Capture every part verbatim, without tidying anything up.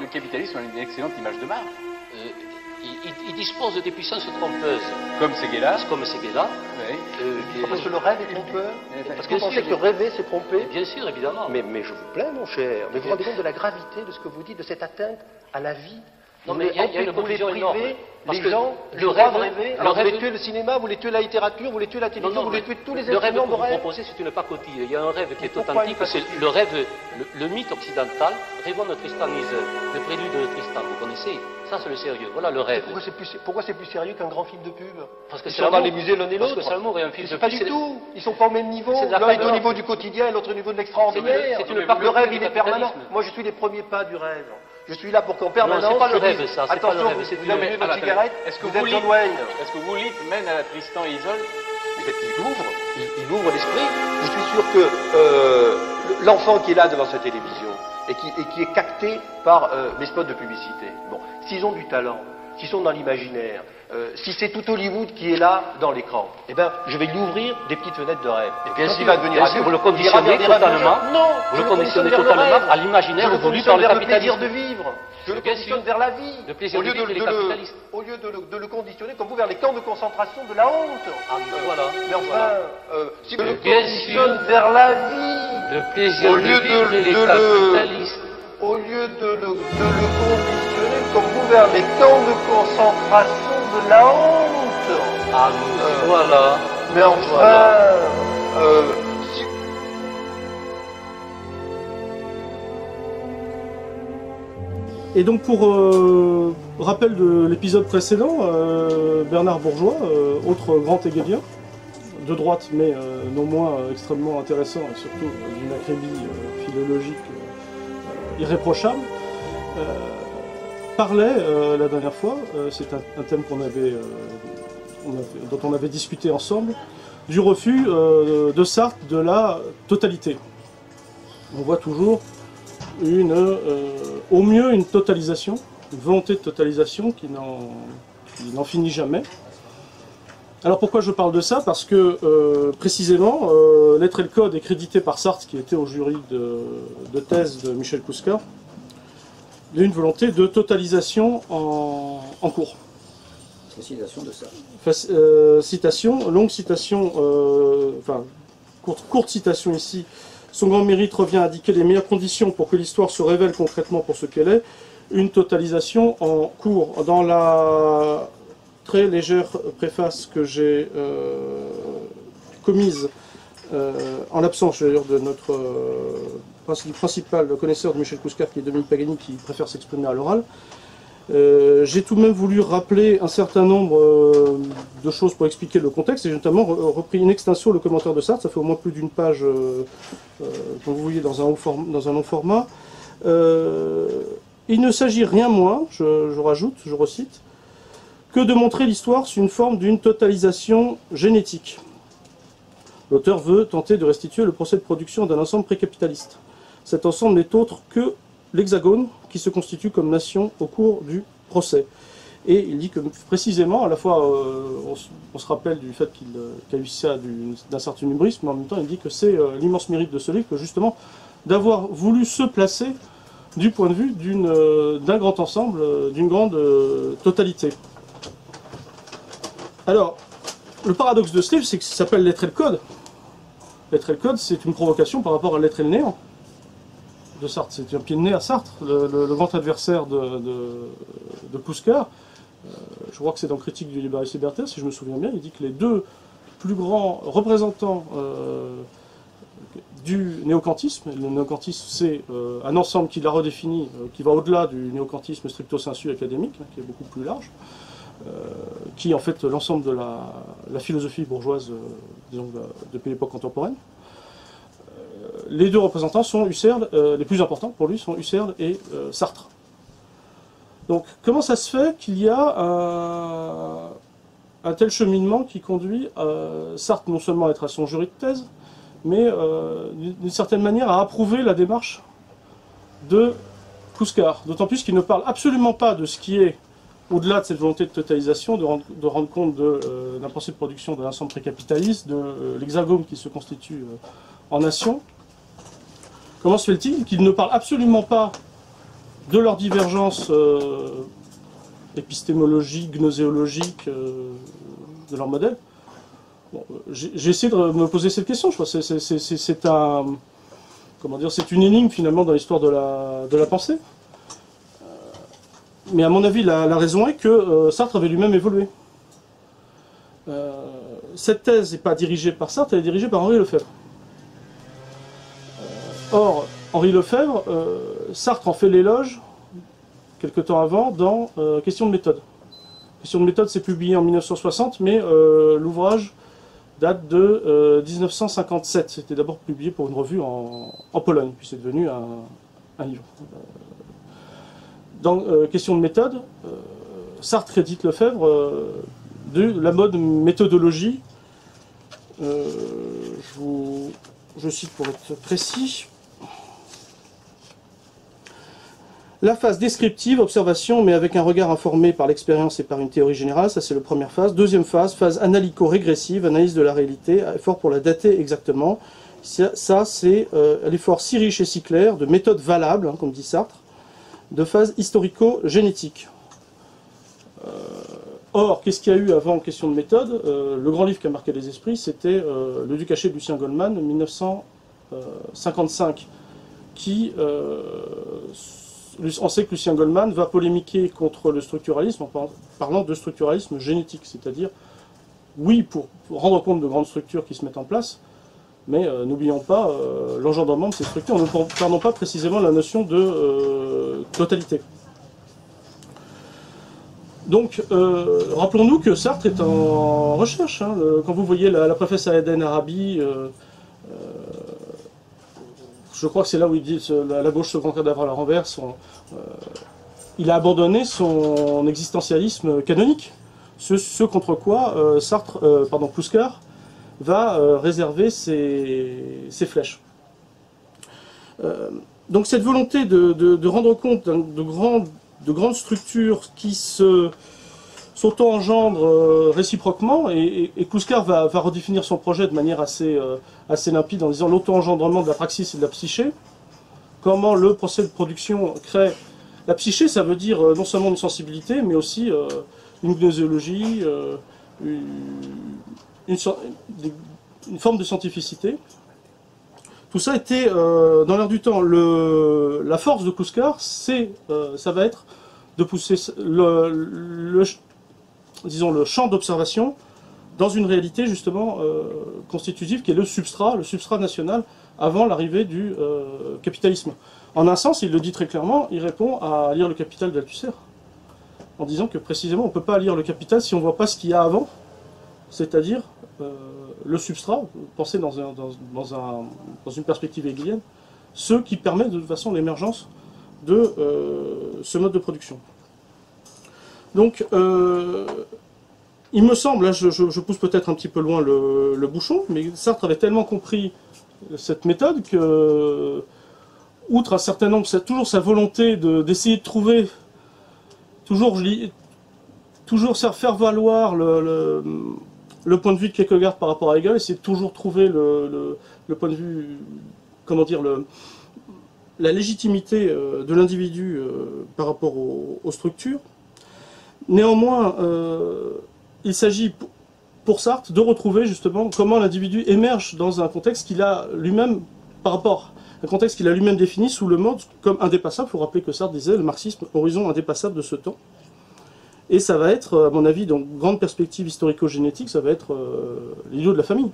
capitalisme a une excellente image de marque. Euh, il, il, il dispose des puissances trompeuses. Comme Séguéla. Comme Séguéla. Oui. Euh, parce que le rêve est trompeur. Parce que vous pensez que rêver, c'est tromper. Bien sûr, évidemment. Mais, mais je vous plains, mon cher. Mais vous vous rendez compte de la gravité de ce que vous dites, de cette atteinte à la vie? Non, mais il y a, il y a une confusion énorme. Les gens, le rêve, rêver. Alors vous voulez tuer le cinéma, vous voulez tuer la littérature, vous voulez tuer la télévision, vous voulez tuer tous les instruments de rêve. Le rêve que vous proposez, c'est une pacotille. Il y a un rêve qui est authentique, c'est le rêve, le, le mythe occidental, rêvons de Tristan Isolde, le prélude de Tristan, vous connaissez? Ça, c'est le sérieux. Voilà le rêve. Pourquoi c'est plus, pourquoi c'est plus sérieux qu'un grand film de pub? Parce que ils sont dans les musées l'un et l'autre. Parce que Salmour est un film de pub. Pas du tout. Ils sont pas au même niveau. L'un est au niveau du quotidien et l'autre au niveau de l'extraordinaire. Le rêve, il est permanent. Moi, je suis les premiers pas du rêve. Je suis là pour qu'en permanence. Non, c'est pas le rêve, ça. C'est pas le rêve. C'est une allumez votre cigarette. Est-ce que vous vous êtes John Wayne? Est-ce que vous lit mène à la Tristan et Isolde? Il ouvre, il, il ouvre l'esprit. Je suis sûr que euh, l'enfant qui est là devant sa télévision et qui, et qui est capté par euh, les spots de publicité, bon, s'ils ont du talent, s'ils sont dans l'imaginaire, euh, si c'est tout Hollywood qui est là dans l'écran, eh ben, je vais lui ouvrir des petites fenêtres de rêve. Et bien quand sûr, il va devenir adulte, vous le conditionnez totalement. Non, vous le conditionnez totalement à l'imaginaire voulu par le vers le plaisir capitalisme. de vivre. Je le conditionne vers la vie. Le plaisir au lieu de vivre, de, les de capitalistes. Le, au lieu de le, de le conditionner comme vous vers les camps de concentration de la honte. Ah, euh, voilà. Mais enfin, voilà. euh, si vous Le le bien conditionne sûr. vers la vie. Le plaisir Au de lieu vivre, de, les de capitalistes. le, au lieu de le, de le conditionner comme vous vers les camps de concentration de la honte. Ah, euh, voilà. Mais enfin, voilà. Euh, si... Et donc pour euh, rappel de l'épisode précédent, euh, Bernard Bourgeois, euh, autre grand hégélien, de droite mais euh, non moins euh, extrêmement intéressant et surtout euh, d'une acrébie euh, philologique euh, irréprochable, euh, parlait euh, la dernière fois, euh, c'est un, un thème qu'on avait, euh, on avait, dont on avait discuté ensemble, du refus euh, de Sartre de la totalité. On voit toujours une, euh, au mieux une totalisation, une volonté de totalisation qui n'en finit jamais. Alors pourquoi je parle de ça? Parce que euh, précisément, euh, Lettres et le Code est crédité par Sartre, qui était au jury de, de thèse de Michel Kouska, d'une volonté de totalisation en, en cours. Citation de ça. Euh, citation, longue citation, euh, enfin, courte, courte citation ici. Son grand mérite revient à indiquer les meilleures conditions pour que l'histoire se révèle concrètement pour ce qu'elle est, une totalisation en cours. Dans la très légère préface que j'ai euh, commise, euh, en l'absence d'ailleurs de notre euh, principal connaisseur de Michel Kouska, qui est Dominique Pagani, qui préfère s'exprimer à l'oral, Euh, j'ai tout de même voulu rappeler un certain nombre euh, de choses pour expliquer le contexte, et j'ai notamment re repris in extenso le commentaire de Sartre, ça fait au moins plus d'une page, euh, euh, comme vous voyez, dans un, haut form dans un long format. Euh, il ne s'agit rien moins, je, je rajoute, je recite, que de montrer l'histoire sous une forme d'une totalisation génétique. L'auteur veut tenter de restituer le procès de production d'un ensemble précapitaliste. Cet ensemble n'est autre que l'Hexagone qui se constitue comme nation au cours du procès. Et il dit que précisément, à la fois euh, on, on se rappelle du fait qu'il euh, qualifie ça d'un certain hubrisme, mais en même temps il dit que c'est euh, l'immense mérite de ce livre, que justement d'avoir voulu se placer du point de vue d'une euh, d'un grand ensemble, euh, d'une grande euh, totalité. Alors, le paradoxe de ce livre, c'est que ça s'appelle Lettres et le Code. Lettres et le Code, c'est une provocation par rapport à Lettres et le Néant de Sartre. C'est un pied de nez à Sartre, le, le, le grand adversaire de, de, de Kouska. Euh, je crois que c'est dans Critique du libéralisme libertaire, si je me souviens bien, il dit que les deux plus grands représentants euh, du néocantisme, le néocantisme c'est euh, un ensemble qui l'a redéfini, euh, qui va au-delà du néocantisme stricto sensu académique, hein, qui est beaucoup plus large, euh, qui est en fait l'ensemble de la, la philosophie bourgeoise, euh, disons, depuis l'époque contemporaine. Les deux représentants sont Husserl, euh, les plus importants pour lui sont Husserl et euh, Sartre. Donc comment ça se fait qu'il y a un, un tel cheminement qui conduit euh, Sartre non seulement à être à son jury de thèse, mais euh, d'une certaine manière à approuver la démarche de Kouska, d'autant plus qu'il ne parle absolument pas de ce qui est au-delà de cette volonté de totalisation, de rendre, de rendre compte de, euh, d'un procès de production de l'ensemble précapitaliste, de euh, l'hexagone qui se constitue euh, en nation. Comment se fait-il qu'il ne parle absolument pas de leur divergence euh, épistémologique, gnoséologique euh, de leur modèle. Bon, j'ai essayé de me poser cette question. Je crois que c'est un, comment dire, c'est une énigme finalement dans l'histoire de la, de la pensée. Mais à mon avis, la, la raison est que euh, Sartre avait lui-même évolué. Euh, cette thèse n'est pas dirigée par Sartre, elle est dirigée par Henri Lefebvre. Euh, or, Henri Lefebvre, euh, Sartre en fait l'éloge quelque temps avant dans euh, Question de méthode. Question de méthode, c'est publié en mille neuf cent soixante, mais euh, l'ouvrage date de euh, mille neuf cent cinquante-sept. C'était d'abord publié pour une revue en, en Pologne, puis c'est devenu un, un livre. Dans euh, Question de méthode, euh, Sartre crédite Lefebvre euh, de la mode méthodologie. Euh, je, vous, je cite pour être précis. La phase descriptive, observation, mais avec un regard informé par l'expérience et par une théorie générale, ça c'est la première phase. Deuxième phase, phase analyco-régressive, analyse de la réalité, effort pour la dater exactement. Ça, ça c'est euh, l'effort si riche et si clair de méthode valable, hein, comme dit Sartre, de phase historico-génétique. Euh, or, qu'est-ce qu'il y a eu avant Question de méthode? euh, Le grand livre qui a marqué les esprits, c'était euh, Le Ducaché de Lucien Goldman, mille neuf cent cinquante-cinq, qui... Euh, on sait que Lucien Goldman va polémiquer contre le structuralisme en parlant de structuralisme génétique, c'est-à-dire, oui, pour rendre compte de grandes structures qui se mettent en place, mais euh, n'oublions pas euh, l'engendrement de ces structures, ne perdons pas précisément la notion de euh, totalité. Donc, euh, rappelons-nous que Sartre est en recherche. Hein, le, quand vous voyez la, la préface à Eden Arabi, euh, euh, je crois que c'est là où il dit la, la gauche se vend cadavre à la renverse. Son, euh, il a abandonné son existentialisme canonique, ce, ce contre quoi euh, Sartre, euh, pardon, Kluskar va euh, réserver ses, ses flèches. Euh, donc cette volonté de, de, de rendre compte de, grand, de grandes structures qui se s'auto-engendrent euh, réciproquement, et, et, et Kluskar va, va redéfinir son projet de manière assez, euh, assez limpide en disant l'auto-engendrement de la praxis et de la psyché. Comment le procès de production crée... La psyché, ça veut dire euh, non seulement une sensibilité, mais aussi euh, une gnoséologie, euh, une, une, une forme de scientificité. Tout ça était euh, dans l'air du temps. Le, la force de Kluskar, c'est, euh, ça va être de pousser le, le, disons, le champ d'observation dans une réalité justement euh, constitutive qui est le substrat, le substrat national avant l'arrivée du euh, capitalisme. En un sens, il le dit très clairement, il répond à lire le Capital d'Althusser, en disant que précisément on ne peut pas lire le Capital si on ne voit pas ce qu'il y a avant, c'est-à-dire euh, le substrat, pensé dans, un, dans, dans, un, dans une perspective hegelienne, ce qui permet de toute façon l'émergence de euh, ce mode de production. Donc, euh, il me semble, là je, je, je pousse peut-être un petit peu loin le, le bouchon, mais Sartre avait tellement compris cette méthode que, outre un certain nombre, c'est toujours sa volonté d'essayer de, de trouver, toujours, je lis, toujours faire valoir le, le, le point de vue de Kierkegaard par rapport à Hegel, essayer de toujours trouver le, le, le point de vue, comment dire, le, la légitimité de l'individu euh, par rapport aux, aux structures. Néanmoins, euh, il s'agit pour Sartre de retrouver justement comment l'individu émerge dans un contexte qu'il a lui-même, par rapport à un contexte qu'il a lui-même défini sous le mode comme indépassable. Il faut rappeler que Sartre disait le marxisme, horizon indépassable de ce temps. Et ça va être, à mon avis, dans une grande perspective historico-génétique, ça va être euh, l'idiot de la famille.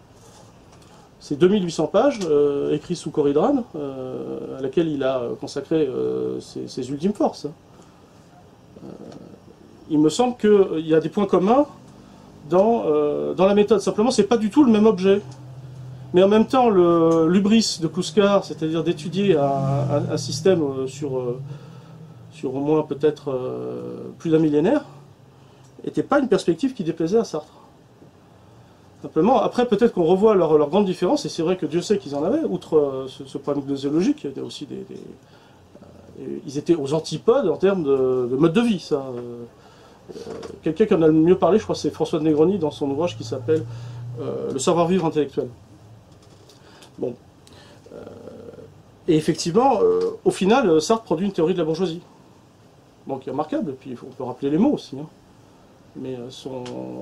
C'est deux mille huit cents pages, euh, écrites sous Coridran, euh, à laquelle il a consacré euh, ses, ses ultimes forces. Euh, il me semble qu'il y a des points communs dans, euh, dans la méthode. Simplement, c'est pas du tout le même objet. Mais en même temps, le l'hubris de Kluskar, c'est-à-dire d'étudier un, un, un système sur, euh, sur au moins peut-être euh, plus d'un millénaire, n'était pas une perspective qui déplaisait à Sartre. Simplement, après, peut-être qu'on revoit leurs leur grandes différences, et c'est vrai que Dieu sait qu'ils en avaient, outre euh, ce, ce problème gnoséologique, il y avait aussi des... des euh, ils étaient aux antipodes en termes de, de mode de vie, ça. Euh, euh, Quelqu'un qui en a le mieux parlé, je crois, c'est François de Negroni, dans son ouvrage qui s'appelle euh, Le savoir-vivre intellectuel. Bon. Euh, et effectivement, euh, au final, Sartre produit une théorie de la bourgeoisie. Donc, qui est remarquable, puis on peut rappeler les mots aussi. Hein. Mais euh, son...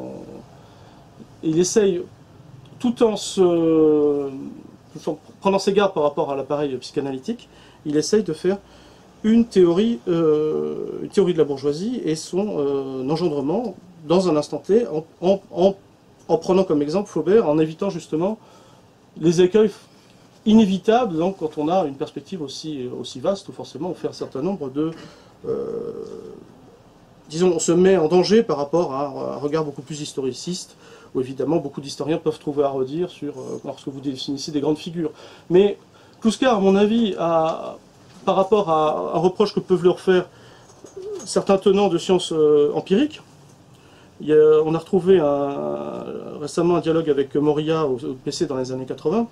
il essaye, tout en se... tout en prenant ses gardes par rapport à l'appareil psychanalytique, il essaye de faire une théorie, euh, une théorie de la bourgeoisie et son euh, engendrement dans un instant T, en, en, en, en prenant comme exemple Flaubert, en évitant justement les écueils inévitables donc, quand on a une perspective aussi, aussi vaste, où forcément on fait un certain nombre de... Euh, disons, on se met en danger par rapport à un regard beaucoup plus historiciste, où évidemment beaucoup d'historiens peuvent trouver à redire sur, euh, lorsque vous définissez des grandes figures. Mais Kluskar, à mon avis, a, par rapport à un reproche que peuvent leur faire certains tenants de sciences euh, empiriques, il y a, on a retrouvé un, récemment un dialogue avec Moria au, au P C dans les années quatre-vingts.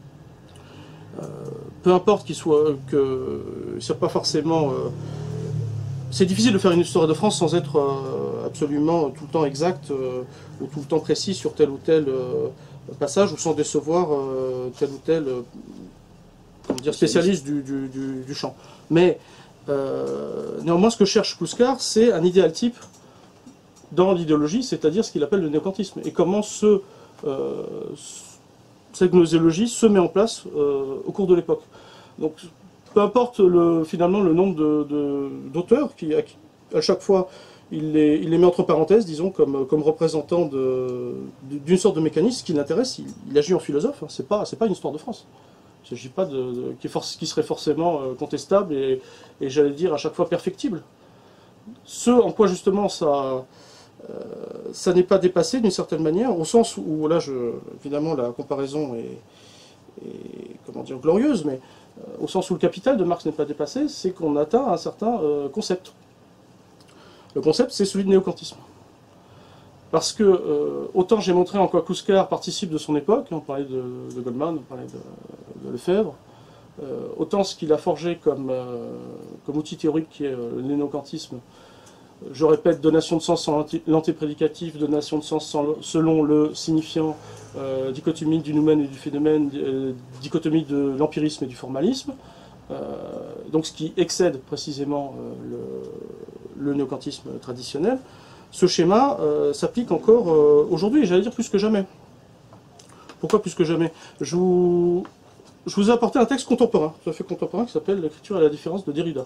Euh, peu importe qu'il soit, que c'est pas forcément... Euh, c'est difficile de faire une histoire de France sans être euh, absolument tout le temps exact euh, ou tout le temps précis sur tel ou tel euh, passage, ou sans décevoir euh, tel ou tel euh, comment dire, spécialiste du, du, du, du champ. Mais euh, néanmoins, ce que cherche Kluskar, c'est un idéal type dans l'idéologie, c'est-à-dire ce qu'il appelle le néokantisme, et comment ce, euh, cette gnoséologie se met en place euh, au cours de l'époque. Donc, peu importe le, finalement le nombre d'auteurs, qui à, à chaque fois il les, il les met entre parenthèses, disons, comme, comme représentants d'une sorte de mécanisme qui l'intéresse, il, il agit en philosophe, hein, c'est pas, c'est pas une histoire de France. Il ne s'agit pas de, de qui, est force, qui serait forcément euh, contestable et, et j'allais dire à chaque fois perfectible. Ce en quoi justement ça, euh, ça n'est pas dépassé d'une certaine manière, au sens où, là je, évidemment la comparaison est, est comment dire, glorieuse, mais au sens où le capital de Marx n'est pas dépassé, c'est qu'on atteint un certain euh, concept. Le concept, c'est celui de néokantisme. Parce que, euh, autant j'ai montré en quoi Kluskar participe de son époque, on parlait de, de Goldman, on parlait de, de Lefebvre, euh, autant ce qu'il a forgé comme, euh, comme outil théorique qui est euh, le néokantisme, je répète, donation de sens sans l'antéprédicatif, donation de sens sans, selon le signifiant, euh, dichotomie du noumen et du phénomène, euh, dichotomie de l'empirisme et du formalisme, euh, donc ce qui excède précisément euh, le, le néokantisme traditionnel. Ce schéma euh, s'applique encore euh, aujourd'hui, et j'allais dire plus que jamais. Pourquoi plus que jamais? Je vous, je vous ai apporté un texte contemporain, tout à fait contemporain, qui s'appelle « L'écriture et la différence » de Derrida.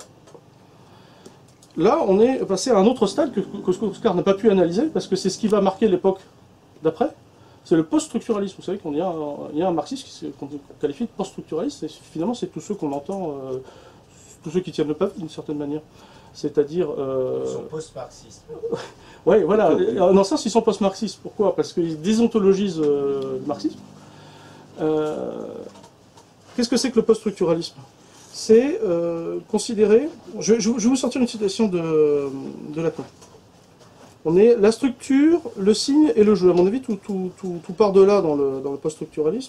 Là, on est passé à un autre stade que Kluskar n'a pas pu analyser, parce que c'est ce qui va marquer l'époque d'après. C'est le post-structuralisme. Vous savez qu'il y a un, il y a un marxiste qu'on qualifie de post-structuraliste, et finalement, c'est tous ceux qu'on entend, euh, tous ceux qui tiennent le peuple, d'une certaine manière. C'est-à-dire... Euh... Ils sont post-marxistes. Oui, voilà. Dans un sens, ils sont post-marxistes. Pourquoi? Parce qu'ils déontologisent euh, le marxisme. Euh... Qu'est-ce que c'est que le post-structuralisme? C'est euh, considérer... Je, je, je vais vous sortir une citation de, de Lacan. On est la structure, le signe et le jeu. À mon avis, tout, tout, tout, tout part de là dans le, dans le post-structuralisme.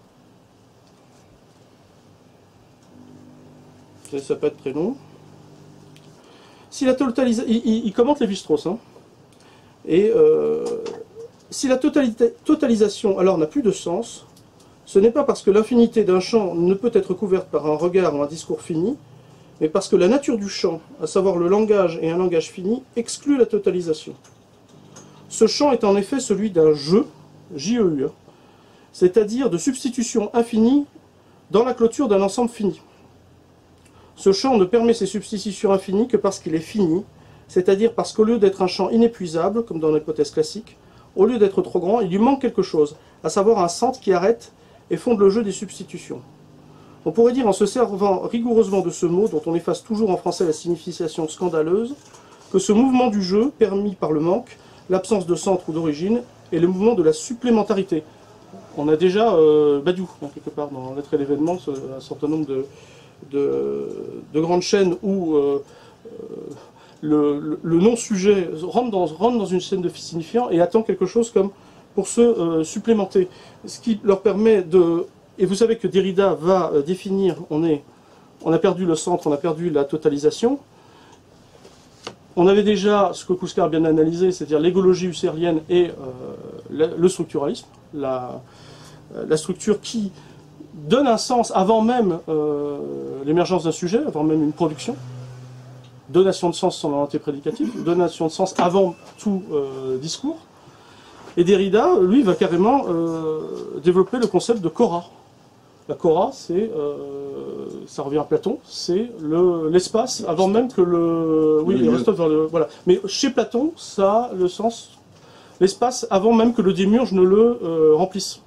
Ça peut être très long. Si la totalisa... il, il, il commente Lévi-Strauss. Hein. Et euh, si la totalité, totalisation alors n'a plus de sens, ce n'est pas parce que l'infinité d'un champ ne peut être couverte par un regard ou un discours fini, mais parce que la nature du champ, à savoir le langage et un langage fini, exclut la totalisation. Ce champ est en effet celui d'un jeu, J E U, c'est-à-dire de substitution infinie dans la clôture d'un ensemble fini. Ce champ ne permet ces substitutions infinies que parce qu'il est fini, c'est-à-dire parce qu'au lieu d'être un champ inépuisable, comme dans l'hypothèse classique, au lieu d'être trop grand, il lui manque quelque chose, à savoir un centre qui arrête et fonde le jeu des substitutions. On pourrait dire, en se servant rigoureusement de ce mot, dont on efface toujours en français la signification scandaleuse, que ce mouvement du jeu, permis par le manque, l'absence de centre ou d'origine, est le mouvement de la supplémentarité. On a déjà euh, Badiou, hein, quelque part, dans L'être et l'événement, un certain nombre de, de, de grandes chaînes où euh, le, le, le non-sujet rentre dans, rentre dans une chaîne de signifiants et attend quelque chose comme pour se euh, supplémenter. Ce qui leur permet de... Et vous savez que Derrida va euh, définir, on, est, on a perdu le centre, on a perdu la totalisation. On avait déjà ce que Kluskar a bien analysé, c'est-à-dire l'égologie husserlienne et euh, le, le structuralisme, la, la structure qui, donne un sens avant même euh, l'émergence d'un sujet, avant même une production. Donation de sens sans l'antéprédicatif, donation de sens avant tout euh, discours. Et Derrida, lui, va carrément euh, développer le concept de chora. La chora, c'est, euh, ça revient à Platon, c'est le, l'espace avant même que le... Oui, il reste vers le... Voilà. Mais chez Platon, ça a le sens, l'espace avant même que le démiurge ne le euh, remplisse.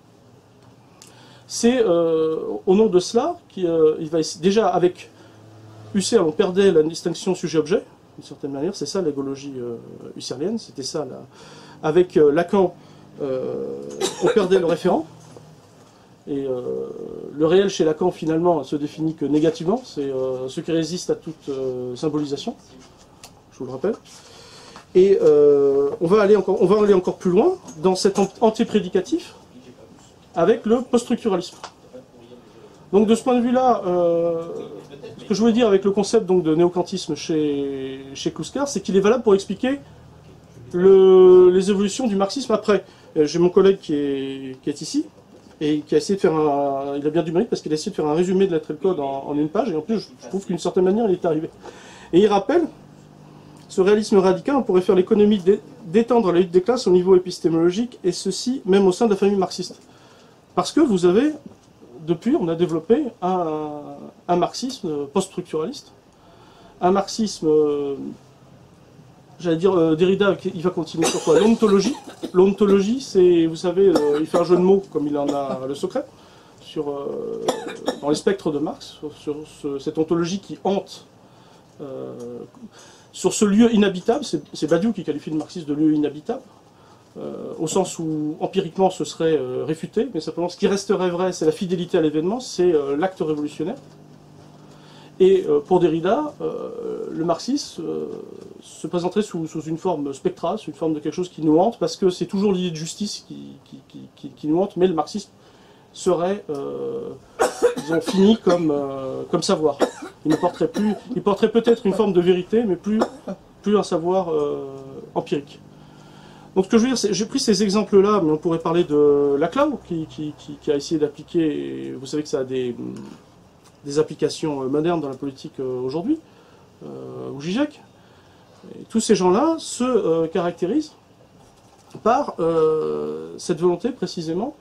C'est euh, au nom de cela qu'il euh, va déjà avec Husserl, on perdait la distinction sujet-objet, d'une certaine manière, c'est ça l'égologie euh, husserlienne, c'était ça. Là. Avec euh, Lacan, euh, on perdait le référent, et euh, le réel chez Lacan, finalement, se définit que négativement, c'est euh, ce qui résiste à toute euh, symbolisation, je vous le rappelle. Et euh, on, va aller encore, on va aller encore plus loin dans cet antiprédicatif avec le post-structuralisme. Donc de ce point de vue-là, euh, ce que je voulais dire avec le concept donc, de néocantisme chez, chez Kluskar, c'est qu'il est valable pour expliquer le, les évolutions du marxisme après. J'ai mon collègue qui est, qui est ici, et qui a essayé de faire un... Il a bien du mérite parce qu'il a essayé de faire un résumé de Lettres et le Code en, en une page, et en plus je trouve qu'une certaine manière il est arrivé. Et il rappelle, ce réalisme radical, on pourrait faire l'économie d'étendre la lutte des classes au niveau épistémologique, et ceci même au sein de la famille marxiste. Parce que vous avez... Depuis, on a développé un, un marxisme post-structuraliste, un marxisme, euh, j'allais dire, euh, Derrida, il va continuer sur quoi? L'ontologie. L'ontologie, c'est, vous savez, euh, il fait un jeu de mots, comme il en a le secret, sur, euh, dans les spectres de Marx, sur, sur ce, cette ontologie qui hante, euh, sur ce lieu inhabitable, c'est Badiou qui qualifie le marxisme de lieu inhabitable, Euh, au sens où empiriquement ce serait euh, réfuté, mais simplement ce qui resterait vrai, c'est la fidélité à l'événement, c'est euh, l'acte révolutionnaire. Et euh, pour Derrida, euh, le marxisme euh, se présenterait sous, sous une forme spectrale, sous une forme de quelque chose qui nous hante, parce que c'est toujours l'idée de justice qui, qui, qui, qui, qui nous hante, mais le marxisme serait, euh, disons, fini comme, euh, comme savoir. Il ne porterait plus, il porterait peut-être une forme de vérité, mais plus, plus un savoir euh, empirique. Donc ce que je veux dire, c'est j'ai pris ces exemples-là, mais on pourrait parler de Laclau, qui, qui, qui, qui a essayé d'appliquer, et vous savez que ça a des, des applications modernes dans la politique aujourd'hui, euh, ou Zizek. Et tous ces gens-là se euh, caractérisent par euh, cette volonté précisément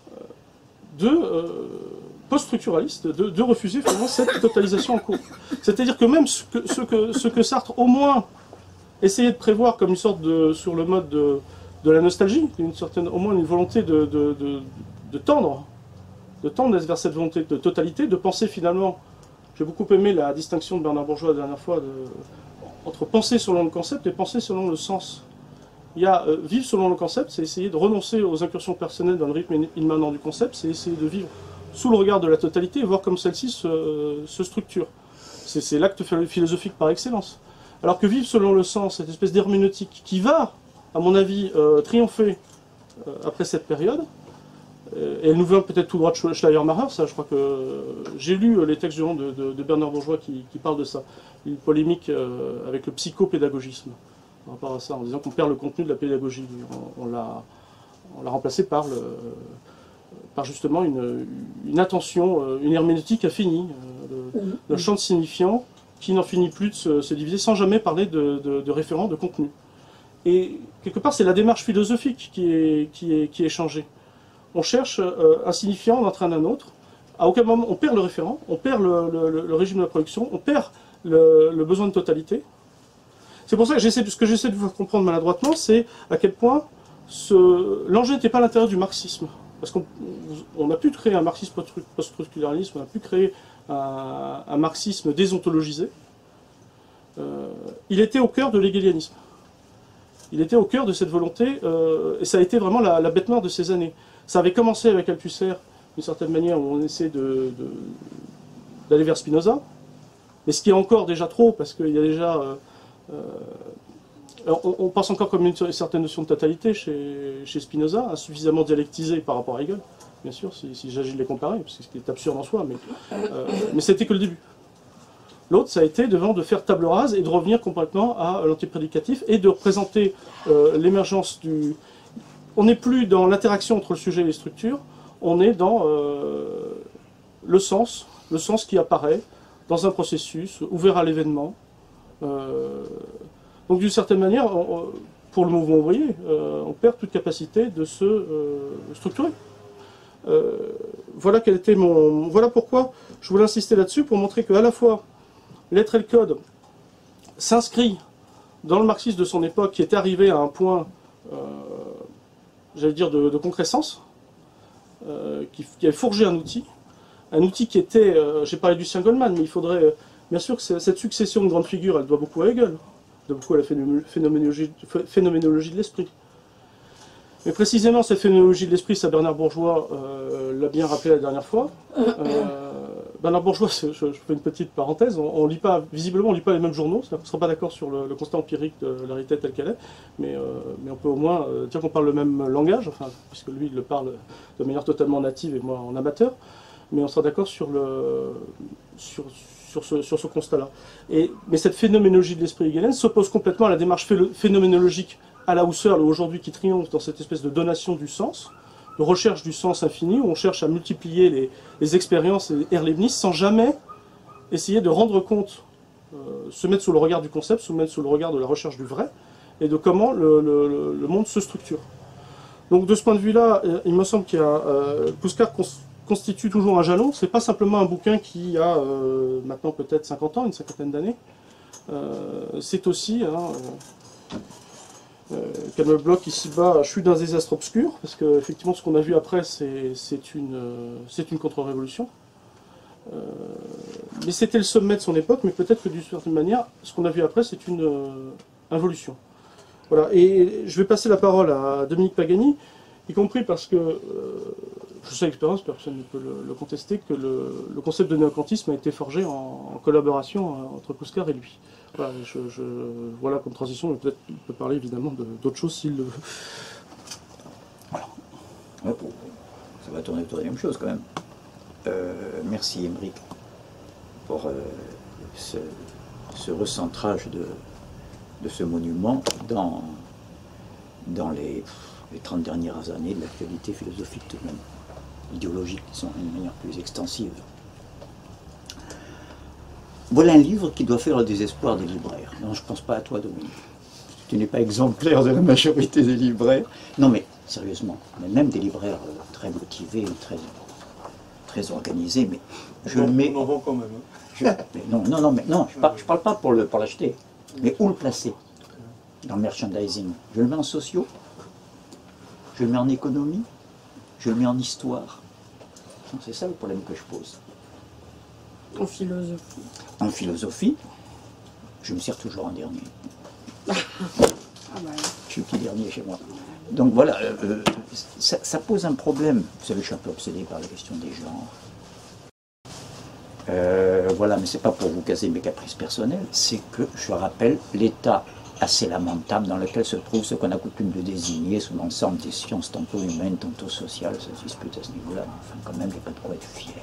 de euh, post-structuraliste, de, de refuser finalement cette totalisation en cours. C'est-à-dire que même ce que, ce, que, ce que Sartre au moins essayait de prévoir comme une sorte de, sur le mode de, de la nostalgie, une certaine, au moins une volonté de, de, de, de tendre, de tendre vers cette volonté de totalité, de penser finalement, j'ai beaucoup aimé la distinction de Bernard Bourgeois la dernière fois, de, entre penser selon le concept et penser selon le sens. Il y a euh, vivre selon le concept, c'est essayer de renoncer aux incursions personnelles dans le rythme immanent du concept, c'est essayer de vivre sous le regard de la totalité et voir comme celle-ci se, se structure. C'est l'acte philosophique par excellence. Alors que vivre selon le sens, cette espèce d'herméneutique qui va, à mon avis, euh, triompher euh, après cette période, euh, et elle nous vient peut-être tout droit de Schleiermacher, ça je crois que euh, j'ai lu les textes de, de, de Bernard Bourgeois qui, qui parlent de ça, une polémique euh, avec le psychopédagogisme, par rapport à ça, en disant qu'on perd le contenu de la pédagogie, on, on l'a remplacé par, le, par justement une, une attention, une herméneutique infinie, euh, le, le champ de signifiant, qui n'en finit plus de se, se diviser sans jamais parler de, de, de référent, de contenu. Et quelque part, c'est la démarche philosophique qui est, qui est, qui est changée. On cherche euh, un signifiant, on entraîne un autre. À aucun moment, on perd le référent, on perd le, le, le régime de la production, on perd le, le besoin de totalité. C'est pour ça que j'essaie, ce que j'essaie de vous faire comprendre maladroitement, c'est à quel point l'enjeu n'était pas à l'intérieur du marxisme. Parce qu'on on a pu créer un marxisme post-structuralisme, on a pu créer un, un marxisme désontologisé. Euh, il était au cœur de l'hégélianisme. Il était au cœur de cette volonté, euh, et ça a été vraiment la, la bête noire de ces années. Ça avait commencé avec Althusser, d'une certaine manière, où on essaie d'aller de, de, vers Spinoza, mais ce qui est encore déjà trop, parce qu'il y a déjà... Euh, euh, on, on pense encore comme une, une certaine notion de totalité chez, chez Spinoza, insuffisamment dialectisée par rapport à Hegel, bien sûr, si, si j'agis de les comparer, parce que ce qui est absurde en soi, mais, euh, mais c'était que le début. L'autre, ça a été devant de faire table rase et de revenir complètement à l'antiprédicatif et de représenter euh, l'émergence du... On n'est plus dans l'interaction entre le sujet et les structures, on est dans euh, le sens, le sens qui apparaît dans un processus ouvert à l'événement. Euh, donc d'une certaine manière, on, pour le mouvement ouvrier, euh, on perd toute capacité de se euh, structurer. Euh, voilà, quel était mon, voilà pourquoi je voulais insister là-dessus, pour montrer qu'à la fois l'être et le code s'inscrit dans le marxisme de son époque, qui était arrivé à un point, euh, j'allais dire, de, de concret sens, euh, qui, qui avait forgé un outil, un outil qui était, euh, j'ai parlé du Lucien Goldman, mais il faudrait, euh, bien sûr que cette succession de grandes figures, elle doit beaucoup à Hegel, elle doit beaucoup à la phénoménologie, phénoménologie de l'esprit. Mais précisément, cette phénoménologie de l'esprit, ça Bernard Bourgeois euh, l'a bien rappelé la dernière fois. Euh, Bernard Bourgeois, je, je fais une petite parenthèse, on, on lit pas, visiblement on ne lit pas les mêmes journaux, on ne sera pas d'accord sur le, le constat empirique de la réalité telle qu'elle est, mais, euh, mais on peut au moins euh, dire qu'on parle le même langage, enfin, puisque lui il le parle de manière totalement native et moi en amateur, mais on sera d'accord sur, le, sur, sur ce, sur ce constat-là. Et, mais cette phénoménologie de l'esprit hegelienne s'oppose complètement à la démarche phénoménologique à la Husserl, aujourd'hui qui triomphe dans cette espèce de donation du sens, de recherche du sens infini, où on cherche à multiplier les, les expériences et Leibniz sans jamais essayer de rendre compte, euh, se mettre sous le regard du concept, se mettre sous le regard de la recherche du vrai, et de comment le, le, le monde se structure. Donc de ce point de vue-là, il me semble qu'il y a euh, Kouskar cons constitue toujours un jalon. C'est pas simplement un bouquin qui a euh, maintenant peut-être cinquante ans, une cinquantaine d'années. Euh, c'est aussi hein, euh, qu'elle me bloque ici-bas, je suis d'un désastre obscur, parce que effectivement ce qu'on a vu après c'est une, euh, une contre-révolution. Euh, mais c'était le sommet de son époque, mais peut-être que d'une certaine manière, ce qu'on a vu après c'est une euh, involution. Voilà, et je vais passer la parole à Dominique Pagani, y compris parce que, euh, je sais l'expérience, personne ne peut le, le contester, que le, le concept de néocantisme a été forgé en, en collaboration euh, entre Kouskar et lui. Voilà, je, je, voilà comme transition, mais peut-être qu'il peut parler évidemment d'autres choses s'il le veut. Voilà. Ouais, ça va tourner autour de la même chose quand même. Euh, merci Émeric pour euh, ce, ce recentrage de, de ce monument dans, dans les, les trente dernières années de l'actualité philosophique tout de même, idéologique, qui sont d'une manière plus extensive. Voilà un livre qui doit faire le désespoir des libraires. Non, je ne pense pas à toi, Dominique. Tu n'es pas exemplaire de la majorité des libraires. Non, mais sérieusement, mais même des libraires euh, très motivés, très, très organisés, mais je le mets... On en vend quand même. Hein. Je, mais non, non, non, mais non, je ne parle, parle pas pour l'acheter. Pour mais où le placer dans le merchandising? Je le mets en sociaux, je le mets en économie, je le mets en histoire. C'est ça le problème que je pose. En philosophie. En philosophie, je me sers toujours en dernier. Ah bah. Je suis petit dernier chez moi. Donc voilà, euh, ça, ça pose un problème. Vous savez, je suis un peu obsédé par la question des genres. Euh, voilà, mais c'est pas pour vous caser mes caprices personnels, c'est que je rappelle l'état assez lamentable dans lequel se trouve ce qu'on a coutume de désigner sous l'ensemble des sciences tantôt humaines, tantôt sociales. Ça se dispute à ce niveau-là, mais enfin quand même, il n'y a pas de quoi être fier.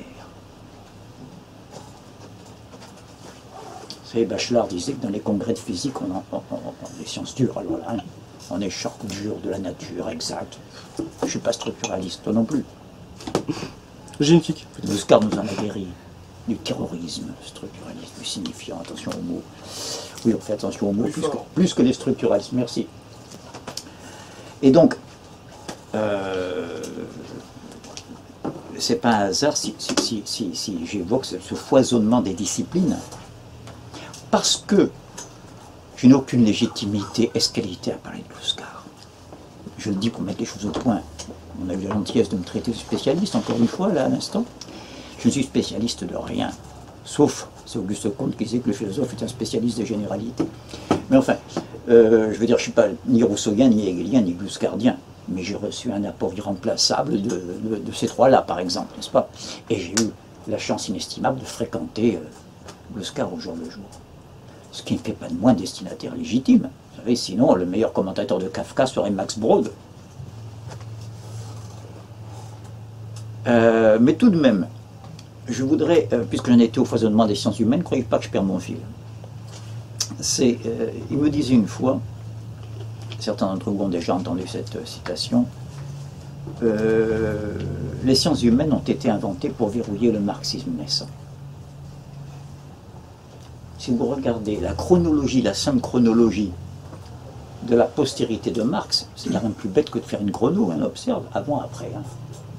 Vous savez, Bachelard disait que dans les congrès de physique, on en, on, on, on, les sciences dures, alors là, hein, on est charcouture de la nature, exact. Je ne suis pas structuraliste, toi non plus. Génétique. Kouskar nous en a guéri. Du terrorisme, structuralisme, du signifiant, attention aux mots. Oui, on fait attention aux mots, plus, plus, que, plus que les structuralistes, merci. Et donc, euh, c'est pas un hasard si, si, si, si, si j'évoque ce, ce foisonnement des disciplines, parce que je n'ai aucune légitimité escalité à parler de Kouskar. Je le dis pour mettre les choses au point. On a eu la gentillesse de me traiter de spécialiste, encore une fois, là, à l'instant. Je ne suis spécialiste de rien, sauf, c'est Auguste Comte qui disait que le philosophe est un spécialiste des généralités. Mais enfin, euh, je veux dire, je ne suis pas ni rousseauien, ni hegelien, ni kouskardien, mais j'ai reçu un apport irremplaçable de, de, de ces trois-là, par exemple, n'est-ce pas? Et j'ai eu la chance inestimable de fréquenter euh, Kouskar au jour le jour. Ce qui ne fait pas de moi un destinataire légitime. Vous savez, sinon, le meilleur commentateur de Kafka serait Max Brod. Euh, mais tout de même, je voudrais, euh, puisque j'en étais au foisonnement des sciences humaines, ne croyez pas que je perds mon fil. C'est, euh, il me disait une fois, certains d'entre vous ont déjà entendu cette euh, citation, euh, les sciences humaines ont été inventées pour verrouiller le marxisme naissant. Si vous regardez la chronologie, la simple chronologie de la postérité de Marx, c'est rien de plus bête que de faire une chrono, on observe, avant, après. Hein.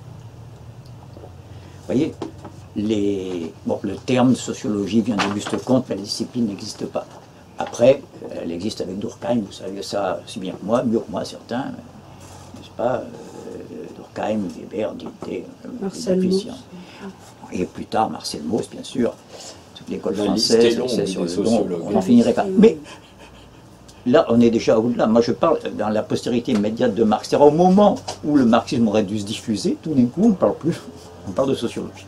Vous voyez, les, bon, le terme sociologie vient d'Auguste Comte, mais la discipline n'existe pas. Après, elle existe avec Durkheim, vous savez ça aussi bien que moi, mieux que moi certains, n'est-ce pas, euh, Durkheim, Weber, Dilthey, Marcel Mauss. Et plus tard, Marcel Mauss, bien sûr, toute l'école La liste française, est longue c'est sur des le don, sociologues. on n'en finirait pas. Mais là, on est déjà au-delà. Moi, je parle dans la postérité immédiate de Marx. C'est-à-dire au moment où le marxisme aurait dû se diffuser, tout d'un coup, on ne parle plus, on parle de sociologie.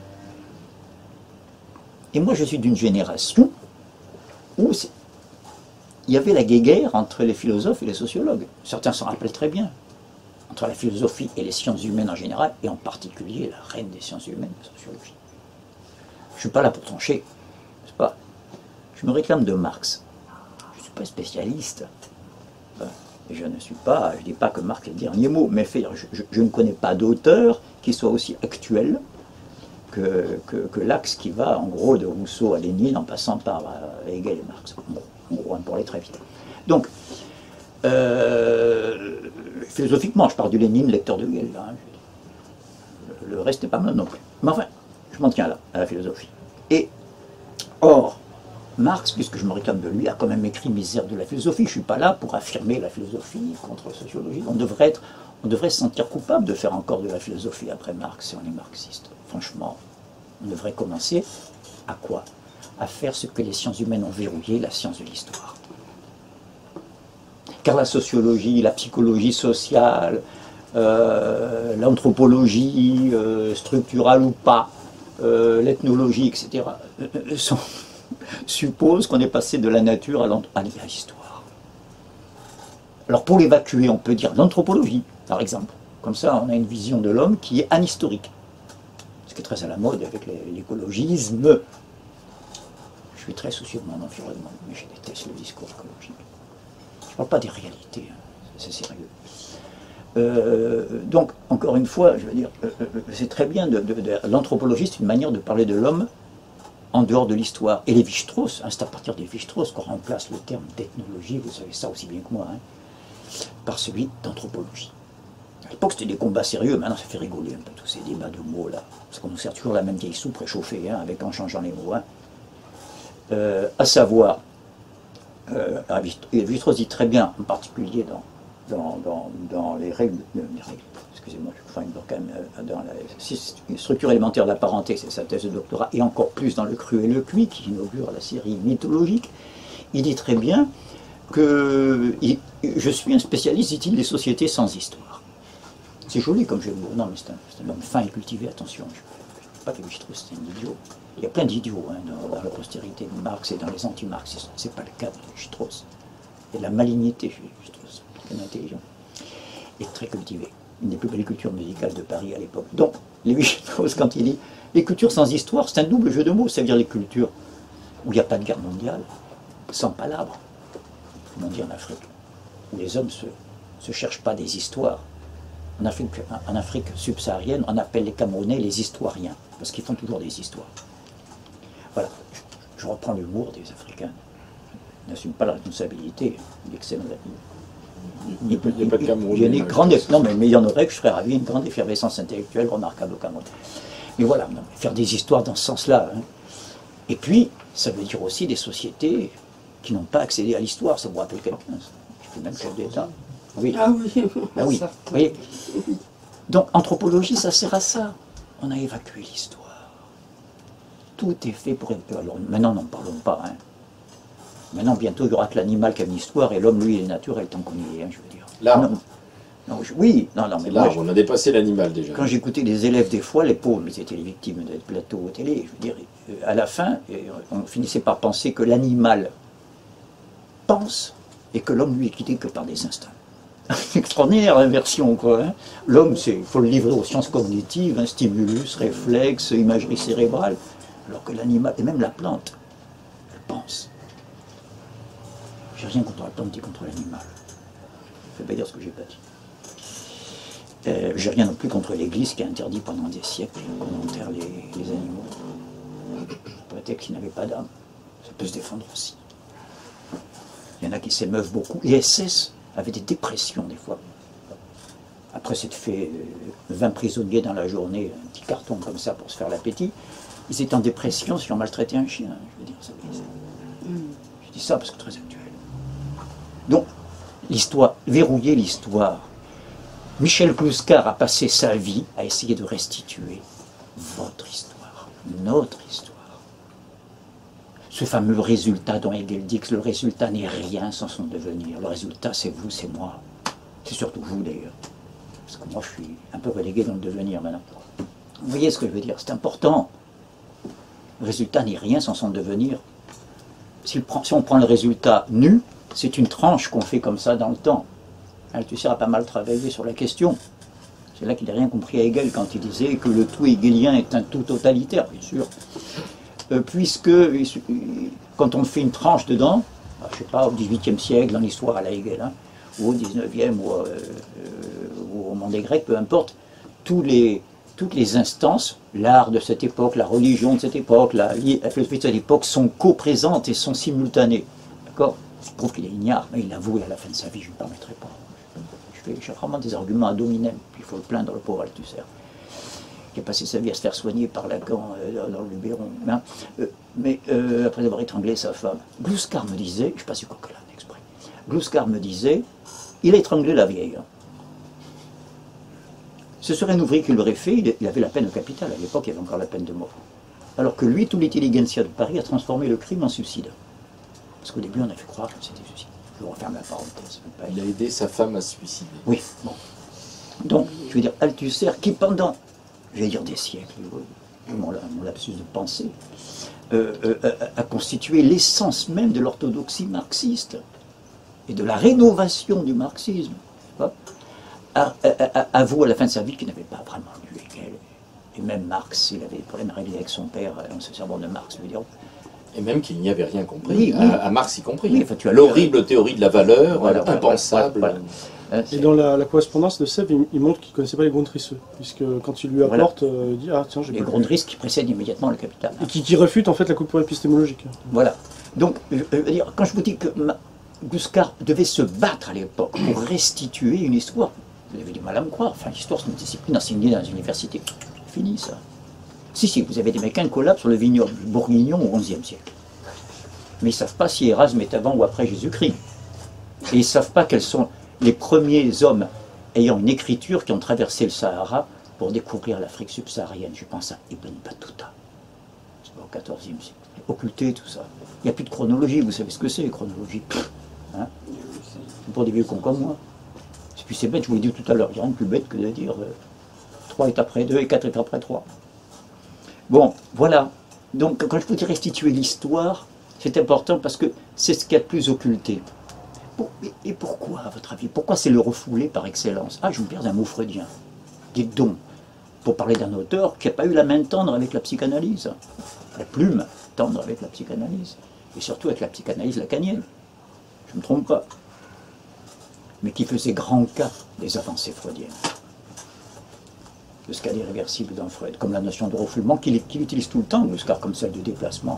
Et moi, je suis d'une génération où il y avait la guéguerre entre les philosophes et les sociologues. Certains s'en rappellent très bien. Entre la philosophie et les sciences humaines en général, et en particulier la reine des sciences humaines, la sociologie. Je ne suis pas là pour trancher, n'est-ce pas? Je me réclame de Marx. Je ne suis pas spécialiste. Et je ne suis pas, je ne dis pas que Marx est le dernier mot, mais je, je, je ne connais pas d'auteur qui soit aussi actuel que, que, que l'axe qui va, en gros, de Rousseau à Lénine, en passant par euh, Hegel et Marx. Bon, en gros, pour aller très vite. Donc, euh, philosophiquement, je parle du Lénine, lecteur de Hegel. Hein, le reste n'est pas mal non plus. Mais enfin, je m'en tiens là, à la philosophie. Et, or, Marx, puisque je me réclame de lui, a quand même écrit Misère de la philosophie. Je ne suis pas là pour affirmer la philosophie contre la sociologie. On devrait, être, on devrait se sentir coupable de faire encore de la philosophie après Marx si on est marxiste. Franchement, on devrait commencer à quoi? À faire ce que les sciences humaines ont verrouillé, la science de l'histoire. Car la sociologie, la psychologie sociale, euh, l'anthropologie, euh, structurale ou pas, euh, l'ethnologie, et cetera, euh, sont, supposent qu'on est passé de la nature à l'histoire. Alors pour l'évacuer, on peut dire l'anthropologie, par exemple. Comme ça, on a une vision de l'homme qui est anhistorique. Ce qui est très à la mode avec l'écologisme. Je suis très soucieux de mon environnement, mais je déteste le discours écologique. Je ne parle pas des réalités, hein. C'est sérieux. Euh, donc, encore une fois, je veux dire, euh, c'est très bien, de, de, de, l'anthropologie, c'est une manière de parler de l'homme en dehors de l'histoire. Et les Lévi-Strauss, hein, c'est à partir des Lévi-Strauss qu'on remplace le terme d'ethnologie, vous savez ça aussi bien que moi, hein, par celui d'anthropologie. À l'époque, c'était des combats sérieux, maintenant ça fait rigoler un peu tous ces débats de mots là, parce qu'on nous sert toujours la même vieille soupe réchauffée, hein, avec en changeant les mots. Hein. Euh, à savoir, euh, Lévi-Strauss dit très bien, en particulier dans, dans, dans, dans les règles, euh, les règles excusez-moi, je fais une quand même, dans la structure élémentaire de la parenté, c'est sa thèse de doctorat, et encore plus dans Le Cru et le Cuit, qui inaugure la série mythologique, il dit très bien que il, je suis un spécialiste, dit-il, des sociétés sans histoire. C'est joli comme jeu de mots, non mais c'est un, un homme fin et cultivé, attention, je ne dis pas que Lévi-Strauss c'est un idiot. Il y a plein d'idiots hein, dans, dans la postérité de Marx et dans les anti-marxistes, ce n'est pas le cas de Lévi-Strauss. Il y a de la malignité chez Lévi-Strauss, quelqu'un d'intelligent et très cultivé. Une des plus belles cultures musicales de Paris à l'époque. Donc, Lévi-Strauss, quand il dit les cultures sans histoire, c'est un double jeu de mots, c'est-à-dire les cultures où il n'y a pas de guerre mondiale, sans palabres, comme on dit en Afrique, où les hommes ne se, se cherchent pas des histoires. En Afrique, en Afrique subsaharienne, on appelle les Camerounais les histoiriens, parce qu'ils font toujours des histoires. Voilà, je, je reprends l'humour des Africains. Ils n'assument pas la responsabilité d'excellents amis. Il n'y a pas de Cameroun. Il y a une grande, non, mais, mais il y en aurait que je serais ravi, une grande effervescence intellectuelle remarquable au Cameroun. Mais voilà, non, faire des histoires dans ce sens-là. Hein. Et puis, ça veut dire aussi des sociétés qui n'ont pas accédé à l'histoire. Ça vous rappelle quelqu'un, je suis même chef d'État. Oui. Ah oui, ah oui. Vous voyez. Donc, anthropologie, ça sert à ça. On a évacué l'histoire. Tout est fait pour... Alors, maintenant, n'en parlons pas. Hein. Maintenant, bientôt, il y aura que l'animal qui a une histoire, et l'homme, lui, il est naturel, tant qu'on y est, hein, je veux dire. L'arbre. Non, je, oui, non, non, mais moi, l'arbre, on a dépassé l'animal, déjà. Quand j'écoutais les élèves, des fois, les pauvres, ils étaient les victimes des plateaux télé, je veux dire, à la fin, on finissait par penser que l'animal pense, et que l'homme, lui, est quitté que par des instincts. Extraordinaire inversion, quoi. Hein. L'homme, il faut le livrer aux sciences cognitives, hein, stimulus, réflexe, imagerie cérébrale, alors que l'animal, et même la plante, elle pense. J'ai rien contre la plante, ni contre l'animal. Je ne vais pas dire ce que j'ai pas dit. Euh, J'ai rien non plus contre l'Église qui a interdit pendant des siècles qu'on enterre les, les animaux. Peut-être qu'ils n'avaient pas d'âme. Ça peut se défendre aussi. Il y en a qui s'émeuvent beaucoup. Les S S avaient des dépressions des fois. Après s'être fait vingt prisonniers dans la journée, un petit carton comme ça pour se faire l'appétit, ils étaient en dépression si on maltraitait un chien. Je veux dire, ça, je dis ça parce que c'est très actuel. Donc, l'histoire, verrouiller l'histoire. Michel Gluskar a passé sa vie à essayer de restituer votre histoire, notre histoire. Ce fameux résultat dont Hegel dit que le résultat n'est rien sans son devenir. Le résultat, c'est vous, c'est moi. C'est surtout vous, d'ailleurs. Parce que moi, je suis un peu relégué dans le devenir maintenant. Vous voyez ce que je veux dire? C'est important. Le résultat n'est rien sans son devenir. Si, prend, si on prend le résultat nu, c'est une tranche qu'on fait comme ça dans le temps. Althusser a pas mal travaillé sur la question. C'est là qu'il n'a rien compris à Hegel quand il disait que le tout hegelien est un tout totalitaire, bien sûr. Euh, puisque, quand on fait une tranche dedans, je ne sais pas, au dix-huitième siècle, dans l'histoire à la Hegel, hein, ou au dix-neuvième, ou, euh, ou au monde des Grecs, peu importe, tous les, toutes les instances, l'art de cette époque, la religion de cette époque, la, la philosophie de cette époque, sont co-présentes et sont simultanées. D'accord? Je trouve qu'il est ignare, mais il avoué à la fin de sa vie, je ne me permettrai pas. J'ai vraiment des arguments à dominem, puis il faut le plaindre, le pauvre Althusser, qui a passé sa vie à se faire soigner par Lacan euh, dans le Luberon. Hein. Euh, mais euh, après avoir étranglé sa femme, Gluskar me disait, je ne sais pas si quoi que là, exprès, Gluskar me disait, il a étranglé la vieille. Hein. Ce serait un ouvrier qui l'aurait fait, il avait la peine capitale, à l'époque il y avait encore la peine de mort. Alors que lui, tout l'intelligentsia de Paris a transformé le crime en suicide. Parce qu'au début on a fait croire que c'était suicide. Je referme la parenthèse. Il a aidé sa femme à se suicider. Oui, bon. Donc, je veux dire, Althusser, qui pendant, je vais dire des siècles, mon, mon lapsus de pensée, euh, euh, a constitué l'essence même de l'orthodoxie marxiste et de la rénovation du marxisme. Avoue à la fin de sa vie qu'il n'avait pas vraiment lu Hegel. Et même Marx, il avait des problèmes à régler avec son père, en se servant de Marx, je veux dire. Et même qu'il n'y avait rien compris, oui, oui. À, à Marx y compris. Oui, enfin, tu as l'horrible euh, théorie de la valeur, voilà, impensable. Voilà, voilà. Et dans la, la correspondance de Sèvres, il, il montre qu'il ne connaissait pas les Grundrisse, puisque quand il lui apporte, voilà. euh, il dit « Ah tiens, j'ai pas les Grundrisse qui précèdent immédiatement le Capital. » Et qui, qui réfute en fait la coupure épistémologique. Voilà. Donc, je veux dire, quand je vous dis que Gluskar devait se battre à l'époque pour restituer une histoire, vous avez du mal à me croire. Enfin, l'histoire, c'est une discipline enseignée dans les universités. C'est fini, ça. Si, si, vous avez des mecs incollables sur le vignoble bourguignon au onzième siècle. Mais ils ne savent pas si Erasme est avant ou après Jésus-Christ. Et ils ne savent pas quels sont les premiers hommes ayant une écriture qui ont traversé le Sahara pour découvrir l'Afrique subsaharienne. Je pense à Ibn Battuta. C'est au quatorzième siècle. Occulté, tout ça. Il n'y a plus de chronologie. Vous savez ce que c'est, les chronologies, hein? C'est pour des vieux cons comme moi. Et puis c'est bête, je vous l'ai dit tout à l'heure. Il n'y a rien de plus bête que de dire euh, trois est après deux et quatre est après trois. Bon, voilà. Donc, quand je vous dis restituer l'histoire, c'est important parce que c'est ce qu'il y a de plus occulté. Et pourquoi, à votre avis? Pourquoi c'est le refoulé par excellence? Ah, je me perds d'un mot freudien. Dites donc, pour parler d'un auteur qui n'a pas eu la main tendre avec la psychanalyse, la plume tendre avec la psychanalyse, et surtout avec la psychanalyse lacanienne. Je ne me trompe pas. Mais qui faisait grand cas des avancées freudiennes. De ce cas d'irréversible dans Freud, comme la notion de refoulement qu'il qu'il utilise tout le temps, Gluskar, comme celle de déplacement.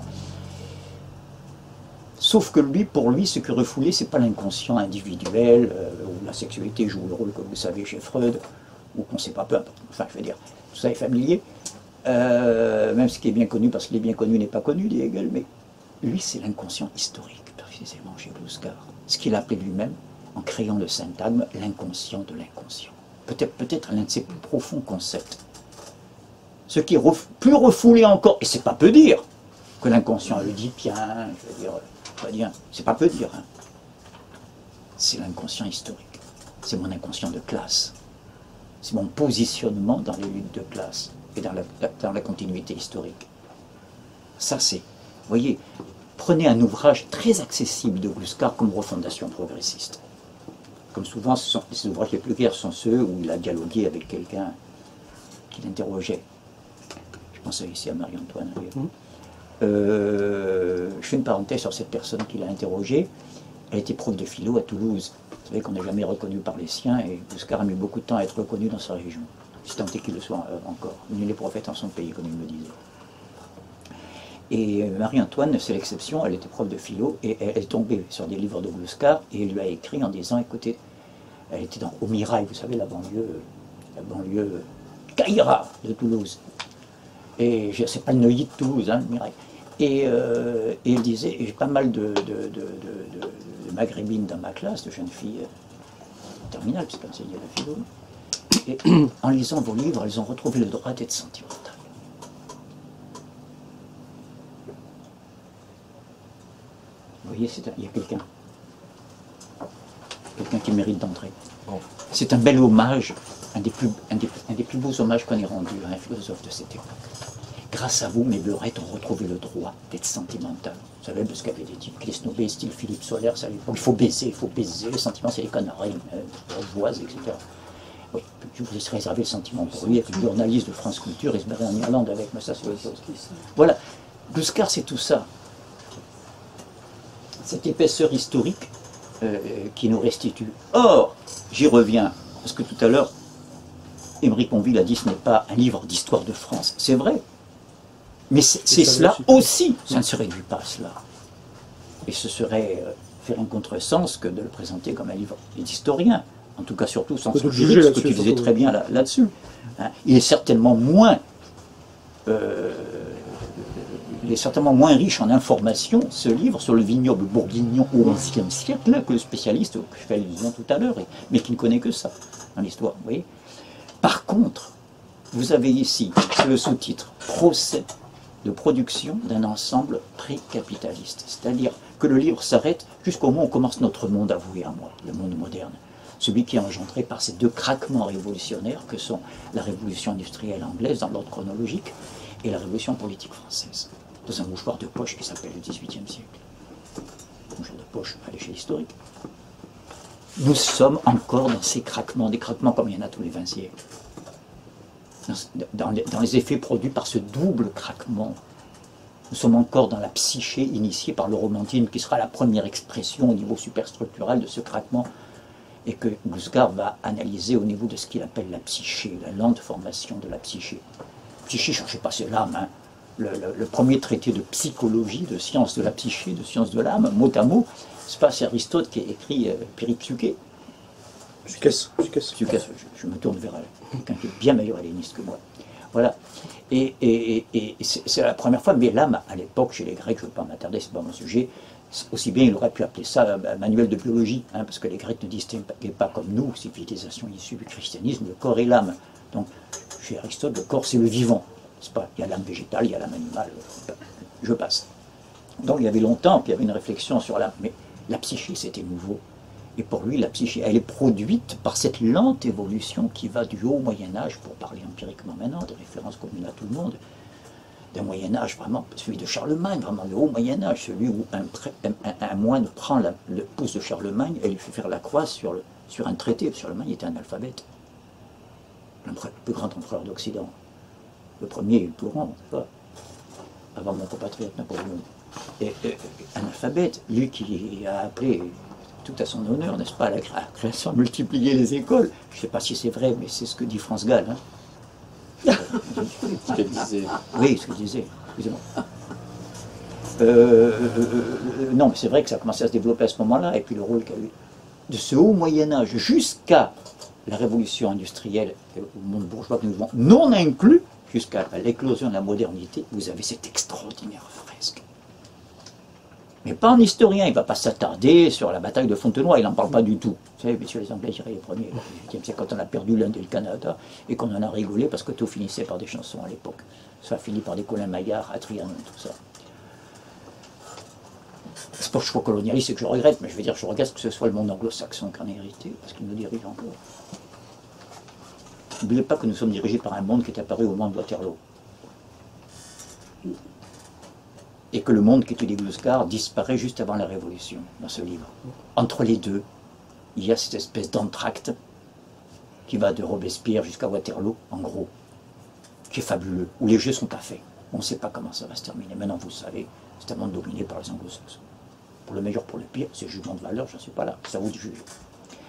Sauf que lui, pour lui, ce que refouler, c'est pas l'inconscient individuel, euh, où la sexualité joue le rôle, comme vous savez, chez Freud, ou qu'on ne sait pas, peu importe. Enfin, je veux dire, tout ça est familier. Euh, même ce qui est bien connu, parce qu'il est bien connu, n'est pas connu, dit Hegel, mais lui, c'est l'inconscient historique, précisément, chez Gluskar. Ce qu'il appelait lui-même, en créant le syntagme, l'inconscient de l'inconscient. Peut-être peut-être l'un de ses plus profonds concepts. Ce qui est ref, plus refoulé encore, et c'est pas peu dire, que l'inconscient oedipien, je veux dire, freudien, c'est pas peu dire. Hein. C'est l'inconscient historique. C'est mon inconscient de classe. C'est mon positionnement dans les luttes de classe et dans la, dans la continuité historique. Ça, c'est, vous voyez, prenez un ouvrage très accessible de Gluskar comme refondation progressiste. Comme souvent, ce sont, les ouvrages les plus clairs sont ceux où il a dialogué avec quelqu'un qui l'interrogeait. Je pense ici à Marie-Antoine. Mmh. Euh, je fais une parenthèse sur cette personne qui l'a interrogée. Elle était prof de philo à Toulouse. Vous savez qu'on n'est jamais reconnu par les siens, et Bouscard a mis beaucoup de temps à être reconnu dans sa région, si tant est qu'il le soit euh, encore. Nul n'est prophète en son pays, comme il me disait. Et Marie-Antoine, c'est l'exception, elle était prof de philo, et elle est tombée sur des livres de Bouscard, et elle lui a écrit en disant, écoutez, elle était dans, au Mirail, vous savez, la banlieue, la banlieue Caïra de Toulouse. Et c'est pas le Neuilly de Toulouse, hein, le Mirail. Et, euh, et elle disait, j'ai pas mal de, de, de, de, de, de maghrébines dans ma classe, de jeunes filles euh, terminales, puisqu'elle enseignait la philo. Et en lisant vos livres, elles ont retrouvé le droit d'être sentimentales. Vous voyez, un, il y a quelqu'un. Quelqu'un qui mérite d'entrer. Bon. C'est un bel hommage, un des, plus, un, des, un des plus beaux hommages qu'on ait rendu à un philosophe de cette époque. Grâce à vous, mes beurettes ont retrouvé le droit d'être sentimentales. Vous savez, parce qu'il y avait des types Clesnobé, style Philippe Solers à l'époque. Il faut baiser, il faut baiser. Les sentiments, c'est les conneries, euh, bourgeoises, et cetera. Oui, je vous laisse réserver le sentiment pour lui, avec une journaliste de France Culture, et se barrer en Irlande avec, mais ça, c'est autre chose. Voilà. Bouscard, c'est tout ça. Cette épaisseur historique euh, qui nous restitue. Or, j'y reviens, parce que tout à l'heure, Émeric Onville a dit ce n'est pas un livre d'histoire de France. C'est vrai. Mais c'est cela aussi. Ça ne se réduit pas à cela. Et ce serait euh, faire un contresens que de le présenter comme un livre d'historien. En tout cas, surtout sans se juger, ce que tu faisais très bien là-dessus. Là hein. Il est certainement moins... Euh, il est certainement moins riche en informations, ce livre, sur le vignoble bourguignon au onzième siècle, que le spécialiste que je fais allusion tout à l'heure, mais qui ne connaît que ça dans l'histoire. Vous voyez. Par contre, vous avez ici le sous-titre « Procès de production d'un ensemble pré-capitaliste ». C'est-à-dire que le livre s'arrête jusqu'au moment où commence notre monde avoué à moi, le monde moderne. Celui qui est engendré par ces deux craquements révolutionnaires que sont la révolution industrielle anglaise dans l'ordre chronologique et la révolution politique française, dans un mouchoir de poche qui s'appelle le dix-huitième siècle. Mouchoir de poche à l'échelle historique. Nous sommes encore dans ces craquements, des craquements comme il y en a tous les vingt siècles. Dans, dans, les, dans les effets produits par ce double craquement, nous sommes encore dans la psyché initiée par le romantisme, qui sera la première expression au niveau superstructural de ce craquement, et que Bouscard va analyser au niveau de ce qu'il appelle la psyché, la lente formation de la psyché. Psyché, je ne sais pas, c'est l'âme. Hein. Le, le, le premier traité de psychologie, de science de la psyché, de science de l'âme, mot à mot, c'est pas c'est Aristote qui a écrit euh, Péripsyché. Psychès. Psychès. Je, je me tourne vers quelqu'un qui est bien meilleur helléniste que moi. Voilà. Et, et, et, et c'est la première fois, mais l'âme, à l'époque, chez les Grecs, je ne veux pas m'attarder, c'est pas mon sujet, aussi bien il aurait pu appeler ça un manuel de biologie, hein, parce que les Grecs ne distinguaient pas comme nous, civilisation issue du christianisme, le corps et l'âme. Donc, chez Aristote, le corps, c'est le vivant. Pas, il y a l'âme végétale, il y a l'âme animale, je passe. Donc il y avait longtemps qu'il y avait une réflexion sur l'âme, mais la psyché c'était nouveau. Et pour lui, la psyché, elle est produite par cette lente évolution qui va du haut Moyen-Âge, pour parler empiriquement maintenant, des références communes à tout le monde, d'un Moyen-Âge vraiment, celui de Charlemagne, vraiment le haut Moyen-Âge, celui où un, un, un, un moine prend la, le pouce de Charlemagne et lui fait faire la croix sur, le, sur un traité. Charlemagne était un alphabète, le plus grand empereur d'Occident. Le premier et le plus grand, avant mon compatriote Napoléon. Et, et, un alphabète, lui qui a appelé tout à son honneur, n'est-ce pas, à la création, à multiplier les écoles. Je ne sais pas si c'est vrai, mais c'est ce que dit France Gall. Hein. Ce qu'elle disait. Oui, ce qu'elle disait, excusez-moi. Euh, euh, non, mais c'est vrai que ça a commencé à se développer à ce moment-là, et puis le rôle qu'a eu de ce haut Moyen-Âge jusqu'à la révolution industrielle, au monde bourgeois que nous vivons, non inclus, jusqu'à l'éclosion de la modernité, vous avez cette extraordinaire fresque. Mais pas un historien, il ne va pas s'attarder sur la bataille de Fontenoy, il n'en parle pas du tout. Vous savez, messieurs les Anglais, j'irai les premiers, au dix-huitième siècle, quand on a perdu l'Inde et le Canada, et qu'on en a rigolé parce que tout finissait par des chansons à l'époque. Ça a fini par des Colin Maillard, Atrian, tout ça. C'est pas que je sois colonialiste et que je regrette, mais je veux dire, je regrette que ce soit le monde anglo-saxon qui en a hérité, parce qu'il me dirige encore. N'oubliez pas que nous sommes dirigés par un monde qui est apparu au moment de Waterloo. Et que le monde qui étudie Bouscard disparaît juste avant la Révolution, dans ce livre. Entre les deux, il y a cette espèce d'entracte qui va de Robespierre jusqu'à Waterloo, en gros, qui est fabuleux, où les jeux sont pas faits. On ne sait pas comment ça va se terminer. Maintenant, vous savez, c'est un monde dominé par les anglo-saxons. Pour le meilleur, pour le pire, c'est jugement de valeur, je ne suis pas là, c'est à vous de juger.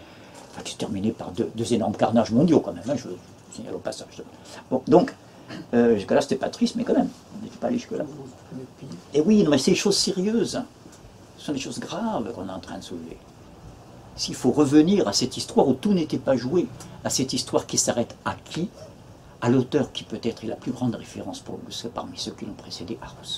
enfin, qui se terminait par deux, deux énormes carnages mondiaux quand même, hein, je, je signale au passage. Bon, donc, euh, jusque-là, c'était pas triste, mais quand même, on n'était pas allé jusque-là. Et oui, non, mais c'est des choses sérieuses, hein. Ce sont des choses graves qu'on est en train de soulever. S'il faut revenir à cette histoire où tout n'était pas joué, à cette histoire qui s'arrête à qui? À l'auteur qui peut-être est la plus grande référence pour Rousseau parmi ceux qui l'ont précédé, à Rousseau.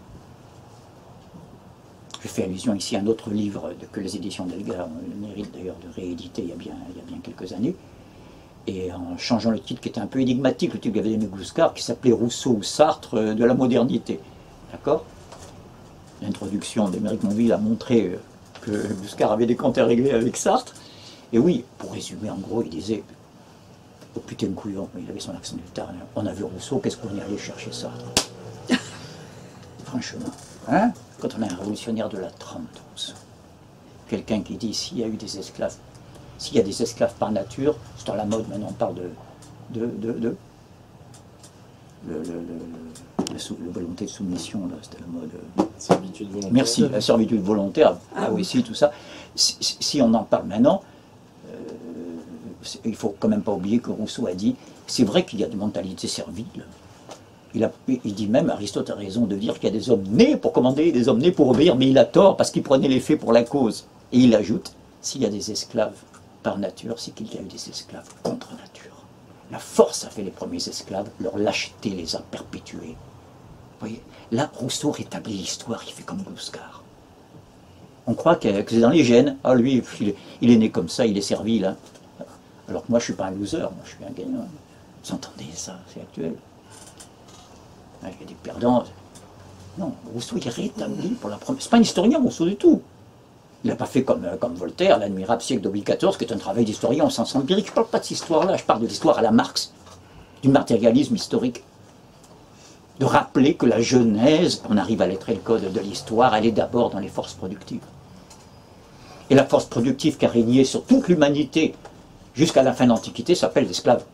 Je fais allusion ici à un autre livre de, que les éditions d'Elgar ont le mérite d'ailleurs de rééditer il y, a bien, il y a bien quelques années, et en changeant le titre qui était un peu énigmatique, le titre qu'avait donné Gluscar, qui s'appelait Rousseau ou Sartre de la modernité. D'accord? L'introduction d'Émeric Monville a montré que Gluscar avait des comptes à régler avec Sartre. Et oui, pour résumer, en gros, il disait « Oh putain de couillon », il avait son accent du Tarn, on a vu Rousseau, qu'est-ce qu'on est allé chercher Sartre? Franchement, hein? Quand on a un révolutionnaire de la trente, Rousseau, quelqu'un qui dit s'il y a eu des esclaves, s'il y a des esclaves par nature, c'est dans la mode, maintenant on parle de... de, de, de le, le, le, la, sou, la volonté de soumission, là, c'était la mode... Servitude volontaire. Merci, la servitude volontaire, ah oui, si, tout ça. Si, si on en parle maintenant, euh, il ne faut quand même pas oublier que Rousseau a dit, c'est vrai qu'il y a des mentalités serviles. Il, a, il dit même, Aristote a raison de dire qu'il y a des hommes nés pour commander, des hommes nés pour obéir, mais il a tort parce qu'il prenait les faits pour la cause. Et il ajoute, s'il y a des esclaves par nature, c'est qu'il y a eu des esclaves contre nature. La force a fait les premiers esclaves, leur lâcheté les a perpétués. Vous voyez, là, Rousseau rétablit l'histoire, il fait comme Gluscar. On croit que, que c'est dans les gènes. Ah, lui, il, il est né comme ça, il est servile. Hein. Alors que moi, je ne suis pas un loser, moi, je suis un gagnant. Vous entendez ça, c'est actuel. Il y a des perdants. Non, Rousseau, il rétablit pour la première... C'est pas un historien, Rousseau, du tout. Il n'a pas fait comme, comme Voltaire, l'admirable siècle de Louis quatorze, qui est un travail d'historien au sens empirique. Je ne parle pas de cette histoire-là, je parle de l'histoire à la Marx, du matérialisme historique. De rappeler que la genèse, on arrive à lettrer le code de l'histoire, elle est d'abord dans les forces productives. Et la force productive qui a régné sur toute l'humanité jusqu'à la fin de l'Antiquité s'appelle l'esclave.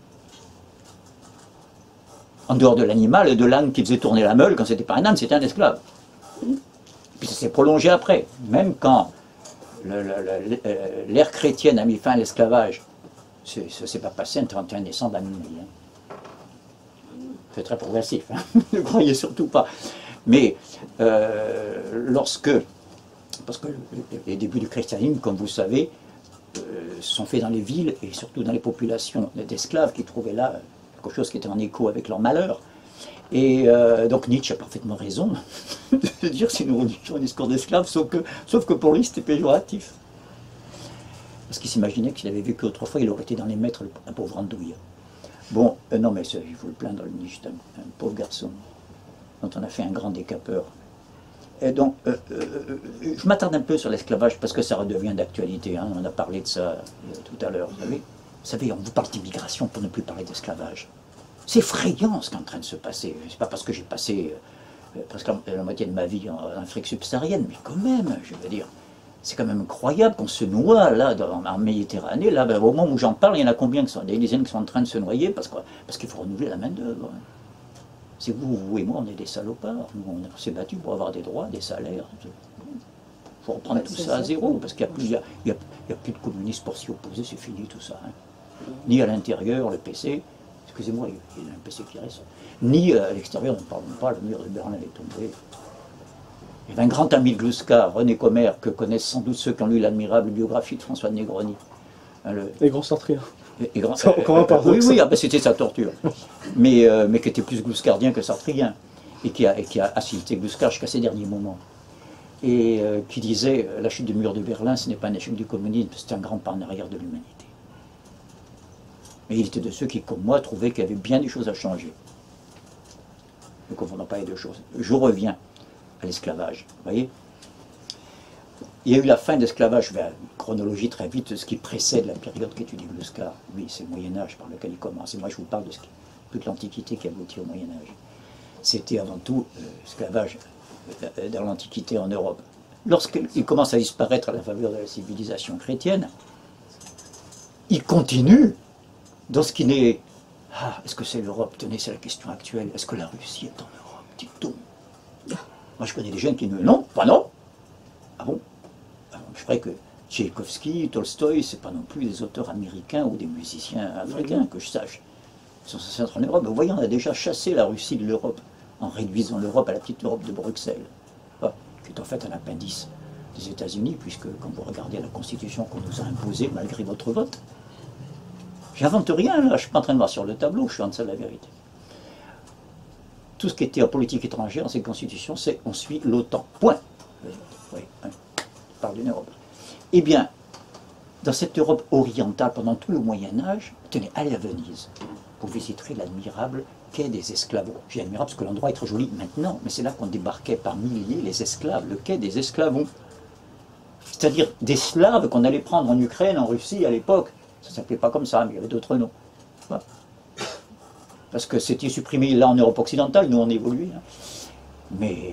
En dehors de l'animal et de l'âne qui faisait tourner la meule, quand c'était pas un âne, c'était un esclave. Puis ça s'est prolongé après, même quand l'ère chrétienne a mis fin à l'esclavage. Ça ne s'est pas passé un trente et un décembre à minuit. Hein. C'est très progressif, hein. Ne croyez surtout pas. Mais euh, lorsque, parce que les débuts du christianisme, comme vous savez, euh, sont faits dans les villes et surtout dans les populations d'esclaves qui trouvaient là quelque chose qui était en écho avec leur malheur. Et euh, donc Nietzsche a parfaitement raison de dire que c'est une religion, un discours d'esclave, sauf que, sauf que pour lui c'était péjoratif. Parce qu'il s'imaginait qu'il avait vécu autrefois, il aurait été dans les maîtres, un pauvre andouille. Bon, euh, non mais ça, il faut le plaindre, Nietzsche, un, un pauvre garçon, dont on a fait un grand décapeur. Et donc, euh, euh, je m'attarde un peu sur l'esclavage parce que ça redevient d'actualité, hein, on a parlé de ça euh, tout à l'heure, vous savez. Vous savez, on vous parle d'immigration pour ne plus parler d'esclavage. C'est effrayant ce qui est en train de se passer. C'est pas parce que j'ai passé euh, presque la, la moitié de ma vie en, en Afrique subsaharienne, mais quand même, je veux dire, c'est quand même incroyable qu'on se noie là, dans, en Méditerranée. Là, ben, au moment où j'en parle, il y en a combien qui sont, des dizaines qui sont en train de se noyer parce, que, parce qu'il faut renouveler la main-d'œuvre. C'est vous, vous et moi, on est des salopards. Nous, on s'est battus pour avoir des droits, des salaires. Il faut reprendre tout ça à zéro, parce qu'il n'y a, a, a, a plus de communistes pour s'y opposer, c'est fini tout ça. Hein. Ni à l'intérieur, le P C, excusez-moi, il y a un P C qui reste, ni à l'extérieur, on ne parle pas, le mur de Berlin est tombé. Il y avait un grand ami de Gluscar, René Commère, que connaissent sans doute ceux qui ont lu l'admirable biographie de François de Negroni. Hein, le... Les grands sartriens. Et grand... C'est encore un paradoxe. Oui, oui, ah ben c'était sa torture. mais, euh, mais qui était plus gluscardien que sartrien, et qui a, et qui a assisté Gluscar jusqu'à ses derniers moments. Et euh, qui disait, la chute du mur de Berlin, ce n'est pas un échec du communisme, c'est un grand pas en arrière de l'humanité. Mais il était de ceux qui, comme moi, trouvaient qu'il y avait bien des choses à changer. Ne confondons pas les deux choses. Je reviens à l'esclavage, vous voyez. Il y a eu la fin de l'esclavage, je vais à une chronologie très vite de ce qui précède la période qu'étudie Gluscar. Oui, c'est le Moyen-Âge par lequel il commence. Et moi, je vous parle de ce qui, toute l'Antiquité qui aboutit au Moyen-Âge. C'était avant tout l'esclavage euh, dans l'Antiquité en Europe. Lorsqu'il commence à disparaître à la faveur de la civilisation chrétienne, il continue dans ce qui n'est... Ah, est-ce que c'est l'Europe? Tenez, c'est la question actuelle. Est-ce que la Russie est en Europe? Dites-donc. Moi, je connais des jeunes qui ne... Non, pas non. Ah bon? Je ferais que Tchaïkovski, Tolstoï, c'est pas non plus des auteurs américains ou des musiciens africains, que je sache. Ils sont censés être en Europe. Vous voyez, on a déjà chassé la Russie de l'Europe, en réduisant l'Europe à la petite Europe de Bruxelles, ah, qui est en fait un appendice des États-Unis, puisque quand vous regardez la Constitution qu'on nous a imposée, malgré votre vote, j'invente rien, là, je ne suis pas en train de voir sur le tableau, je suis en deçà de la vérité. Tout ce qui était en politique étrangère, dans cette Constitution, c'est on suit l'OTAN. Point. Oui, hein, je parle d'une Europe. Eh bien, dans cette Europe orientale, pendant tout le Moyen-Âge, tenez, allez à Venise, vous visiterez l'admirable quai des esclavons. J'ai admirable parce que l'endroit est très joli maintenant, mais c'est là qu'on débarquait par milliers les esclaves, le quai des esclavons. C'est-à-dire des Slaves qu'on allait prendre en Ukraine, en Russie à l'époque. Ça ne s'appelait pas comme ça, mais il y avait d'autres noms. Voilà. Parce que c'était supprimé là en Europe occidentale, nous on évoluait. Hein. Mais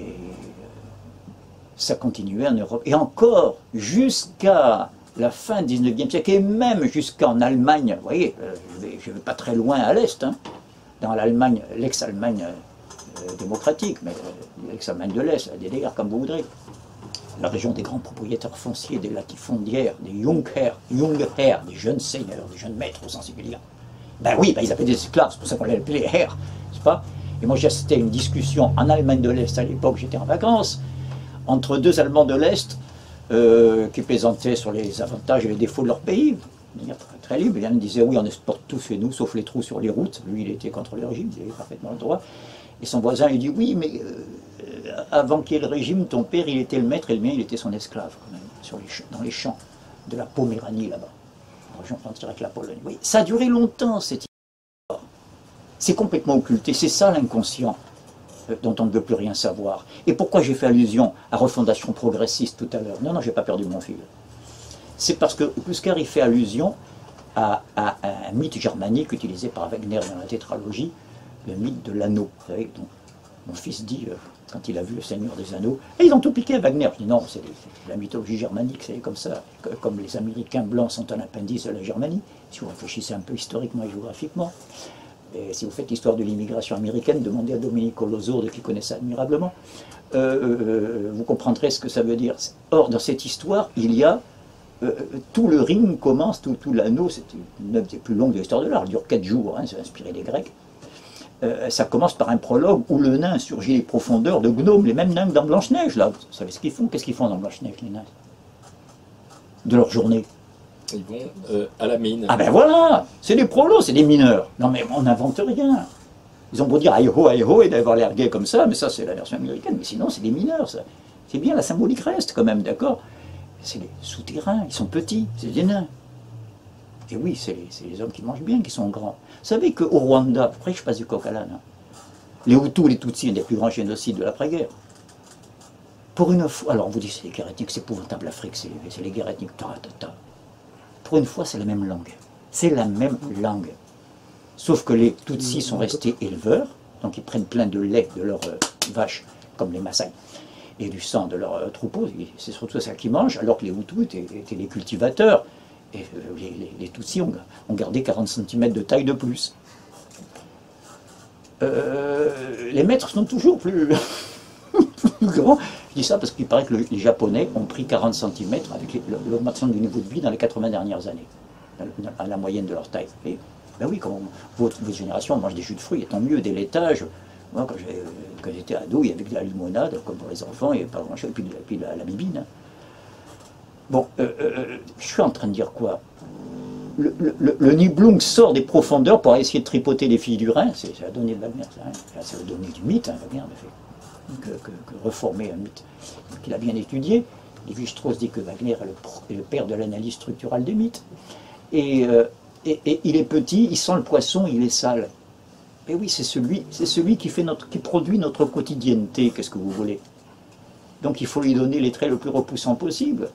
ça continuait en Europe. Et encore, jusqu'à la fin du dix-neuvième siècle, et même jusqu'en Allemagne, vous voyez, euh, je ne vais, vais pas très loin à l'Est, hein, dans l'Allemagne, l'ex-Allemagne euh, démocratique, mais euh, l'ex-Allemagne de l'Est, la D D R comme vous voudrez. La région des grands propriétaires fonciers, des latifondières, des Jungherr, Jungherr, des jeunes seigneurs, des jeunes maîtres au sens singulier. Ben oui, ben ils appelaient des esclaves, c'est pour ça qu'on les appelait les Herr, n'est-ce pas? Et moi j'ai assisté à une discussion en Allemagne de l'Est à l'époque, j'étais en vacances, entre deux Allemands de l'Est euh, qui plaisantaient sur les avantages et les défauts de leur pays, de manière très, très libre. Il me disait oui, on exporte tout chez nous, sauf les trous sur les routes. Lui, il était contre le régime, il avait parfaitement le droit. Et son voisin lui dit oui, mais euh, avant qu'il y ait le régime, ton père, il était le maître et le mien, il était son esclave, quand même, sur les, dans les champs de la Poméranie, là-bas, en région frontière avec la Pologne. Oui, ça a duré longtemps, cette histoire. C'est complètement occulté, c'est ça l'inconscient, euh, dont on ne veut plus rien savoir. Et pourquoi j'ai fait allusion à refondation progressiste tout à l'heure? Non, non, j'ai pas perdu mon fil. C'est parce que Kluskar, il fait allusion à, à, à un mythe germanique utilisé par Wagner dans la tétralogie, le mythe de l'anneau. Vous savez, donc, mon fils dit, euh, quand il a vu le Seigneur des Anneaux, et ils ont tout piqué à Wagner. Je dis non, c'est la mythologie germanique, c'est comme ça, comme les Américains blancs sont un appendice de la Germanie, si vous réfléchissez un peu historiquement et géographiquement. Et si vous faites l'histoire de l'immigration américaine, demandez à Domenico Losurdo qui connaît ça admirablement, euh, euh, vous comprendrez ce que ça veut dire. Or, dans cette histoire, il y a euh, tout le ring commence, tout, tout l'anneau, c'est une œuvre des plus longues de l'histoire de l'art, elle dure quatre jours, hein, c'est inspiré des Grecs. Euh, ça commence par un prologue où le nain surgit des profondeurs de gnomes, les mêmes nains que dans Blanche-Neige, là. Vous savez ce qu'ils font? Qu'est-ce qu'ils font dans Blanche-Neige, les nains? De leur journée. Ils vont euh, à la mine. Ah ben voilà, c'est des prolos, c'est des mineurs. Non mais on n'invente rien. Ils ont beau dire aïe ho, aïe ho et d'avoir l'air gay comme ça, mais ça c'est la version américaine, mais sinon c'est des mineurs, ça. C'est bien, la symbolique reste quand même, d'accord? C'est des souterrains, ils sont petits, c'est des nains. Et oui, c'est les, les hommes qui mangent bien, qui sont grands. Vous savez qu'au Rwanda, vous croyez que je passe du coq à l'âne, hein, les Hutus et les Tutsis, un des plus grands génocides de l'après-guerre. Pour une fois, alors on vous dit c'est les guerres ethniques, c'est épouvantable l'Afrique, c'est les guerres ethniques, ta, ta, ta. Pour une fois, c'est la même langue. C'est la même langue. Sauf que les Tutsis sont restés éleveurs, donc ils prennent plein de lait de leurs euh, vaches, comme les Maasai, et du sang de leurs euh, troupeaux, c'est surtout ça qu'ils mangent, alors que les Hutus étaient, étaient les cultivateurs. Et euh, les, les, les Tutsis ont, ont gardé quarante centimètres de taille de plus. Euh, les maîtres sont toujours plus, plus grands. Je dis ça parce qu'il paraît que le, les Japonais ont pris quarante centimètres avec l'augmentation du niveau de vie dans les quatre-vingts dernières années, à la moyenne de leur taille. Et, ben oui, quand votre, votre génération mange des jus de fruits, et tant mieux, des laitages. Moi, quand j'étais ado, il y avait de la limonade, comme pour les enfants, et pas grand-chose, et puis, et puis la, la bibine. Bon, euh, euh, je suis en train de dire quoi? Le, le, le Nibelung sort des profondeurs pour essayer de tripoter les filles du Rhin, c'est la donnée de Wagner, hein. C'est la donnée du mythe, hein, Wagner a fait que, que, que reformer un mythe qu'il a bien étudié. Lévi-Strauss dit que Wagner est le, est le père de l'analyse structurale des mythes. Et, euh, et, et il est petit, il sent le poisson, il est sale. Et oui, c'est celui, c'est celui qui, fait notre, qui produit notre quotidienneté, qu'est-ce que vous voulez? Donc il faut lui donner les traits le plus repoussants possible.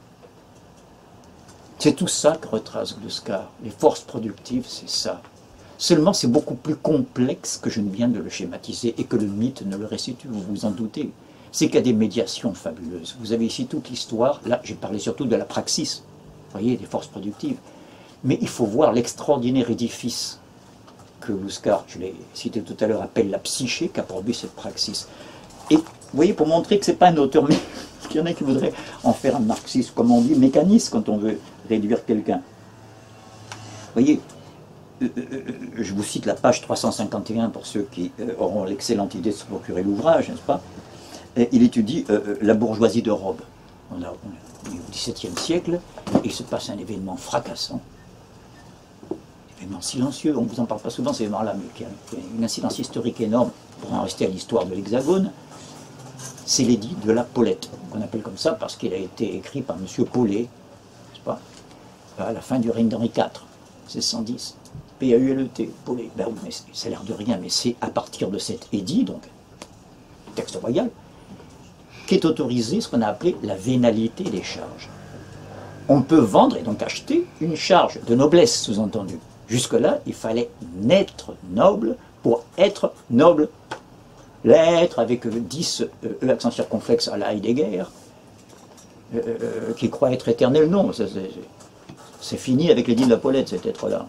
C'est tout ça que retrace Kluskar. Les forces productives, c'est ça. Seulement, c'est beaucoup plus complexe que je ne viens de le schématiser et que le mythe ne le restitue, vous vous en doutez. C'est qu'il y a des médiations fabuleuses. Vous avez ici toute l'histoire. Là, j'ai parlé surtout de la praxis, vous voyez, des forces productives. Mais il faut voir l'extraordinaire édifice que Kluskar, je l'ai cité tout à l'heure, appelle la psyché qu'a produit cette praxis. Et vous voyez, pour montrer que ce n'est pas un auteur Il y en a qui voudraient en faire un marxiste, comme on dit, mécaniste, quand on veut réduire quelqu'un. Vous voyez, euh, euh, je vous cite la page trois cent cinquante et un pour ceux qui euh, auront l'excellente idée de se procurer l'ouvrage, n'est-ce pas? Et il étudie euh, la bourgeoisie de robe. On, a, on est au dix-septième siècle, et il se passe un événement fracassant, un événement silencieux, on ne vous en parle pas souvent, ces événements-là, mais qui a une incidence historique énorme, pour en rester à l'histoire de l'Hexagone. C'est l'édit de la Paulette, qu'on appelle comme ça parce qu'il a été écrit par M. Paulet, n'est-ce pas, à la fin du règne d'Henri quatre, seize cent dix. P A U L E T, Paulet. Ben oui, mais ça a l'air de rien, mais c'est à partir de cet édit, donc, texte royal, qu'est autorisé ce qu'on a appelé la vénalité des charges. On peut vendre et donc acheter une charge de noblesse, sous-entendu. Jusque-là, il fallait naître noble pour être noble. L'être avec dix E accent circonflexe à la Heidegger, euh, euh, qui croit être éternel, non, c'est fini avec l'édit de la Paulette, cet être-là.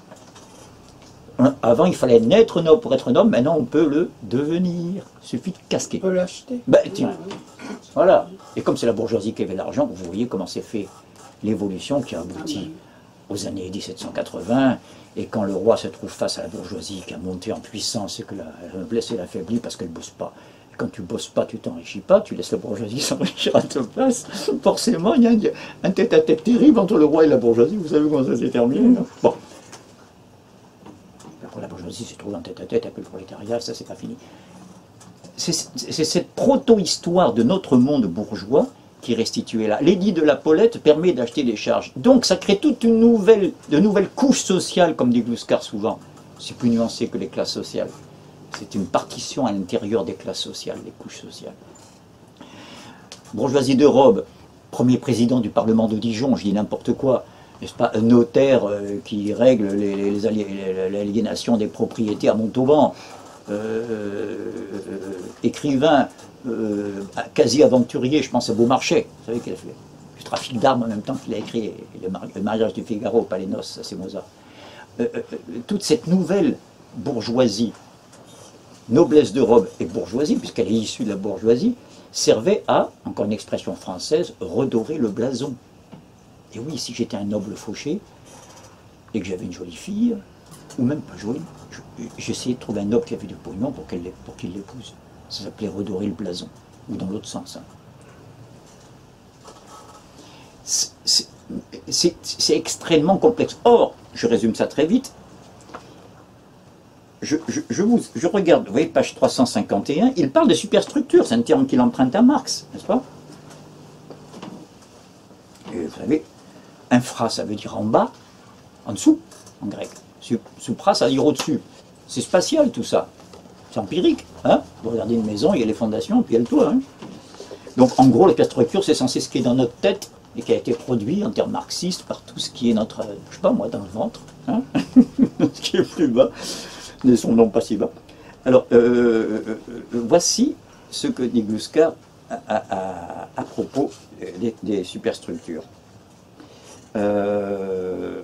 Avant, il fallait naître noble pour être noble, maintenant on peut le devenir. Il suffit de casquer. On peut l'acheter. Ben, tiens, voilà. Et comme c'est la bourgeoisie qui avait l'argent, vous voyez comment s'est fait l'évolution qui a abouti aux années mille sept cent quatre-vingts, et quand le roi se trouve face à la bourgeoisie qui a monté en puissance et que la noblesse est affaiblie parce qu'elle ne bosse pas. Et quand tu ne bosses pas, tu t'enrichis pas, tu laisses la bourgeoisie s'enrichir à ta place, forcément il y a un tête-à-tête terrible entre le roi et la bourgeoisie, vous savez comment ça s'est terminé, non? Bon. Après, la bourgeoisie se trouve en tête-à-tête avec le prolétariat, ça c'est pas fini. C'est cette proto-histoire de notre monde bourgeois qui est restituée là. L'édit de la Paulette permet d'acheter des charges. Donc ça crée toute une nouvelle, de nouvelles couches sociales, comme dit Gluskar souvent. C'est plus nuancé que les classes sociales. C'est une partition à l'intérieur des classes sociales, des couches sociales. Bourgeoisie de robe, premier président du Parlement de Dijon, je dis n'importe quoi, n'est-ce pas, un notaire euh, qui règle l'aliénation des propriétés à Montauban, euh, euh, écrivain, euh, quasi aventurier, je pense à Beaumarchais, vous savez qu'il a fait du trafic d'armes en même temps qu'il a écrit le, mari le mariage du Figaro, pas les noces, ça c'est Mozart. Euh, euh, toute cette nouvelle bourgeoisie, noblesse de robe et bourgeoisie, puisqu'elle est issue de la bourgeoisie, servait à, encore une expression française, redorer le blason. Et oui, si j'étais un noble fauché, et que j'avais une jolie fille, ou même pas jolie, j'essayais de trouver un noble qui avait du pognon pour qu'il qu'il l'épouse. Ça s'appelait redorer le blason, ou dans l'autre sens. Hein. C'est extrêmement complexe. Or, je résume ça très vite, je, je, je, vous, je regarde, vous voyez, page trois cent cinquante et un, il parle de superstructure, c'est un terme qu'il emprunte à Marx, n'est-ce pas? Et vous savez, infra, ça veut dire en bas, en dessous, en grec. Supra, ça veut dire au-dessus. C'est spatial tout ça. C'est empirique. Hein, vous regardez une maison, il y a les fondations, puis il y a le toit. Hein. Donc en gros, la superstructure, c'est censé ce qui est dans notre tête et qui a été produit en termes marxistes par tout ce qui est notre, je sais pas moi, dans le ventre. Hein, ce qui est plus bas, ne sont donc pas si bas. Alors, euh, euh, voici ce que dit Gluskar à, à, à propos des, des superstructures. Euh,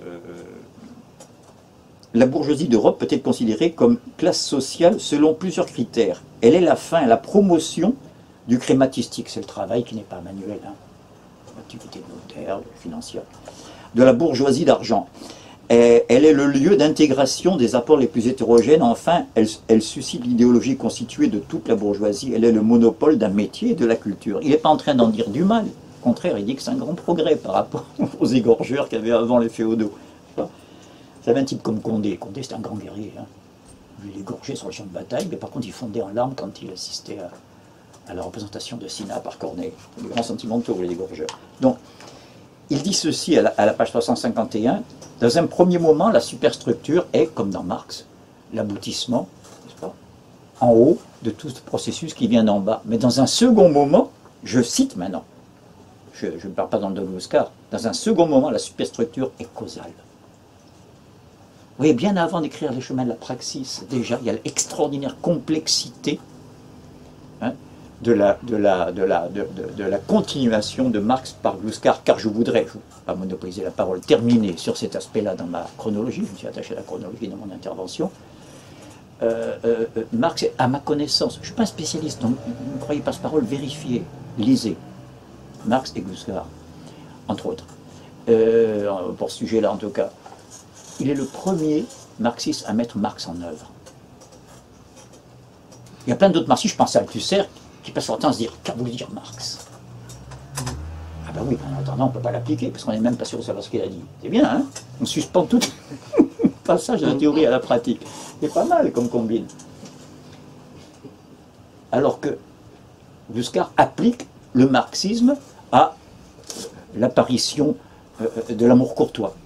la bourgeoisie d'Europe peut être considérée comme classe sociale selon plusieurs critères. Elle est la fin, la promotion du crématistique, c'est le travail qui n'est pas manuel, hein. L'activité de notaire, financière, de la bourgeoisie d'argent. Elle est le lieu d'intégration des apports les plus hétérogènes. Enfin, elle, elle suscite l'idéologie constituée de toute la bourgeoisie. Elle est le monopole d'un métier et de la culture. Il n'est pas en train d'en dire du mal. Au contraire, il dit que c'est un grand progrès par rapport aux égorgeurs qu'il y avait avant les féodaux. Vous savez, un type comme Condé. Condé, c'était un grand guerrier. Hein. Il égorgeait sur le champ de bataille, mais par contre, il fondait en larmes quand il assistait à, à la représentation de Cinna par Corneille. Les grands sentimentaux, les égorgeurs. Donc, il dit ceci à la, à la page trois cent cinquante et un. Dans un premier moment, la superstructure est, comme dans Marx, l'aboutissement, n'est-ce pas, en haut de tout ce processus qui vient d'en bas. Mais dans un second moment, je cite maintenant, je ne parle pas dans le Gluskar, dans un second moment, la superstructure est causale. Vous voyez, bien avant d'écrire les chemins de la praxis, déjà, il y a l'extraordinaire complexité hein, de, la, de, la, de, la, de, de, de la continuation de Marx par Gluskar, car je voudrais, je ne veux pas monopoliser la parole, terminer sur cet aspect-là dans ma chronologie, je me suis attaché à la chronologie dans mon intervention. Euh, euh, Marx, à ma connaissance, je ne suis pas un spécialiste, donc ne croyez pas ce parole, vérifiez, lisez. Marx et Glusgar, entre autres. Euh, pour ce sujet-là, en tout cas. Il est le premier marxiste à mettre Marx en œuvre. Il y a plein d'autres marxistes, je pense à Althusser, qui passent leur temps à se dire « qu'a voulu dire Marx ?» Ah ben oui, en attendant, on ne peut pas l'appliquer, parce qu'on n'est même pas sûr de savoir ce qu'il a dit. C'est bien, hein? On suspend tout le passage de la théorie à la pratique. C'est pas mal comme combine. Alors que Glusgar applique le marxisme à l'apparition de l'amour courtois.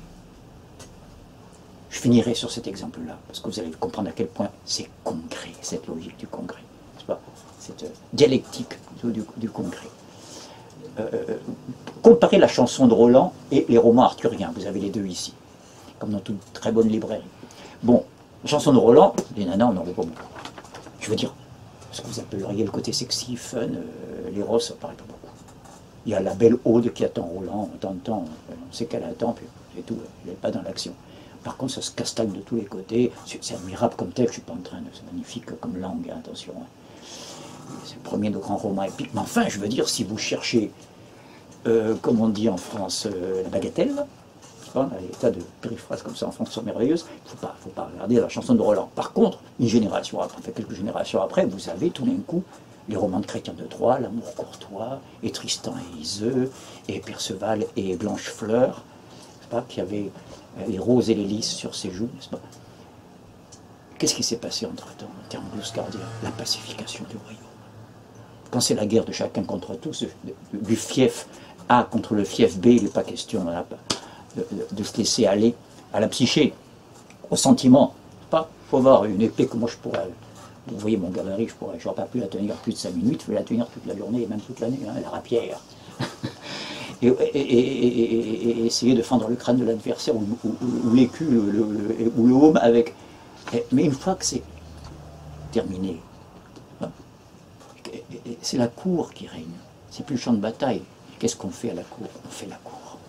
Je finirai sur cet exemple-là, parce que vous allez comprendre à quel point c'est concret, cette logique du concret, n'est-ce pas? Cette dialectique du, du concret. Euh, comparez la chanson de Roland et les romans arthuriens, vous avez les deux ici, comme dans toute très bonne librairie. Bon, la chanson de Roland, les nanas, on n'en veut pas beaucoup. Je veux dire, ce que vous appelleriez le côté sexy, fun, euh, l'éros, ça ne paraît pas beaucoup. Il y a la belle ode qui attend Roland, on t'entend, on sait qu'elle attend, puis c'est tout, elle n'est pas dans l'action. Par contre, ça se castagne de tous les côtés, c'est admirable comme tel, je ne suis pas en train de... C'est magnifique comme langue, hein, attention. Hein. C'est le premier de grands romans épiques. Mais enfin, je veux dire, si vous cherchez, euh, comme on dit en France, euh, la bagatelle, pas, les tas de périphrases comme ça en France sont merveilleuses, il ne faut pas, faut pas regarder la chanson de Roland. Par contre, une génération après, enfin, quelques générations après, vous avez tout d'un coup les romans de Chrétien de Troyes, L'amour courtois, et Tristan et Iseux, et Perceval et Blanchefleur, pas, qui avaient les roses et les lys sur ses joues, n'est-ce pas? Qu'est-ce qui s'est passé entre-temps, en termes gluscardiens? La pacification du royaume. Quand c'est la guerre de chacun contre tous, du fief A contre le fief B, il n'est pas question de, de, de se laisser aller à la psyché, au sentiment. Il faut avoir une épée que moi je pourrais... Vous voyez mon gabarit, je n'aurais pas pu la tenir plus de cinq minutes, je vais la tenir toute la journée et même toute l'année, hein, la rapière. Et, et, et, et, et essayer de fendre le crâne de l'adversaire ou, ou, ou l'écu le, le, le, ou le haume avec. Mais une fois que c'est terminé, c'est la cour qui règne, c'est plus le champ de bataille. Qu'est-ce qu'on fait à la cour? On fait la cour.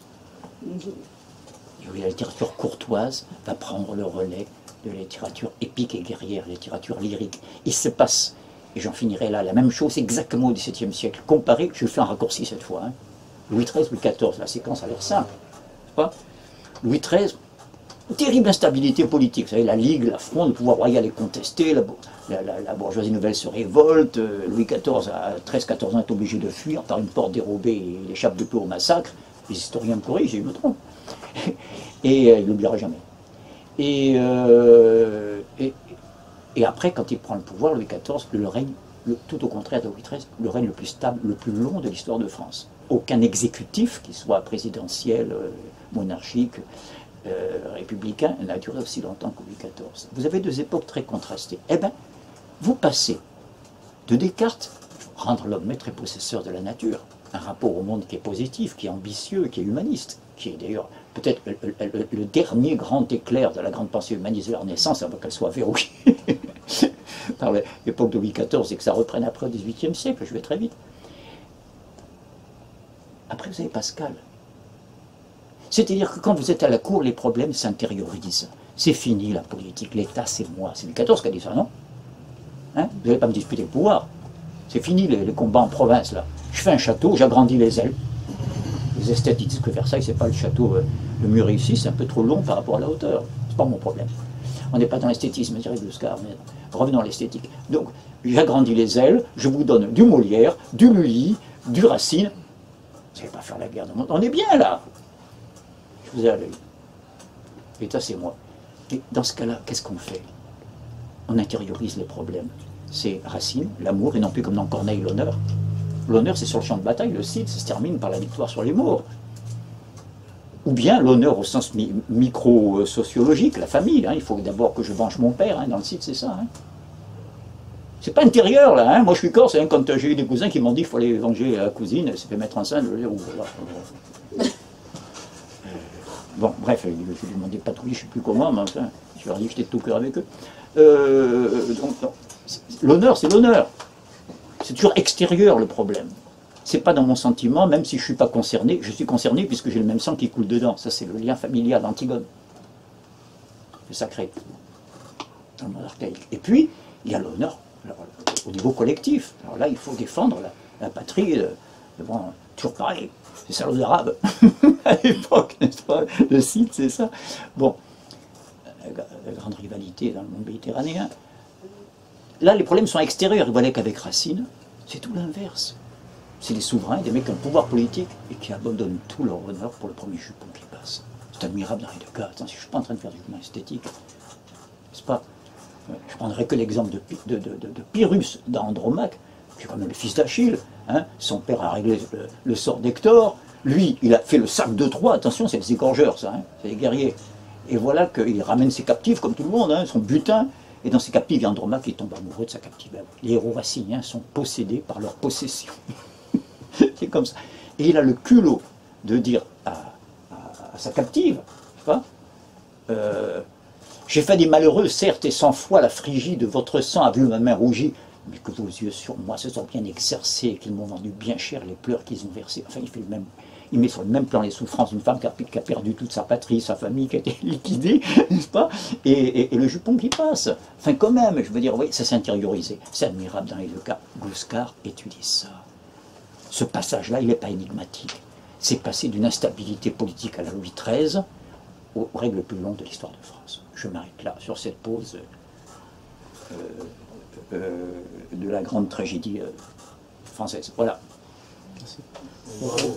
Et oui, la littérature courtoise va prendre le relais de la littérature épique et guerrière, la littérature lyrique. Il se passe, et j'en finirai là, la même chose exactement au dix-septième siècle. Comparé, je fais un raccourci cette fois, hein. Louis treize, Louis quatorze, la séquence a l'air simple. Pas Louis treize, terrible instabilité politique. Vous savez, la Ligue, la Fronde, le pouvoir royal est contesté, la, la, la, la bourgeoisie nouvelle se révolte, Louis quatorze, à treize quatorze ans, est obligé de fuir par une porte dérobée, et il échappe de peu au massacre. Les historiens me corrigent, je me trompe. Et euh, il n'oubliera jamais. Et, euh, et, et après, quand il prend le pouvoir, Louis quatorze, le règne, le, tout au contraire de Louis treize, le règne le plus stable, le plus long de l'histoire de France. Aucun exécutif, qui soit présidentiel, euh, monarchique, euh, républicain, n'a duré aussi longtemps que Louis quatorze. Vous avez deux époques très contrastées. Eh bien, vous passez de Descartes, rendre l'homme maître et possesseur de la nature, un rapport au monde qui est positif, qui est ambitieux, qui est humaniste, qui est d'ailleurs peut-être le, le, le dernier grand éclair de la grande pensée humaniste de la Renaissance, avant qu'elle soit verrouillée par l'époque de Louis quatorze et que ça reprenne après au dix-huitième siècle, je vais très vite. Après, vous avez Pascal. C'est-à-dire que quand vous êtes à la cour, les problèmes s'intériorisent. C'est fini la politique, l'État c'est moi. C'est Louis quatorze qui a dit ça, non? Hein? Vous n'allez pas me disputer le pouvoir. C'est fini les, les combats en province, là. Je fais un château, j'agrandis les ailes. Les esthètes disent que Versailles, c'est pas le château, euh, le mur ici, c'est un peu trop long par rapport à la hauteur. C'est pas mon problème. On n'est pas dans l'esthétisme, dirait Gluscar, mais revenons à l'esthétique. Donc, j'agrandis les ailes, je vous donne du Molière, du Lully, du Racine. Vous n'allez pas faire la guerre du monde. On est bien là. Je vous ai à l'œil. L'État, c'est moi. Et dans ce cas-là, qu'est-ce qu'on fait? On intériorise les problèmes. C'est Racine, l'amour, et non plus comme dans Corneille, l'honneur. L'honneur, c'est sur le champ de bataille, le Cid, ça se termine par la victoire sur les morts. Ou bien l'honneur au sens mi micro-sociologique, la famille. Hein. Il faut d'abord que je venge mon père, hein. Dans le Cid, c'est ça. Hein. C'est pas intérieur, là. Hein. Moi, je suis corse, hein. Quand j'ai eu des cousins qui m'ont dit qu'il fallait venger la cousine, elle s'est fait mettre enceinte, je veux dire, oh, voilà. Bon, bref, je lui ai demandé de patrouiller, je ne sais plus comment, mais enfin, je leur ai dit que j'étais de tout cœur avec eux. Euh, l'honneur, c'est l'honneur. C'est toujours extérieur le problème. C'est pas dans mon sentiment, même si je ne suis pas concerné. Je suis concerné puisque j'ai le même sang qui coule dedans. Ça, c'est le lien familial d'Antigone. Le sacré. Dans le monde archaïque. Et puis, il y a l'honneur au niveau collectif. Alors là, il faut défendre la, la patrie devant toujours pareil, c'est salauds d'arabe, à l'époque, n'est-ce pas? Le site, c'est ça. Bon, la grande rivalité dans le monde méditerranéen. Là, les problèmes sont extérieurs. Vous voyez qu'avec Racine, c'est tout l'inverse. C'est les souverains, des mecs qui ont le pouvoir politique et qui abandonnent tout leur honneur pour le premier jupon qui passe. C'est admirable dans les deux cas. Attention, je ne suis pas en train de faire du jugement esthétique. N'est-ce pas? Je prendrai que l'exemple de, de, de, de, de Pyrrhus dans Andromaque, qui est quand même le fils d'Achille. Hein. Son père a réglé le, le sort d'Hector. Lui, il a fait le sac de Troie. Attention, c'est les égorgeurs, ça. Hein. C'est les guerriers. Et voilà qu'il ramène ses captifs, comme tout le monde, hein, son butin. Et dans ses captifs, il y a Andromaque qui tombe amoureux de sa captive. Les héros raciniens sont possédés par leur possession. C'est comme ça. Et il a le culot de dire à, à, à sa captive, je sais pas, euh, j'ai fait des malheureux, certes, et sans foi, la Phrygie de votre sang a vu ma main rougie, mais que vos yeux sur moi se sont bien exercés, et qu'ils m'ont vendu bien cher les pleurs qu'ils ont versés. Enfin, il fait le même. Il met sur le même plan les souffrances d'une femme qui a, qui a perdu toute sa patrie, sa famille, qui a été liquidée, n'est-ce pas, et, et, et le jupon qui passe. Enfin, quand même, je veux dire, oui, ça s'est intériorisé. C'est admirable dans les deux cas. Glouskar étudie ça. Ce passage-là, il n'est pas énigmatique. C'est passé d'une instabilité politique à la Louis treize aux règles les plus longues de l'histoire de France. Je m'arrête là, sur cette pause euh, euh, de la grande tragédie euh, française. Voilà. Merci. Bravo.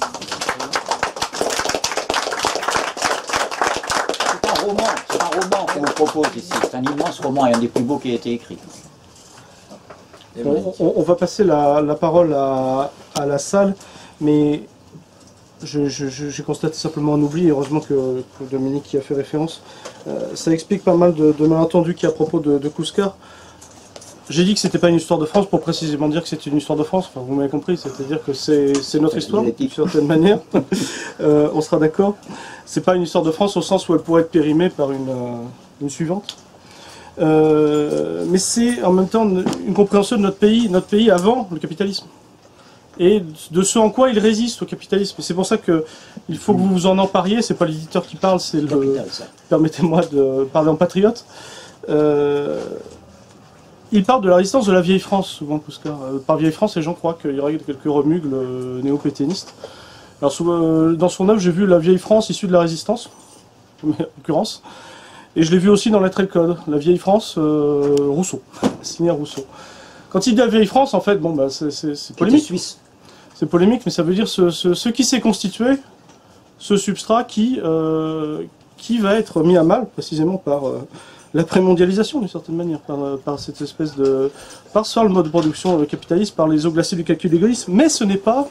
C'est un roman, c'est un roman qu'on vous propose ici. C'est un immense roman et un des plus beaux qui a été écrit. On, on, on va passer la, la parole à, à la salle, mais j'ai je, je, constaté simplement un oubli, heureusement que, que Dominique y a fait référence. Euh, ça explique pas mal de, de malentendus qu'il y a à propos de, de Glouskar. J'ai dit que c'était pas une histoire de France pour précisément dire que c'est une histoire de France, enfin vous m'avez compris, c'est-à-dire que c'est notre histoire, d'une certaine manière, euh, on sera d'accord. C'est pas une histoire de France au sens où elle pourrait être périmée par une, euh, une suivante. Euh, mais c'est en même temps une, une compréhension de notre pays, notre pays avant le capitalisme. Et de ce en quoi il résiste au capitalisme. Et c'est pour ça qu'il faut que vous vous en empariez, c'est pas l'éditeur qui parle, c'est le... Permettez-moi de parler en patriote. Euh, il parle de la résistance de la vieille France, souvent, Glouskar. Euh, par vieille France, les gens croient qu'il y aurait quelques remugles euh, néo-pétainistes. Alors, sous, euh, dans son œuvre, j'ai vu la vieille France issue de la résistance, en l'occurrence. Et je l'ai vu aussi dans Lettres et le Code, la vieille France, euh, Rousseau, signé Rousseau. Quand il dit la vieille France, en fait, bon, bah, c'est polémique. Suisse. C'est polémique, mais ça veut dire ce, ce, ce qui s'est constitué, ce substrat qui, euh, qui va être mis à mal, précisément par euh, l'après-mondialisation, d'une certaine manière, par, par cette espèce de... par sur le mode de production capitaliste, par les eaux glacées du calcul égoïsme. Mais ce n'est pas...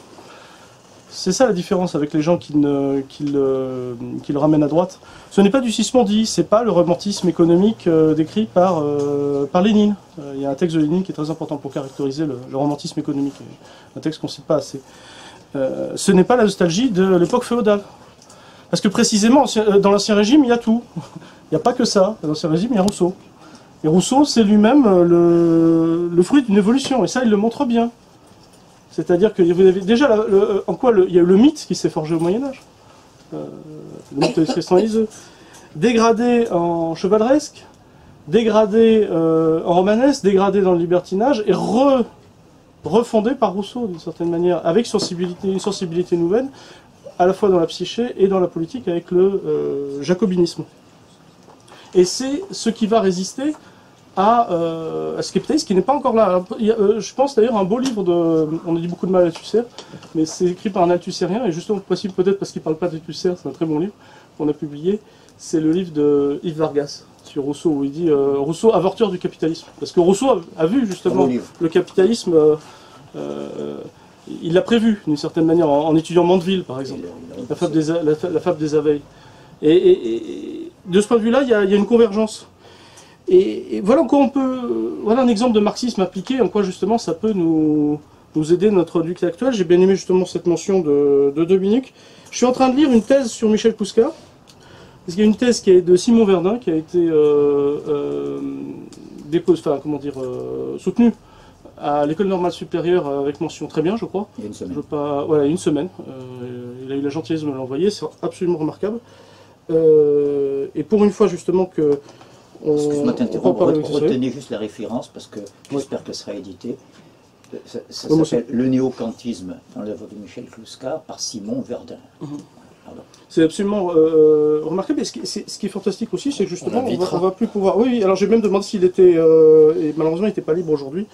C'est ça la différence avec les gens qui le, qui le, qui le ramènent à droite. Ce n'est pas du Sismondi, c'est pas le romantisme économique euh, décrit par, euh, par Lénine. Euh, il y a un texte de Lénine qui est très important pour caractériser le, le romantisme économique, un texte qu'on ne cite pas assez. Euh, ce n'est pas la nostalgie de l'époque féodale. Parce que précisément, dans l'Ancien Régime, il y a tout. Il n'y a pas que ça. Dans l'Ancien Régime, il y a Rousseau. Et Rousseau, c'est lui-même le, le fruit d'une évolution, et ça, il le montre bien. C'est-à-dire que vous avez déjà la, le, en quoi le, il y a eu le mythe qui s'est forgé au Moyen-Âge. Euh, le mythe de Tristan et Iseult. Dégradé en chevaleresque, dégradé euh, en romanesque, dégradé dans le libertinage, et re, refondé par Rousseau d'une certaine manière, avec sensibilité, une sensibilité nouvelle, à la fois dans la psyché et dans la politique, avec le euh, jacobinisme. Et c'est ce qui va résister à, euh, à ce capitalisme qui n'est pas encore là. Il y a, euh, je pense d'ailleurs un beau livre de... On a dit beaucoup de mal à Althusser, mais c'est écrit par un Althussérien, et justement, possible peut-être parce qu'il ne parle pas d'Althusser, c'est un très bon livre qu'on a publié, c'est le livre de Yves Vargas sur Rousseau, où il dit euh, Rousseau, avorteur du capitalisme. Parce que Rousseau a, a vu justement le capitalisme, euh, euh, il l'a prévu d'une certaine manière, en, en étudiant Mandeville par exemple, la fable des, la, la fable des abeilles. Et, et, et de ce point de vue-là, il y, y a une convergence. Et, et voilà encore on peut, voilà un exemple de marxisme appliqué, en quoi justement ça peut nous, nous aider notre lutte actuelle. J'ai bien aimé justement cette mention de, de Dominique. Je suis en train de lire une thèse sur Michel Glouskar, parce qu'il y a une thèse qui est de Simon Verdun, qui a été euh, euh, déposée, enfin comment dire, euh, soutenue à l'école normale supérieure avec mention très bien, je crois. Il y a une semaine. Je veux pas, voilà, une semaine. Euh, il a eu la gentillesse de me l'envoyer, c'est absolument remarquable. Euh, et pour une fois justement que Excuse-moi de t'interrompre, retenez juste la référence parce que j'espère ouais. que ce sera édité. Ça, ça Oui, moi, s'appelle Le néo-kantisme dans l'œuvre de Michel Clouscar par Simon Verdun. Mhm. Pardon. C'est absolument euh, remarquable. Et ce qui, ce qui est fantastique aussi, c'est que justement, on, va, on va plus pouvoir. Oui, oui, alors j'ai même demandé s'il était. Euh, et malheureusement, il n'était pas libre aujourd'hui.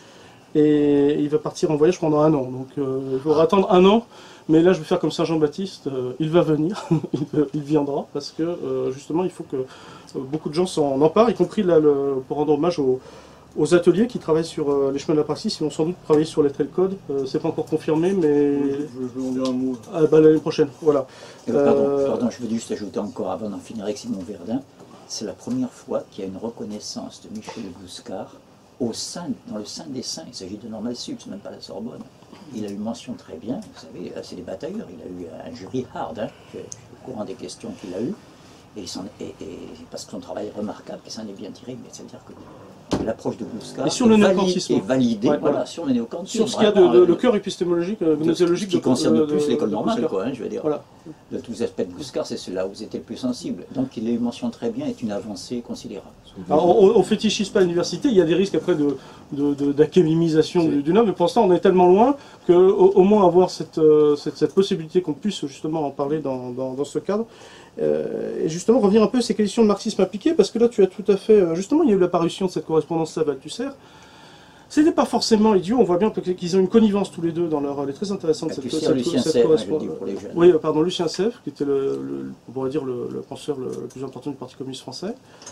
Et il va partir en voyage pendant un an. Donc euh, il faudra attendre un an. Mais là, je vais faire comme Saint Jean-Baptiste. Euh, il va venir. il viendra. Parce que euh, justement, il faut que euh, beaucoup de gens s'en emparent, y compris là, le, pour rendre hommage aux, aux ateliers qui travaillent sur euh, les chemins de la praxis. Ils vont sans doute travailler sur les trails code. Euh, c'est pas encore confirmé, mais. Je, je vais en dire un mot. Ah, bah, l'année prochaine. Voilà. Euh, pardon, Euh, pardon, je veux juste ajouter encore avant d'en finir avec Simon Verdun. C'est la première fois qu'il y a une reconnaissance de Michel Clouscar au sein, dans le sein des saints. Il s'agit de Normal Sup, c'est même pas la Sorbonne. Il a eu mention très bien, vous savez, c'est des batailleurs, il a eu un jury hard, hein, je, je suis au courant des questions qu'il a eues, et, il s'en- et, et parce que son travail est remarquable, qu'il s'en est bien tiré, mais c'est-à-dire que l'approche de Clouscar Et sur le est, valide- néocantisme. est validée, Ouais, voilà, voilà. sur le néocantisme. Sur ce qu'il y a de, vraiment, de- euh, le cœur épistémologique, euh, de- gnoséologique qui de- concerne de- le plus de- l'école de normale, Clouscar. quoi, hein, je veux dire. Voilà. De tous les aspects de Clouscar, c'est celui-là où vous étiez le plus sensible. Donc il a eu mention très bien, est une avancée considérable. Alors, on, on fétichise pas l'université, il y a des risques après de, de, de- d'académisation du, du nom, mais pour l'instant on est tellement loin que au, au moins avoir cette, euh, cette, cette possibilité qu'on puisse justement en parler dans, dans, dans ce cadre. Euh, et justement revenir un peu à ces questions de marxisme appliqué, parce que là tu as tout à fait... euh, justement il y a eu l'apparition de cette correspondance Saval-Tusser. C'était pas forcément idiot, on voit bien qu'ils ont une connivence tous les deux dans leur... Elle est très intéressante cette, Althusser, cette, Lucien cette Sèvres, hein, je correspondance. le dis pour les jeunes. Oui, euh, pardon, Lucien Sèvres, qui était le, le- on pourrait dire le, le penseur le, le plus important du Parti communiste français.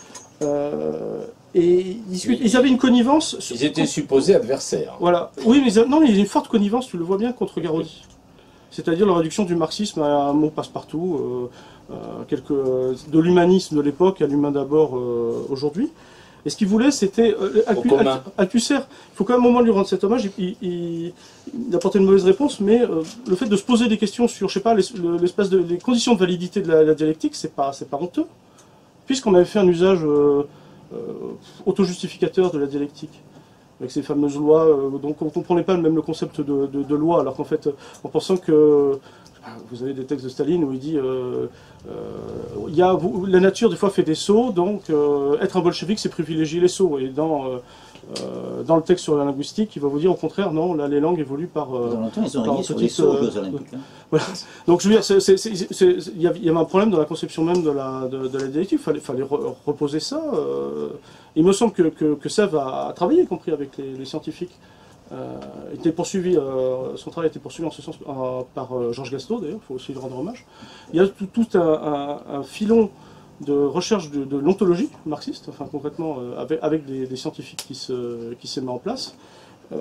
Euh, et ils, discutent- ils avaient une connivence. sur- Ils étaient supposés adversaires. Voilà. Oui, mais ils a- non, il y a une forte connivence, tu le vois bien, contre Garaudy. C'est-à-dire la réduction du marxisme à un mot passe-partout, euh, euh, quelques, de l'humanisme de l'époque à l'humain d'abord euh, aujourd'hui. Et ce qu'il voulait, c'était... Euh, Alcu- commun. Altu- Althusser, il faut quand même au moment lui rendre cet hommage, il, il, il- il apportait une mauvaise réponse, mais euh, le fait de se poser des questions sur, je sais pas, l'es- le- l'espace de, les conditions de validité de la, la dialectique, c'est pas, c'est pas honteux, puisqu'on avait fait un usage euh, euh, auto-justificateur de la dialectique, avec ces fameuses lois, euh, donc on ne comprenait pas même le concept de, de- de loi, alors qu'en fait, en pensant que... Vous avez des textes de Staline où il dit euh, euh, il y a, vous- la nature des fois fait des sauts, donc euh, être un bolchevique c'est privilégier les sauts. Et dans, euh, euh, dans le texte sur la linguistique, il va vous dire au contraire, non, là les langues évoluent par... euh, Dans longtemps, ils ont par rayé sur les petite, sauts aux euh, Jeux Olympiques. hein. voilà. Donc je veux dire, c'est- c'est- c'est- c'est- il y avait il y avait un problème dans la conception même de la, de, de la dialectique, il fallait, fallait re- reposer ça. euh. Il me semble que, que, que Sèvres a, a travaillé, y compris avec les, les scientifiques. Euh, il était poursuivi, euh, son travail a été poursuivi en ce sens euh, par euh, Georges Gastaud, d'ailleurs, il faut aussi lui rendre hommage. Il y a tout, tout un, un- un filon de recherche de, de l'ontologie marxiste, enfin concrètement euh, avec, avec des, des scientifiques qui se, qui se met en place. Euh,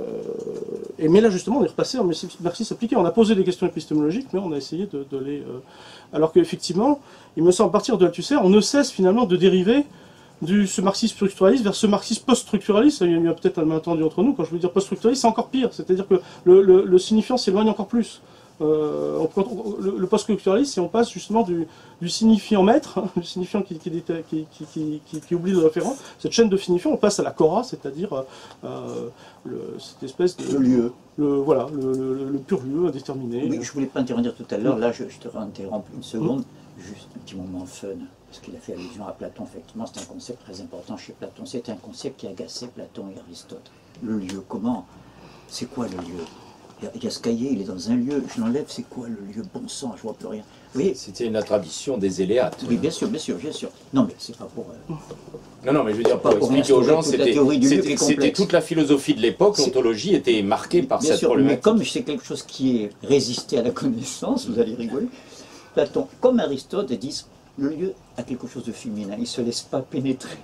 et mais là justement on est repassé en marxisme appliqué, on a posé des questions épistémologiques, mais on a essayé de, de les... euh, alors qu'effectivement, il me semble, à partir de Althusser, on ne cesse finalement de dériver du ce marxisme structuraliste vers ce marxisme post-structuraliste. Il y a peut-être un malentendu entre nous, quand je veux dire post-structuraliste, c'est encore pire, c'est-à-dire que le, le, le signifiant s'éloigne encore plus. Euh, on- quand on- le, le post-structuraliste, c'est on passe justement du, du signifiant maître, hein, du signifiant qui, qui, qui, qui, qui, qui- qui oublie le référent, cette chaîne de signifiants, on passe à la cora, c'est-à-dire euh, euh, le- cette espèce de... Le lieu. Le, voilà, le, le, le pur lieu indéterminé. Oui, je voulais pas intervenir tout à l'heure, là je, je te réinterromps une seconde, juste un petit moment fun, parce qu'il a fait allusion à Platon, effectivement c'est un concept très important chez Platon, c'est un concept qui agaçait Platon et Aristote. Le lieu, comment? C'est quoi le lieu? Il y a- il y a ce cahier, il est dans un lieu, je l'enlève, c'est quoi le lieu? Bon sang, je vois plus rien. Vous voyez? C'était la tradition des Éléates. Oui, bien sûr, bien sûr, bien sûr. Non, mais c'est pas pour... euh, Non, non, mais je veux dire, Pas pour pour expliquer aux gens, instaurer toute la c'était théorie du lieu qui c'était- est c'était complexe. toute la philosophie de l'époque, C'est- l'ontologie était marquée par Bien cette sûr, mais problématique. comme c'est quelque chose qui est résisté à la connaissance, vous allez rigoler, Platon, comme Aristote, disent le lieu a quelque chose de féminin, il ne se laisse pas pénétrer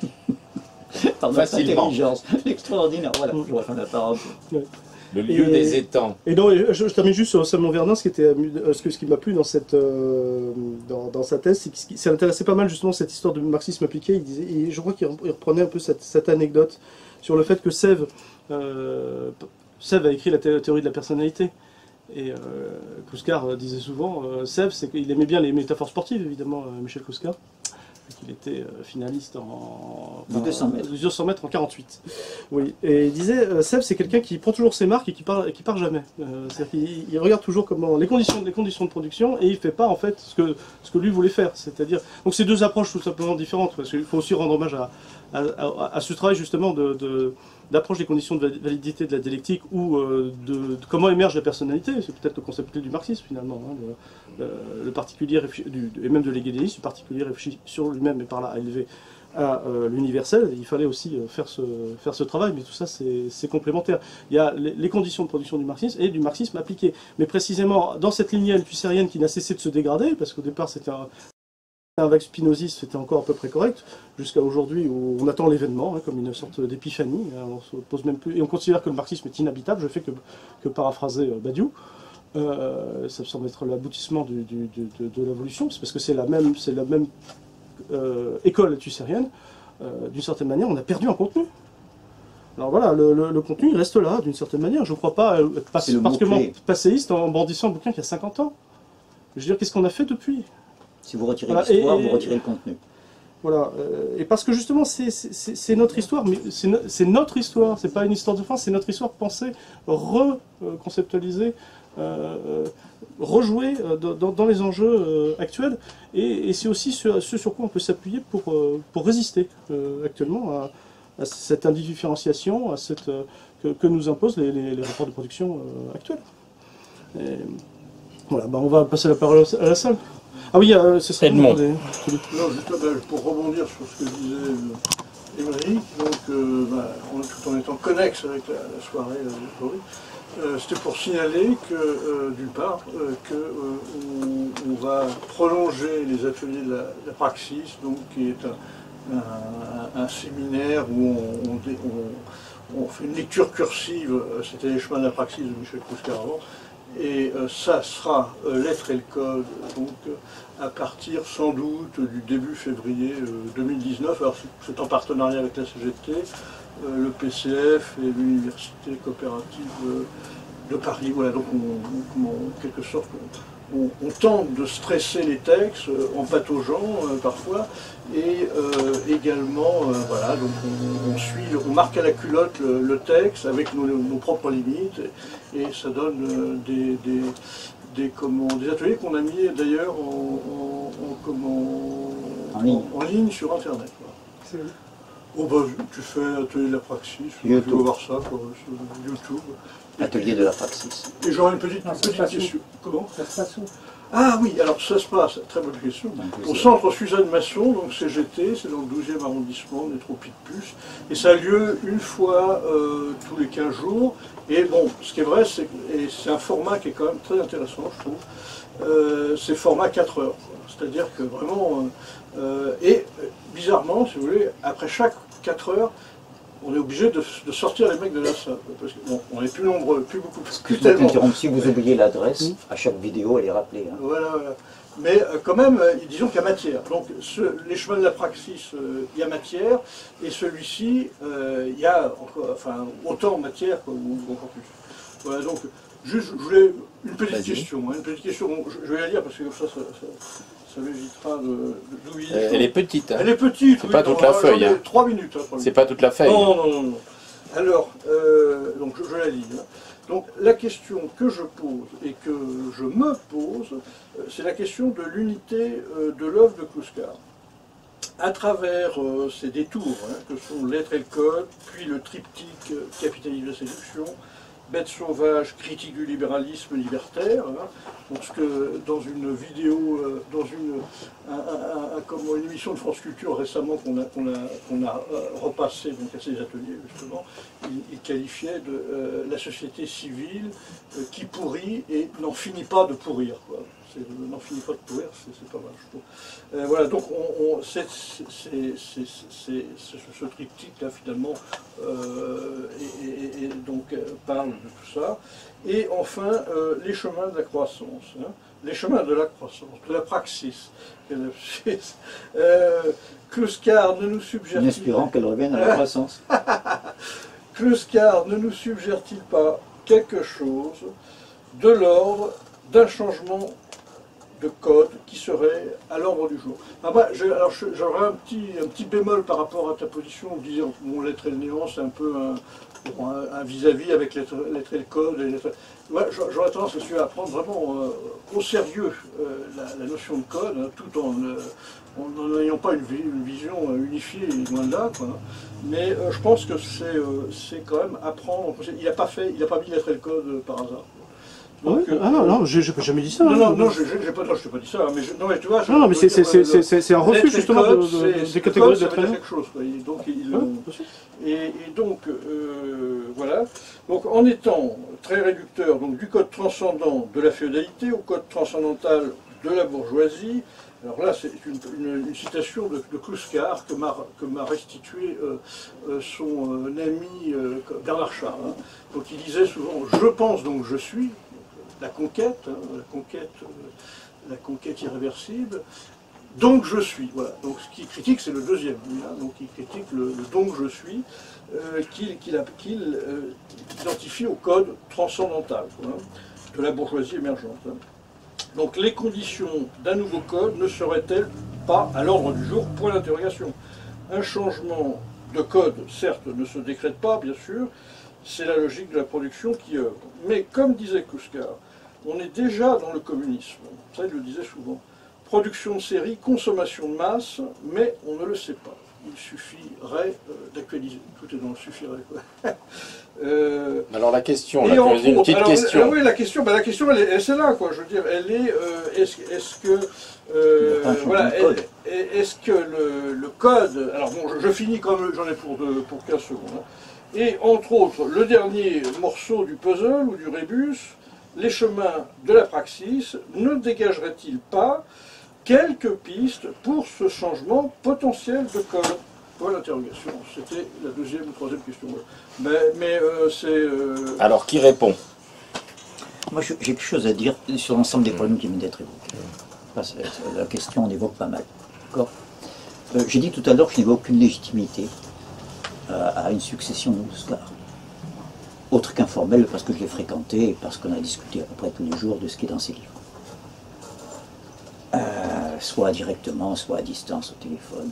par notre Facilement. intelligence. Extraordinaire, voilà, je rejoins la parole. Le lieu Et- des étangs. Et donc, je, je termine juste sur Salomon Verdun, ce qui, était, amu- euh, ce, que- ce qui m'a plu dans, cette, euh, dans, dans sa thèse, c'est qu'il s'est intéressé pas mal justement à cette histoire de marxisme appliqué. Il disait, et je crois qu'il rep- il reprenait un peu cette, cette anecdote sur le fait que Sèvres, euh, Sèvres a écrit la thé- théorie de la personnalité. Et euh, Clouscar disait souvent, euh, Sèvres, c'est qu'il aimait bien les métaphores sportives, évidemment, euh, Michel Clouscar. Il était euh, finaliste en Du deux cents mètres. du deux cents mètres en quarante-huit. Oui. Et il disait, euh, Sèvres, c'est quelqu'un qui prend toujours ses marques et qui part, et qui part jamais. Euh, c'est-à-dire qu'il il regarde toujours comment les conditions, les conditions de production et il fait pas en fait ce que ce que lui voulait faire. C'est-à-dire, donc c'est deux approches tout simplement différentes. Parce qu'il faut aussi rendre hommage à, à, à- à ce travail justement de, de d'approche des conditions de validité de la dialectique ou euh, de, de comment émerge la personnalité. C'est peut-être le concept clé du marxisme finalement, hein, le, le, le particulier du, et même de l'égalisme, le particulier réfléchi sur lui-même et par là à élever à euh, l'universel. Il fallait aussi euh, faire, ce, faire ce travail, mais tout ça c'est complémentaire. Il y a les, les conditions de production du marxisme et du marxisme appliqué. Mais précisément dans cette lignée althusserrienne qui n'a cessé de se dégrader, parce qu'au départ c'était un, un vague spinoziste, c'était encore à peu près correct, jusqu'à aujourd'hui où on attend l'événement, hein, comme une sorte d'épiphanie. On se pose même plus, et on considère que le marxisme est inhabitable. Je fais que, que paraphraser euh, Badiou. Euh, ça me semble être l'aboutissement du, du, du, de, de l'évolution, c'est parce que c'est la même, c'est la même euh, école althusserrienne. Euh, d'une certaine manière, on a perdu un contenu. Alors voilà, le, le, le contenu il reste là, d'une certaine manière. Je ne crois pas être pas, particulièrement passéiste en brandissant un bouquin qui a cinquante ans. Je veux dire, qu'est-ce qu'on a fait depuis? Si vous retirez voilà, l'histoire, et, vous retirez le contenu. Voilà, euh, et parce que justement, c'est notre histoire, mais c'est no, notre histoire, c'est pas une histoire de France, c'est notre histoire pensée, reconceptualisée, euh, rejouée dans, dans les enjeux euh, actuels, et, et c'est aussi ce, ce sur quoi on peut s'appuyer pour, euh, pour résister euh, actuellement à, à cette indifférenciation, à cette, euh, que, que nous imposent les, les, les rapports de production euh, actuels. Et, voilà, bah on va passer la parole à la salle. Ah oui, euh, ce serait Edmond. Des... Non, juste bah, pour rebondir sur ce que disait euh, Émeric, donc euh, bah, on, tout en étant connexe avec la, la soirée euh, euh, c'était pour signaler que euh, d'une part euh, que euh, on, on va prolonger les ateliers de la, de la Praxis, donc qui est un, un, un séminaire où on, on, on, on fait une lecture cursive. C'était les chemins de la Praxis de Michel Kouskar avant. Et euh, ça sera euh, lettres et le code, donc euh, à partir sans doute du début février euh, deux mille dix-neuf. Alors c'est en partenariat avec la C G T, euh, le P C F et l'Université coopérative euh, de Paris. Voilà, donc on, on, en quelque sorte on, on tente de stresser les textes euh, en pataugeant euh, parfois, et euh, également euh, voilà, donc on, on suit, on marque à la culotte le, le texte avec nos, nos propres limites, et, et ça donne euh, des, des, des, comment, des ateliers qu'on a mis d'ailleurs en, en, en, comment, en, ligne. en, en ligne sur internet. Voilà. Oh bah, tu fais atelier de la praxis, tu vas voir ça quoi, sur YouTube. Atelier de la praxis. Et j'aurais une petite, non, une petite question. Comment ça se passe où? Ah oui, alors ça se passe, très bonne question. Au centre Suzanne Masson, donc C G T, c'est dans le douzième arrondissement, métro Picpus, et ça a lieu une fois euh, tous les quinze jours. Et bon, ce qui est vrai, c'est et c'est un format qui est quand même très intéressant, je trouve. Euh, c'est format quatre heures, c'est-à-dire que vraiment, euh, et bizarrement, si vous voulez, après chaque quatre heures, on est obligé de, de sortir les mecs de la salle, parce qu'on bon, est plus nombreux, plus beaucoup plus. plus tellement. Si vous oubliez l'adresse, à chaque vidéo, elle est rappelée. Hein. Voilà, voilà. Mais euh, quand même, euh, disons qu'il y a matière. Donc, ce, les chemins de la praxis, euh, il y a matière, et celui-ci, euh, il y a encore, enfin, autant matière, quoi, ou, ou encore plus. Voilà, donc, juste, je voulais une petite question, hein, une petite question. Bon, je, je vais la lire parce que ça, ça, ça, ça m'évitera de d'oublier. Euh, elle est petite. Hein. Elle est petite. C'est oui, pas toute la feuille. Hein. Trois minutes. Hein, c'est pas toute la feuille. Non, non, non, non. Alors, euh, donc je, je la lis. Hein. Donc la question que je pose et que je me pose, euh, c'est la question de l'unité euh, de l'œuvre de Kouskar. À travers euh, ces détours, hein, que sont Lettres et le Code, puis le triptyque euh, Capitalisme et séduction, Bête sauvage, critique du libéralisme libertaire, hein, parce que dans une vidéo, euh, dans une, un, un, un, comme une émission de France Culture récemment qu'on a, qu'on a, qu'on a euh, repassé donc à ces ateliers justement, il, il qualifiait de euh, la société civile euh, qui pourrit et n'en finit pas de pourrir. N'en finit pas de pourrir, c'est pas mal, je trouve. Euh, voilà, donc on, on, c'est, c'est, c'est, c'est, ce triptyque-là, finalement, euh, et, et, et donc euh, parle de tout ça. Et enfin, euh, les chemins de la croissance. Hein, les chemins de la croissance, de la praxis. Euh, Kouskar ne nous suggère-t-il... En espérant qu'elle revienne à la croissance. Kouskar ne nous suggère-t-il pas quelque chose de l'ordre d'un changement de code qui serait à l'ordre du jour. Après, j'ai- alors je- j'aurais un petit, un petit bémol par rapport à ta position, vous disiez mon lettre et le néant, c'est un peu un bon, un- un vis-à-vis avec lettre, lettre et le code. Et lettre- Ouais, j'a- j'aurais tendance aussi à prendre vraiment euh, au sérieux euh, la, la notion de code, hein, tout en euh, en n'ayant pas une, vi- une vision euh, unifiée, loin de là, quoi. Mais euh, je pense que c'est euh, c'est quand même apprendre. Il n'a pas fait, il n'a pas mis lettre et le code euh, par hasard. Oui, euh, ah non, non, j'ai j'ai jamais dit ça. Non, hein. non, non, j'ai j'ai pas, non, je t'ai pas dit ça, hein, mais je, non, mais tu vois, je- Non, non, mais je veux c'est dire, c'est- euh, c'est- c'est- c'est un refus lettre et justement de- code, de- c'est- des c'est- catégories code, de ça veut dire lettres. quelque chose, quoi. Et donc, il, Ouais, euh, bien sûr. et, et donc, euh, voilà. Donc, en étant très réducteur donc, du code transcendant de la féodalité au code transcendantal de la bourgeoisie, alors là, c'est une, une- une citation de, de Kluskar que m'a que m'a restitué euh, euh, son euh, ami euh, Bernard Char. Hein. Donc, il disait souvent « je pense donc je suis », la conquête, hein, la conquête, euh, la conquête irréversible. Donc je suis, voilà. Donc ce qu'il critique, c'est le deuxième. Hein. Donc il critique le, le donc je suis, euh, qu'il qu'il a- qu'il, euh, identifie au code transcendantal, quoi, hein, de la bourgeoisie émergente. Hein. Donc les conditions d'un nouveau code ne seraient-elles pas à l'ordre du jour? Point d'interrogation. Un changement de code, certes, ne se décrète pas, bien sûr. C'est la logique de la production qui œuvre. Mais comme disait Kluskar, on est déjà dans le communisme. Ça, il le disait souvent. Production de série, consommation de masse, mais on ne le sait pas. Il suffirait euh, d'actualiser. Tout est dans le suffirait, quoi. euh, Alors la question, et là, entre tu as une autres, petite alors, question. alors oui, la question, ben, la question, elle est, elle, c'est là, quoi. Je veux dire, elle est, euh, est-ce est-ce que, euh, Il n'y a pas un changement voilà, de code. est- est-ce que le, le code, alors bon, je, je finis quand même, j'en ai pour, deux- pour quinze secondes. Hein. Et entre autres, le dernier morceau du puzzle ou du rébus, les chemins de la praxis ne dégageraient-ils pas quelques pistes pour ce changement potentiel de code? Point d'interrogation. C'était la deuxième ou troisième question. Mais, mais euh, c'est... euh, Alors qui répond? Moi, je- j'ai quelque chose à dire sur l'ensemble des problèmes qui viennent d'être évoqués. Parce que la question, on évoque pas mal. D'accord. Euh, J'ai dit tout à l'heure que je n'avais aucune légitimité à, à une succession de Kluskar. Autre qu'informelle, parce que je l'ai fréquenté et parce qu'on a discuté à peu près tous les jours de ce qui est dans ses livres. Euh, soit directement, soit à distance au téléphone.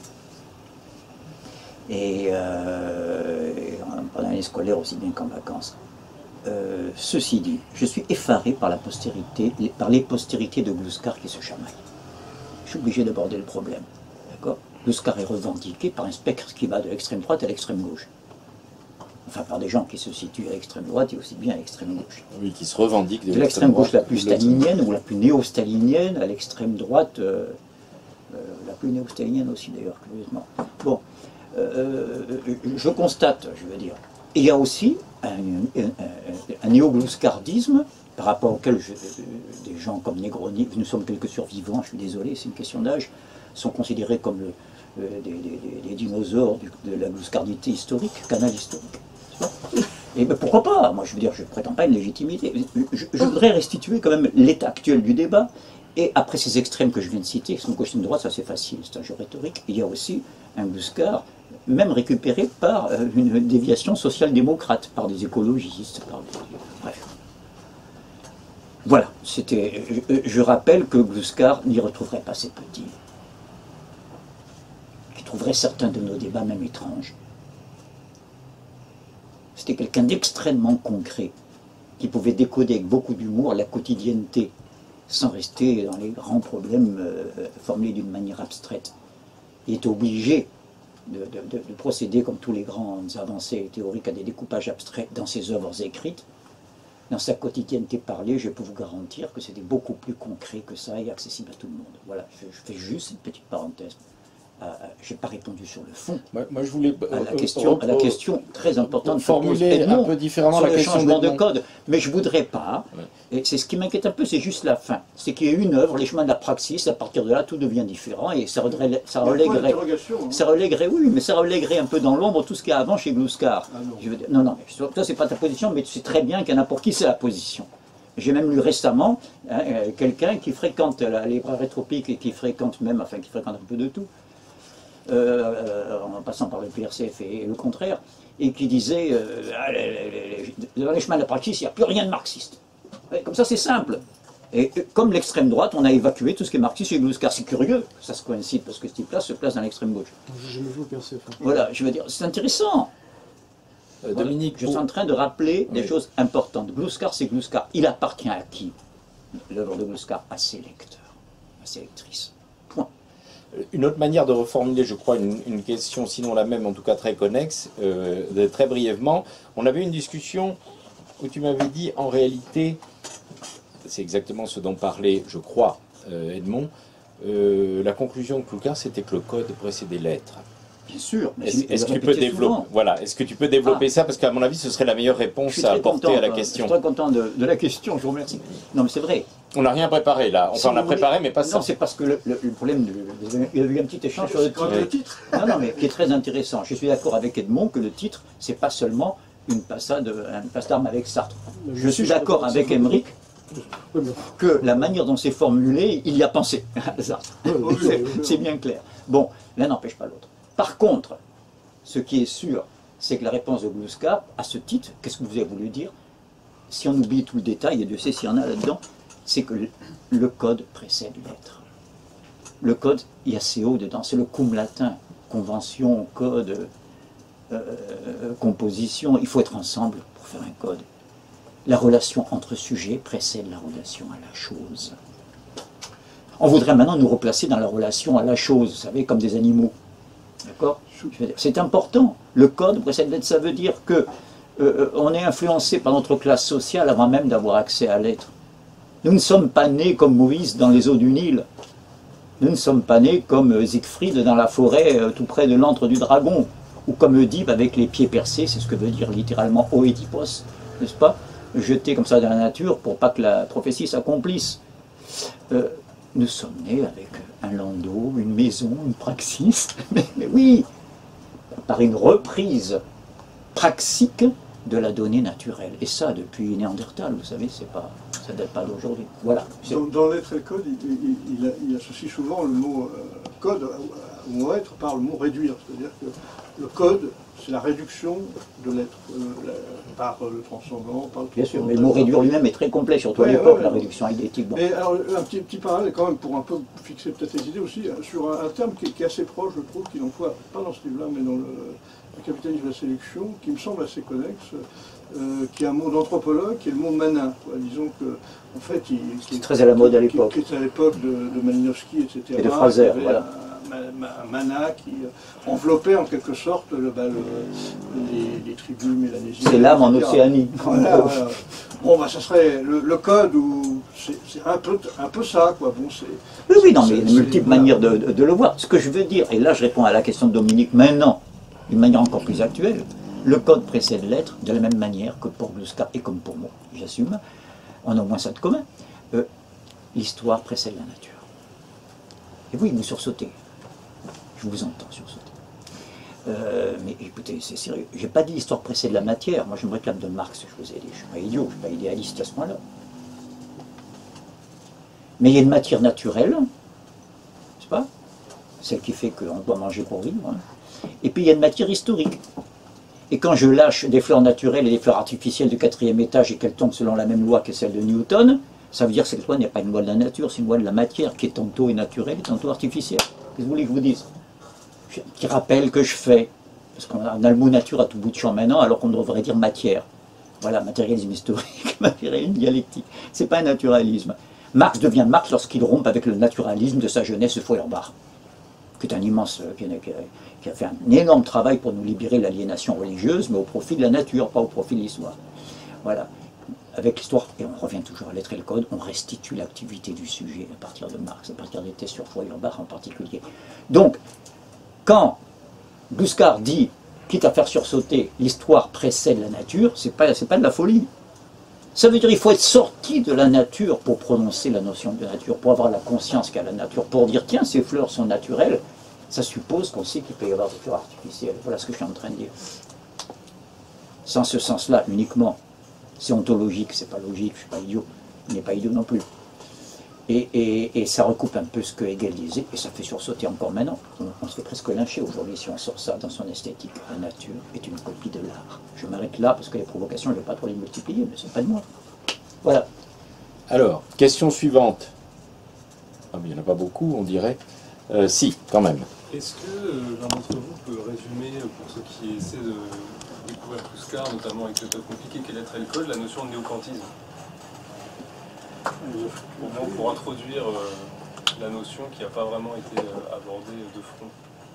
Et, euh, et pendant l'année scolaire aussi bien qu'en vacances. Euh, ceci dit, je suis effaré par la postérité, par les postérités de Kluskar qui se chamaillent. Je suis obligé d'aborder le problème. D'accord. Kluskar est revendiqué par un spectre qui va de l'extrême droite à l'extrême gauche. Enfin, par des gens qui se situent à l'extrême droite et aussi bien à l'extrême gauche. Oui, qui se revendique de, De l'extrême gauche la droite plus ou de l'extrême- stalinienne ou la plus néo-stalinienne, à l'extrême droite, euh, euh, la plus néo-stalinienne aussi d'ailleurs, curieusement. Bon, euh, je constate, je veux dire, il y a aussi un, un, un, un néo-glouskardisme par rapport auquel je, des gens comme Negroni, nous sommes quelques survivants, je suis désolé, c'est une question d'âge, sont considérés comme le, euh, des, des- des dinosaures du- de la glouskardité historique, canal historique. Et ben pourquoi pas? Moi, je veux dire, je ne prétends pas une légitimité. Je, je voudrais restituer quand même l'état actuel du débat. Et après ces extrêmes que je viens de citer, qui sont gauche et droite, ça c'est facile, c'est un jeu rhétorique. Il y a aussi un Kluskar, même récupéré par euh, une déviation social-démocrate, par des écologistes, par des... Bref. Voilà, c'était. Je, je rappelle que Kluskar n'y retrouverait pas ses petits, qui trouverait certains de nos débats même étranges. C'était quelqu'un d'extrêmement concret, qui pouvait décoder avec beaucoup d'humour la quotidienneté, sans rester dans les grands problèmes euh, formulés d'une manière abstraite. Il était obligé de, de- de- de procéder, comme tous les grandes avancées théoriques, à des découpages abstraits dans ses œuvres écrites. Dans sa quotidienneté parlée, je peux vous garantir que c'était beaucoup plus concret que ça et accessible à tout le monde. Voilà, je, je fais juste une petite parenthèse. Euh, je n'ai pas répondu sur le fond. Moi, moi, je voulais À la, euh, question, euh, à la euh, question très importante que pose formuler Edmond un peu différemment sur la le question changement de d'Edmond. code. Mais je ne voudrais pas, et c'est ce qui m'inquiète un peu, c'est juste la fin. C'est qu'il y a une œuvre, les chemins de la praxis, à partir de là, tout devient différent, et ça, relègue- ça il y a un point relèguerait, d'interrogation, hein. ça relèguerait, oui, mais ça relèguerait un peu dans l'ombre tout ce qu'il y a avant chez Kluskar. Ah non. Je veux dire, non, non, mais toi, c'est pas ta position, mais tu sais très bien qu'il y en a pour qui c'est la position. J'ai même lu récemment hein, euh, quelqu'un qui fréquente la librairie tropique et qui fréquente même, enfin, qui fréquente un peu de tout, euh, euh, en passant par le P R C F et, et le contraire, et qui disait euh, ah, les, les- les- dans les chemins de la praxis, il n'y a plus rien de marxiste. Ouais, comme ça, c'est simple. Et euh, comme l'extrême droite, on a évacué tout ce qui est marxiste chez Gluskar. C'est curieux, ça se coïncide, parce que ce type-là se place dans l'extrême gauche. J'ai jamais vu au P R C F. Voilà, je veux dire, c'est intéressant. Euh, Voilà. Dominique, Je pour- suis en train de rappeler des Oui. choses importantes. Gluskar, c'est Gluskar. Il appartient à qui, l'œuvre de Gluskar? À ses lecteurs, à ses lectrices. Point. Une autre manière de reformuler, je crois, une, une question, sinon la même, en tout cas très connexe, euh, de- très brièvement. On avait une discussion où tu m'avais dit, en réalité, c'est exactement ce dont parlait, je crois, euh, Edmond, euh, la conclusion de Cloukar, c'était que le code précédait l'être. Bien sûr. mais Est-ce je- je est-ce que le tu peux répétais développer, souvent. voilà, est-ce que tu peux développer Ah. ça, parce qu'à mon avis, ce serait la meilleure Je réponse suis à très apporter content, à la euh, question. Je suis très content de, de la question, je vous remercie. Non, mais c'est vrai. On n'a rien préparé là. Enfin, Si on a vous voulez- préparé, mais pas ça. Non, c'est parce que le, le- le problème, du, il y a eu un petit échange sur le Quand titre. le titre. Non, non, mais qui est très intéressant. Je suis d'accord avec Edmond que le titre, c'est pas seulement une passade, une passe d'armes avec Sartre. Je suis d'accord avec Emmerich Oui, mais- que la manière dont c'est formulé, il y a pensé à Sartre. oui, oui, C'est- oui, oui. C'est bien clair. Bon, l'un n'empêche pas l'autre. Par contre, ce qui est sûr, c'est que la réponse de Gluskar, à ce titre, qu'est-ce que vous avez voulu dire? Si on oublie tout le détail, et Dieu sait s'il y en a là-dedans, c'est que le, le code précède l'être. Le code, il y a C O dedans, c'est le cum latin, convention, code, euh, composition, il faut être ensemble pour faire un code. La relation entre sujets précède la relation à la chose. On voudrait maintenant nous replacer dans la relation à la chose, vous savez, comme des animaux. D'accord? Je veux dire, c'est important. Le code précède l'être, ça veut dire que euh, on est influencé par notre classe sociale avant même d'avoir accès à l'être. Nous ne sommes pas nés comme Moïse dans les eaux du Nil. Nous ne sommes pas nés comme euh, Siegfried dans la forêt euh, tout près de l'antre du dragon. Ou comme Oedipe avec les pieds percés, c'est ce que veut dire littéralement Oedipos, n'est-ce pas? Jeté comme ça dans la nature pour pas que la prophétie s'accomplisse. Euh, nous sommes nés avec un landau, une maison, une praxis, mais, mais oui, par une reprise praxique de la donnée naturelle. Et ça, depuis Néandertal, vous savez, c'est pas, ça ne date pas d'aujourd'hui. Voilà. C'est- Dans, dans l'être et le code, il, il- il- il associe souvent le mot euh, code au mot être par le mot réduire. C'est-à-dire que le code, c'est la réduction de l'être euh, la- par euh, le transcendant, par le Bien sûr, transcendant. mais le mot réduire lui-même est très complet, surtout à Ouais, l'époque, ouais, la ouais. réduction idétique. Bon. Et alors, un petit, petit parallèle, quand même, pour un peu fixer peut-être les idées aussi, hein, sur un, un terme qui est, qui est assez proche, je trouve, qu'il emploie, pas dans ce livre-là, mais dans le, le capitalisme de la sélection, qui me semble assez connexe, euh, qui est un mot d'anthropologue, qui est le mot manin. Quoi. Disons que, en fait, il, qui est très à la mode à qui- l'époque. Qui, qui est à l'époque de, de Malinowski, et cetera. Et de Fraser, Il y avait voilà. Un, ma- ma- un mana qui euh, enveloppait en quelque sorte le, bah, le- les, les tribus mélanésiennes. C'est l'âme en et cetera. Océanie. Voilà, voilà. Bon, bah, ça serait le, le code où c'est c'est un peu, un peu ça, quoi. Bon, c'est. Oui, oui, non, mais c'est- il y a de c'est- multiples voilà. manières de, de- de le voir. Ce que je veux dire, et là je réponds à la question de Dominique maintenant, d'une manière encore plus actuelle, le code précède l'être de la même manière que pour Gluskar et comme pour moi, j'assume, on a au moins ça de commun. Euh, L'histoire précède la nature. Et oui, vous sursautez. Je vous entends sursauter. Euh, mais écoutez, c'est sérieux. J'ai pas dit l'histoire précède la matière. Moi, je me réclame de Marx, je vous ai dit. Je suis pas idiot, je suis pas idéaliste à ce point-là. Mais il y a une matière naturelle, n'est-ce pas? Celle qui fait qu'on doit manger pour vivre. Hein. Et puis il y a une matière historique. Et quand je lâche des fleurs naturelles et des fleurs artificielles du quatrième étage et qu'elles tombent selon la même loi que celle de Newton, ça veut dire que cette loi n'est pas une loi de la nature, c'est une loi de la matière qui est tantôt naturelle et tantôt artificielle. Qu'est-ce que vous voulez que je vous dise? Un petit rappel que je fais, parce qu'on a le mot nature à tout bout de champ maintenant, alors qu'on devrait dire matière. Voilà, matérialisme historique, matérialisme dialectique. C'est pas un naturalisme. Marx devient Marx lorsqu'il rompt avec le naturalisme de sa jeunesse Feuerbach, qui est un immense, qui a, qui a fait un énorme travail pour nous libérer de l'aliénation religieuse, mais au profit de la nature, pas au profit de l'histoire. Voilà. Avec l'histoire, et on revient toujours à l'être et le code, on restitue l'activité du sujet à partir de Marx, à partir des thèses sur Feuerbach en particulier. Donc, quand Gluskar dit, quitte à faire sursauter, l'histoire précède la nature, c'est pas, c'est pas de la folie. Ça veut dire qu'il faut être sorti de la nature pour prononcer la notion de nature, pour avoir la conscience qu'a la nature, pour dire tiens, ces fleurs sont naturelles. Ça suppose qu'on sait qu'il peut y avoir des fleurs artificielles. Voilà ce que je suis en train de dire. Sans ce sens-là uniquement, c'est ontologique, c'est pas logique, je suis pas idiot, il n'est pas idiot non plus. Et, et, et ça recoupe un peu ce que Hegel disait, et ça fait sursauter encore maintenant. On, on se fait presque lyncher aujourd'hui si on sort ça dans son esthétique. La nature est une copie de l'art. Je m'arrête là parce que les provocations, je ne vais pas trop les multiplier, mais ce n'est pas de moi. Voilà. Alors, question suivante. Ah, mais il n'y en a pas beaucoup, on dirait. Euh, si, quand même. Est-ce que euh, l'un d'entre vous peut résumer, pour ceux qui essaient de découvrir Kluskar, notamment avec le code compliqué qu'est l'être et le code, la notion de néokantisme? Au moins pour introduire euh, la notion qui n'a pas vraiment été euh, abordée de front.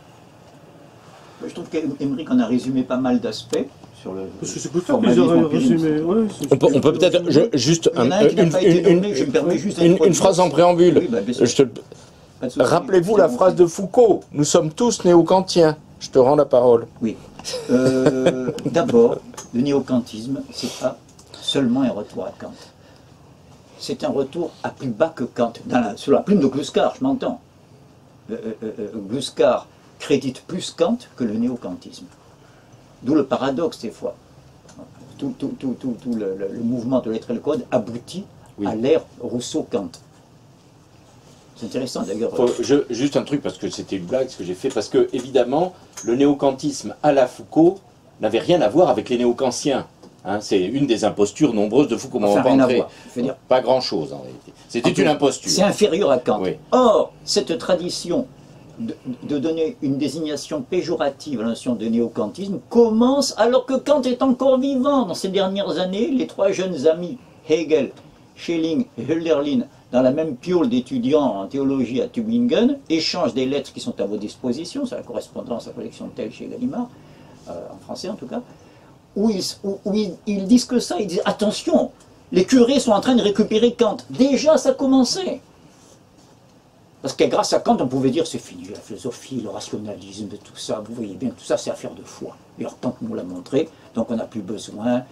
Je trouve qu'Emeric en a résumé pas mal d'aspects sur le. Parce que c'est peut-être qu'ils auraient résumé. Ouais, on peut, on peut peut-être je, juste un, une, une, une, je me juste une, une phrase en préambule. Oui, bah, je te... Rappelez-vous la phrase de Foucault. Nous sommes tous néo-kantiens. Je te rends la parole. Oui. Euh, D'abord, le néo-kantisme, c'est pas seulement un retour à Kant. C'est un retour à plus bas que Kant. Dans la, sur la plume de Kluskar, je m'entends. Euh, euh, euh, Kluskar crédite plus Kant que le néo-kantisme. D'où le paradoxe des fois. Tout, tout, tout, tout, tout le, le, le mouvement de l'être et le code aboutit oui. à l'ère Rousseau-Kant. C'est intéressant d'ailleurs. Juste un truc, parce que c'était une blague ce que j'ai fait, parce que évidemment, le néo-kantisme à la Foucault n'avait rien à voir avec les néo-kantiens. Hein, c'est une des impostures nombreuses de Foucault. Enfin, rien à voir. Je veux dire, pas grand-chose en réalité. C'était une imposture. C'est inférieur à Kant. Oui. Or, cette tradition de, de donner une désignation péjorative à la notion de néo-kantisme commence alors que Kant est encore vivant. Dans ces dernières années, les trois jeunes amis, Hegel, Schelling et Hölderlin, dans la même piole d'étudiants en théologie à Tübingen, échangent des lettres qui sont à vos dispositions, c'est la correspondance à la collection Tel chez Gallimard, euh, en français en tout cas, où, ils, où, où ils, ils disent que ça, ils disent attention, les curés sont en train de récupérer Kant. Déjà ça a commencé. Parce que grâce à Kant, on pouvait dire c'est fini, la philosophie, le rationalisme, tout ça, vous voyez bien, tout ça c'est affaire de foi. Et alors Kant nous l'a montré, donc on n'a plus besoin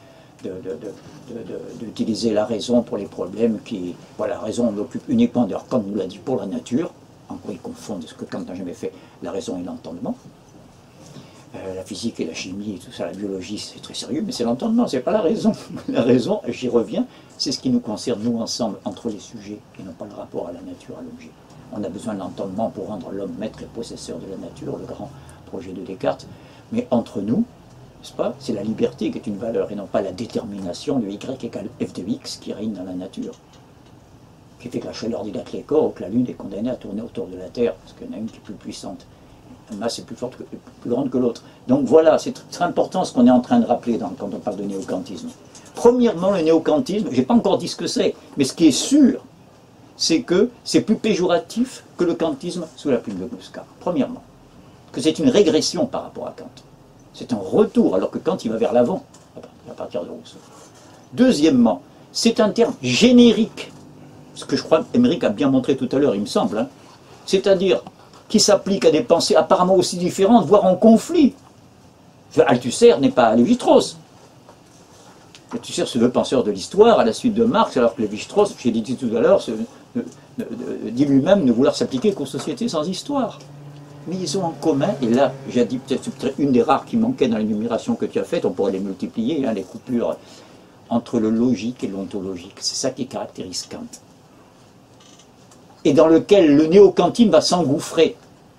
d'utiliser la raison pour les problèmes qui... Voilà, la raison on occupe uniquement, d'ailleurs Kant nous l'a dit pour la nature, en quoi ils confondent ce que Kant n'a jamais fait, la raison et l'entendement. Euh, la physique et la chimie et tout ça, la biologie c'est très sérieux, mais c'est l'entendement, c'est pas la raison. La raison, j'y reviens, c'est ce qui nous concerne nous ensemble, entre les sujets, et non pas le rapport à la nature, à l'objet. On a besoin de l'entendement pour rendre l'homme maître et possesseur de la nature, le grand projet de Descartes, mais entre nous, n'est-ce pas, c'est la liberté qui est une valeur et non pas la détermination de y égale f de x qui règne dans la nature, qui fait que la chaleur dilate les corps ou que la Lune est condamnée à tourner autour de la Terre, parce qu'il y en a une qui est plus puissante. Une masse est plus forte, que, plus grande que l'autre. Donc voilà, c'est très important ce qu'on est en train de rappeler dans, quand on parle de néo-kantisme. Premièrement, le néo-kantisme, je n'ai pas encore dit ce que c'est, mais ce qui est sûr, c'est que c'est plus péjoratif que le kantisme sous la plume de Kluskar. Premièrement, que c'est une régression par rapport à Kant. C'est un retour, alors que Kant il va vers l'avant, à partir de Rousseau. Deuxièmement, c'est un terme générique, ce que je crois qu'Emeric a bien montré tout à l'heure, il me semble, hein, c'est-à-dire qui s'applique à des pensées apparemment aussi différentes, voire en conflit. Althusser n'est pas Lévi-Strauss. Althusser, c'est le penseur de l'histoire, à la suite de Marx, alors que Lévi-Strauss, j'ai dit tout à l'heure, dit lui-même ne vouloir s'appliquer qu'aux sociétés sans histoire. Mais ils ont en commun, et là, j'ai dit peut-être une des rares qui manquait dans l'énumération que tu as faite, on pourrait les multiplier, hein, les coupures entre le logique et l'ontologique. C'est ça qui caractérise Kant. Et dans lequel le néo-kantisme va s'engouffrer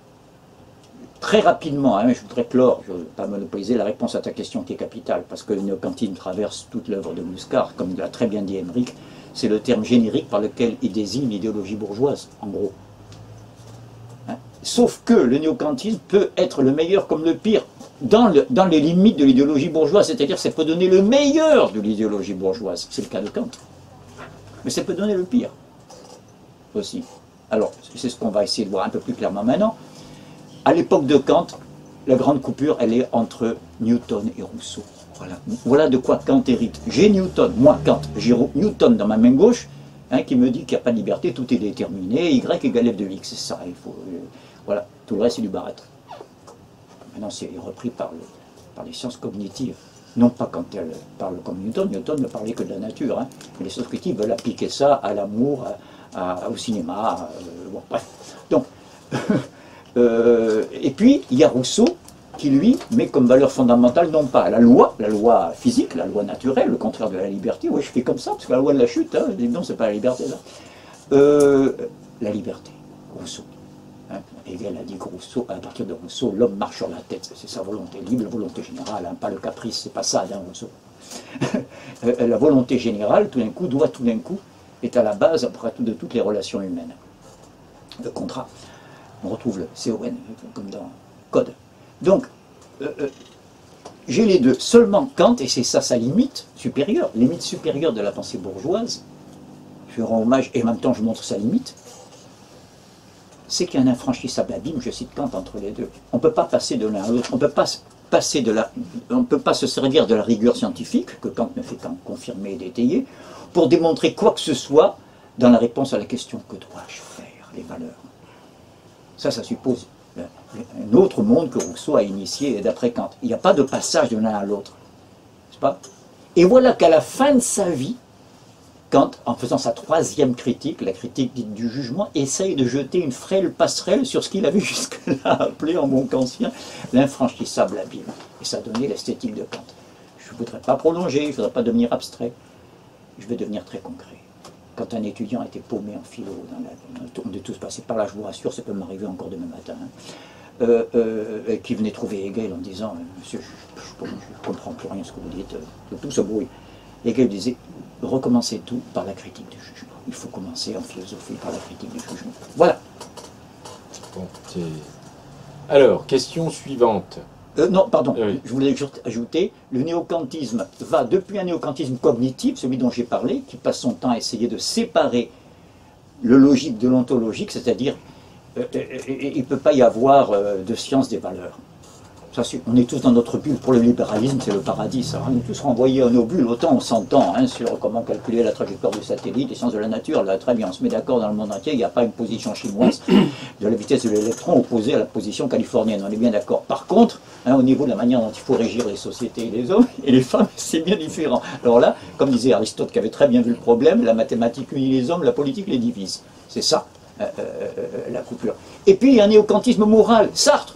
très rapidement. Hein, je voudrais clore, je ne veux pas monopoliser la réponse à ta question qui est capitale, parce que le néo-kantisme traverse toute l'œuvre de Kluskar, comme l'a très bien dit Emeric, c'est le terme générique par lequel il désigne l'idéologie bourgeoise, en gros. Hein, sauf que le néo-kantisme peut être le meilleur comme le pire, dans, le, dans les limites de l'idéologie bourgeoise, c'est-à-dire que ça peut donner le meilleur de l'idéologie bourgeoise, c'est le cas de Kant. Mais ça peut donner le pire aussi. Alors, c'est ce qu'on va essayer de voir un peu plus clairement maintenant. À l'époque de Kant, la grande coupure, elle est entre Newton et Rousseau. Voilà, voilà de quoi Kant hérite. J'ai Newton, moi Kant, j'ai Newton dans ma main gauche, hein, qui me dit qu'il n'y a pas de liberté, tout est déterminé, y égale f de x, c'est ça, il faut... Euh, voilà, tout le reste c'est du barètre. Maintenant c'est repris par, le, par les sciences cognitives. Non pas quand elles parlent comme Newton, Newton ne parlait que de la nature, hein, mais les sciences cognitives veulent appliquer ça à l'amour, à, à, au cinéma, euh, bon, bref. Donc, euh, et puis il y a Rousseau, qui lui met comme valeur fondamentale non pas la loi, la loi physique, la loi naturelle, le contraire de la liberté, oui je fais comme ça, parce que la loi de la chute, hein, non c'est pas la liberté là, euh, la liberté, Rousseau. Hein, Hegel a dit que Rousseau, à partir de Rousseau, l'homme marche sur la tête, c'est sa volonté libre, la volonté générale, hein, pas le caprice, c'est pas ça, hein, Rousseau. La volonté générale, tout d'un coup, doit tout d'un coup est à la base après tout de toutes les relations humaines. Le contrat, on retrouve le C O N comme dans Code. Donc, euh, euh, j'ai les deux. Seulement Kant, et c'est ça sa limite supérieure, limite supérieure de la pensée bourgeoise, je rends hommage et en même temps je montre sa limite, c'est qu'il y a un infranchissable abîme, je cite Kant, entre les deux. On ne peut pas passer de l'un à l'autre, on ne peut pas passer de la, on ne peut pas se servir de la rigueur scientifique, que Kant ne fait qu'en confirmer et d'étayer, pour démontrer quoi que ce soit dans la réponse à la question « que dois-je faire ?» les valeurs. Ça, ça suppose un autre monde que Rousseau a initié d'après Kant. Il n'y a pas de passage de l'un à l'autre. N'est-ce pas? Et voilà qu'à la fin de sa vie, Kant, en faisant sa troisième critique, la critique dite du jugement, essaye de jeter une frêle passerelle sur ce qu'il avait jusque-là appelé en bon kantien l'infranchissable abîme. Et ça donnait l'esthétique de Kant. Je ne voudrais pas prolonger, je ne voudrais pas devenir abstrait. Je vais devenir très concret. Quand un étudiant était paumé en philo, dans la, on est tous passés par là, je vous rassure, ça peut m'arriver encore demain matin, hein, euh, euh, qui venait trouver Hegel en disant « Monsieur, je ne comprends plus rien de ce que vous dites, euh, tout ce bruit ». Hegel disait « Recommencez tout par la critique du jugement. Il faut commencer en philosophie par la critique du jugement. » Voilà. Bon, alors, question suivante. Euh, non, pardon, oui. Je voulais ajouter, le néo-kantisme va depuis un néo-kantisme cognitif, celui dont j'ai parlé, qui passe son temps à essayer de séparer le logique de l'ontologique, c'est-à-dire, euh, euh, il ne peut pas y avoir euh, de science des valeurs. Ça, on est tous dans notre bulle. Pour le libéralisme, c'est le paradis, ça. On est tous renvoyés à nos bulles, autant on s'entend hein, sur comment calculer la trajectoire du satellite, les sciences de la nature, là, très bien, on se met d'accord dans le monde entier, il n'y a pas une position chinoise de la vitesse de l'électron opposée à la position californienne, on est bien d'accord. Par contre, hein, au niveau de la manière dont il faut régir les sociétés et les hommes et les femmes, c'est bien différent. Alors là, comme disait Aristote, qui avait très bien vu le problème, la mathématique unit les hommes, la politique les divise. C'est ça, euh, euh, la coupure. Et puis, il y a un néo-kantisme moral, Sartre,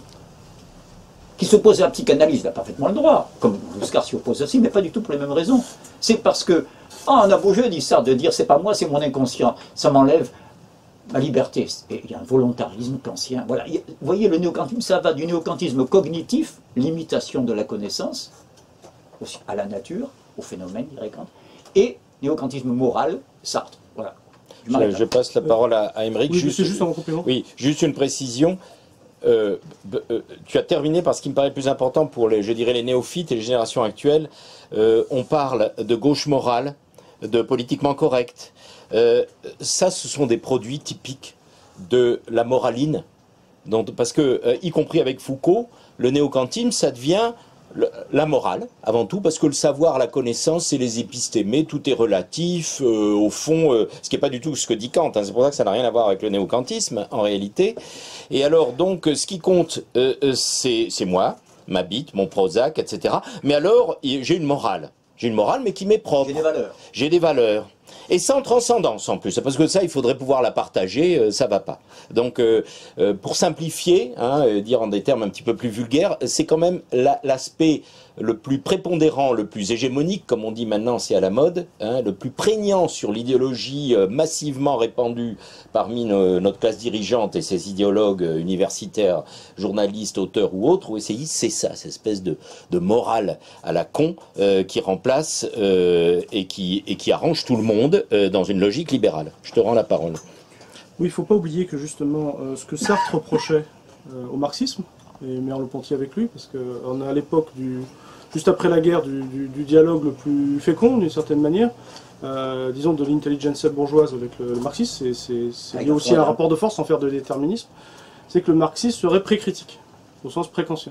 qui s'oppose à la psychanalyse, il a parfaitement le droit, comme Lukács s'y oppose aussi, mais pas du tout pour les mêmes raisons. C'est parce que, ah, on a beau jeu, dit Sartre, de dire c'est pas moi, c'est mon inconscient, ça m'enlève ma liberté. Et il y a un volontarisme kantien. Voilà. Vous voyez, le néo-kantisme, ça va du néo-kantisme cognitif, l'imitation de la connaissance, aussi à la nature, au phénomène, dirait Kant, et néo-kantisme moral, Sartre. Voilà. Je, je passe la parole à, à Aymeric. Oui, juste, c'est juste un complément. Oui, juste une précision. Euh, euh, tu as terminé par ce qui me paraît le plus important pour les, je dirais, les néophytes et les générations actuelles. Euh, on parle de gauche morale, de politiquement correct. Euh, ça, ce sont des produits typiques de la moraline. Donc, parce que, euh, y compris avec Foucault, le néo-kantisme, ça devient le, la morale, avant tout, parce que le savoir, la connaissance, c'est les épistémés, tout est relatif, euh, au fond, euh, ce qui n'est pas du tout ce que dit Kant, hein, c'est pour ça que ça n'a rien à voir avec le néo-kantisme, en réalité. Et alors, donc, ce qui compte, euh, euh, c'est moi, ma bite, mon Prozac, et cetera. Mais alors, j'ai une morale. J'ai une morale, mais qui m'est propre. J'ai des valeurs. J'ai des valeurs. Et sans transcendance en plus, parce que ça, il faudrait pouvoir la partager, euh, ça va pas. Donc, euh, euh, pour simplifier, hein, euh, dire en des termes un petit peu plus vulgaires, c'est quand même l'aspect le plus prépondérant, le plus hégémonique, comme on dit maintenant, c'est à la mode, hein, le plus prégnant sur l'idéologie euh, massivement répandue parmi nos, notre classe dirigeante et ses idéologues euh, universitaires, journalistes, auteurs ou autres, ou essayistes, c'est ça, cette espèce de, de morale à la con euh, qui remplace euh, et, qui, et qui arrange tout le monde euh, dans une logique libérale. Je te rends la parole. Oui, il ne faut pas oublier que justement, euh, ce que Sartre reprochait euh, au marxisme, et Merleau-Ponty avec lui, parce qu'on est à l'époque du... juste après la guerre, du, du, du dialogue le plus fécond, d'une certaine manière, euh, disons de l'intelligentsia bourgeoise avec le, le marxisme, c'est lié aussi à un rapport de force sans faire de déterminisme, c'est que le marxisme serait pré-critique, au sens pré-kantien.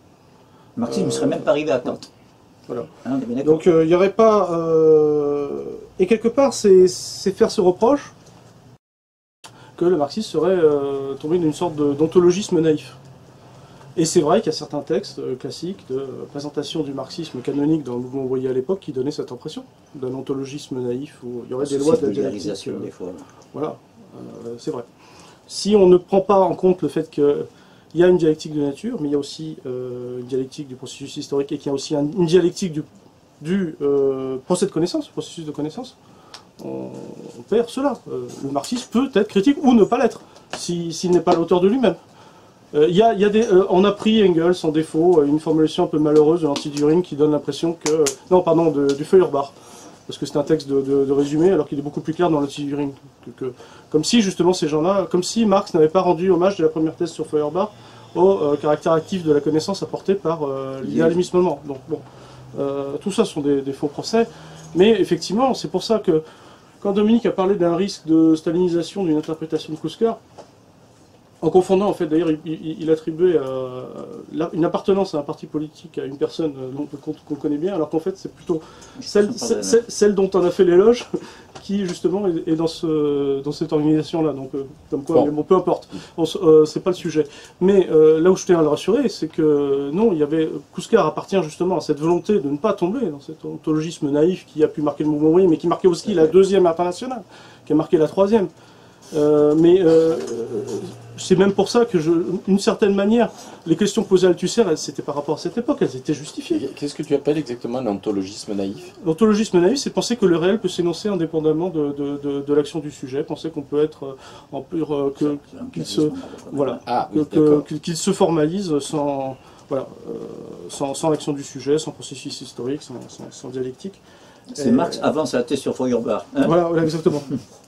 Le marxisme ne euh, serait même pas arrivé à Kant. Voilà. Hein, donc il euh, n'y aurait pas... Euh, et quelque part, c'est faire ce reproche que le marxisme serait euh, tombé dans une sorte d'ontologisme naïf. Et c'est vrai qu'il y a certains textes euh, classiques de euh, présentation du marxisme canonique dans le mouvement ouvrier à l'époque qui donnaient cette impression d'un ontologisme naïf où il y aurait des lois de la dialectique. Euh, des fois. Voilà, euh, c'est vrai. Si on ne prend pas en compte le fait qu'il y a une dialectique de nature, mais il y a aussi euh, une dialectique du processus historique et qu'il y a aussi un, une dialectique du, du euh, procès de connaissance, processus de connaissance, on, on perd cela. Euh, le marxisme peut être critique ou ne pas l'être, s'il si, n'est pas l'auteur de lui-même. Euh, y a, y a des, euh, on a pris Engels en défaut, euh, une formulation un peu malheureuse de l'anti-Düring qui donne l'impression que... Euh, non, pardon, de, du Feuerbach, parce que c'est un texte de, de, de résumé, alors qu'il est beaucoup plus clair dans l'anti-Turing. Que, que, comme si justement ces gens-là, comme si Marx n'avait pas rendu hommage de la première thèse sur Feuerbach au euh, caractère actif de la connaissance apporté par euh, l'idéalisme allemand. Donc bon, euh, tout ça sont des, des faux procès, mais effectivement, c'est pour ça que quand Dominique a parlé d'un risque de stalinisation d'une interprétation de Kouskar, en confondant, en fait, d'ailleurs, il, il, il attribuait euh, une appartenance à un parti politique à une personne qu'on qu'on connaît bien, alors qu'en fait, c'est plutôt celle, celle, celle dont on a fait l'éloge qui, justement, est, est dans, ce, dans cette organisation-là. Donc, euh, comme quoi, bon. Mais bon, peu importe, euh, c'est pas le sujet. Mais euh, là où je tiens à le rassurer, c'est que non, il y avait Kouskar appartient justement à cette volonté de ne pas tomber dans cet ontologisme naïf qui a pu marquer le mouvement ouvrier, mais qui marquait aussi la deuxième internationale, qui a marqué la troisième. Euh, mais euh, c'est même pour ça que, d'une certaine manière, les questions posées à Althusser, c'était par rapport à cette époque, elles étaient justifiées. Qu'est-ce que tu appelles exactement l'ontologisme naïf? L'ontologisme naïf, c'est penser que le réel peut s'énoncer indépendamment de, de, de, de l'action du sujet, penser qu'on peut être en pur, euh, que, qu'il se, voilà, ah, oui, que, que, qu'il se formalise sans, voilà, euh, sans, sans l'action du sujet, sans processus historique, sans, sans, sans dialectique. C'est Marx avance à la thèse sur Feuerbach. Hein, voilà, voilà, exactement.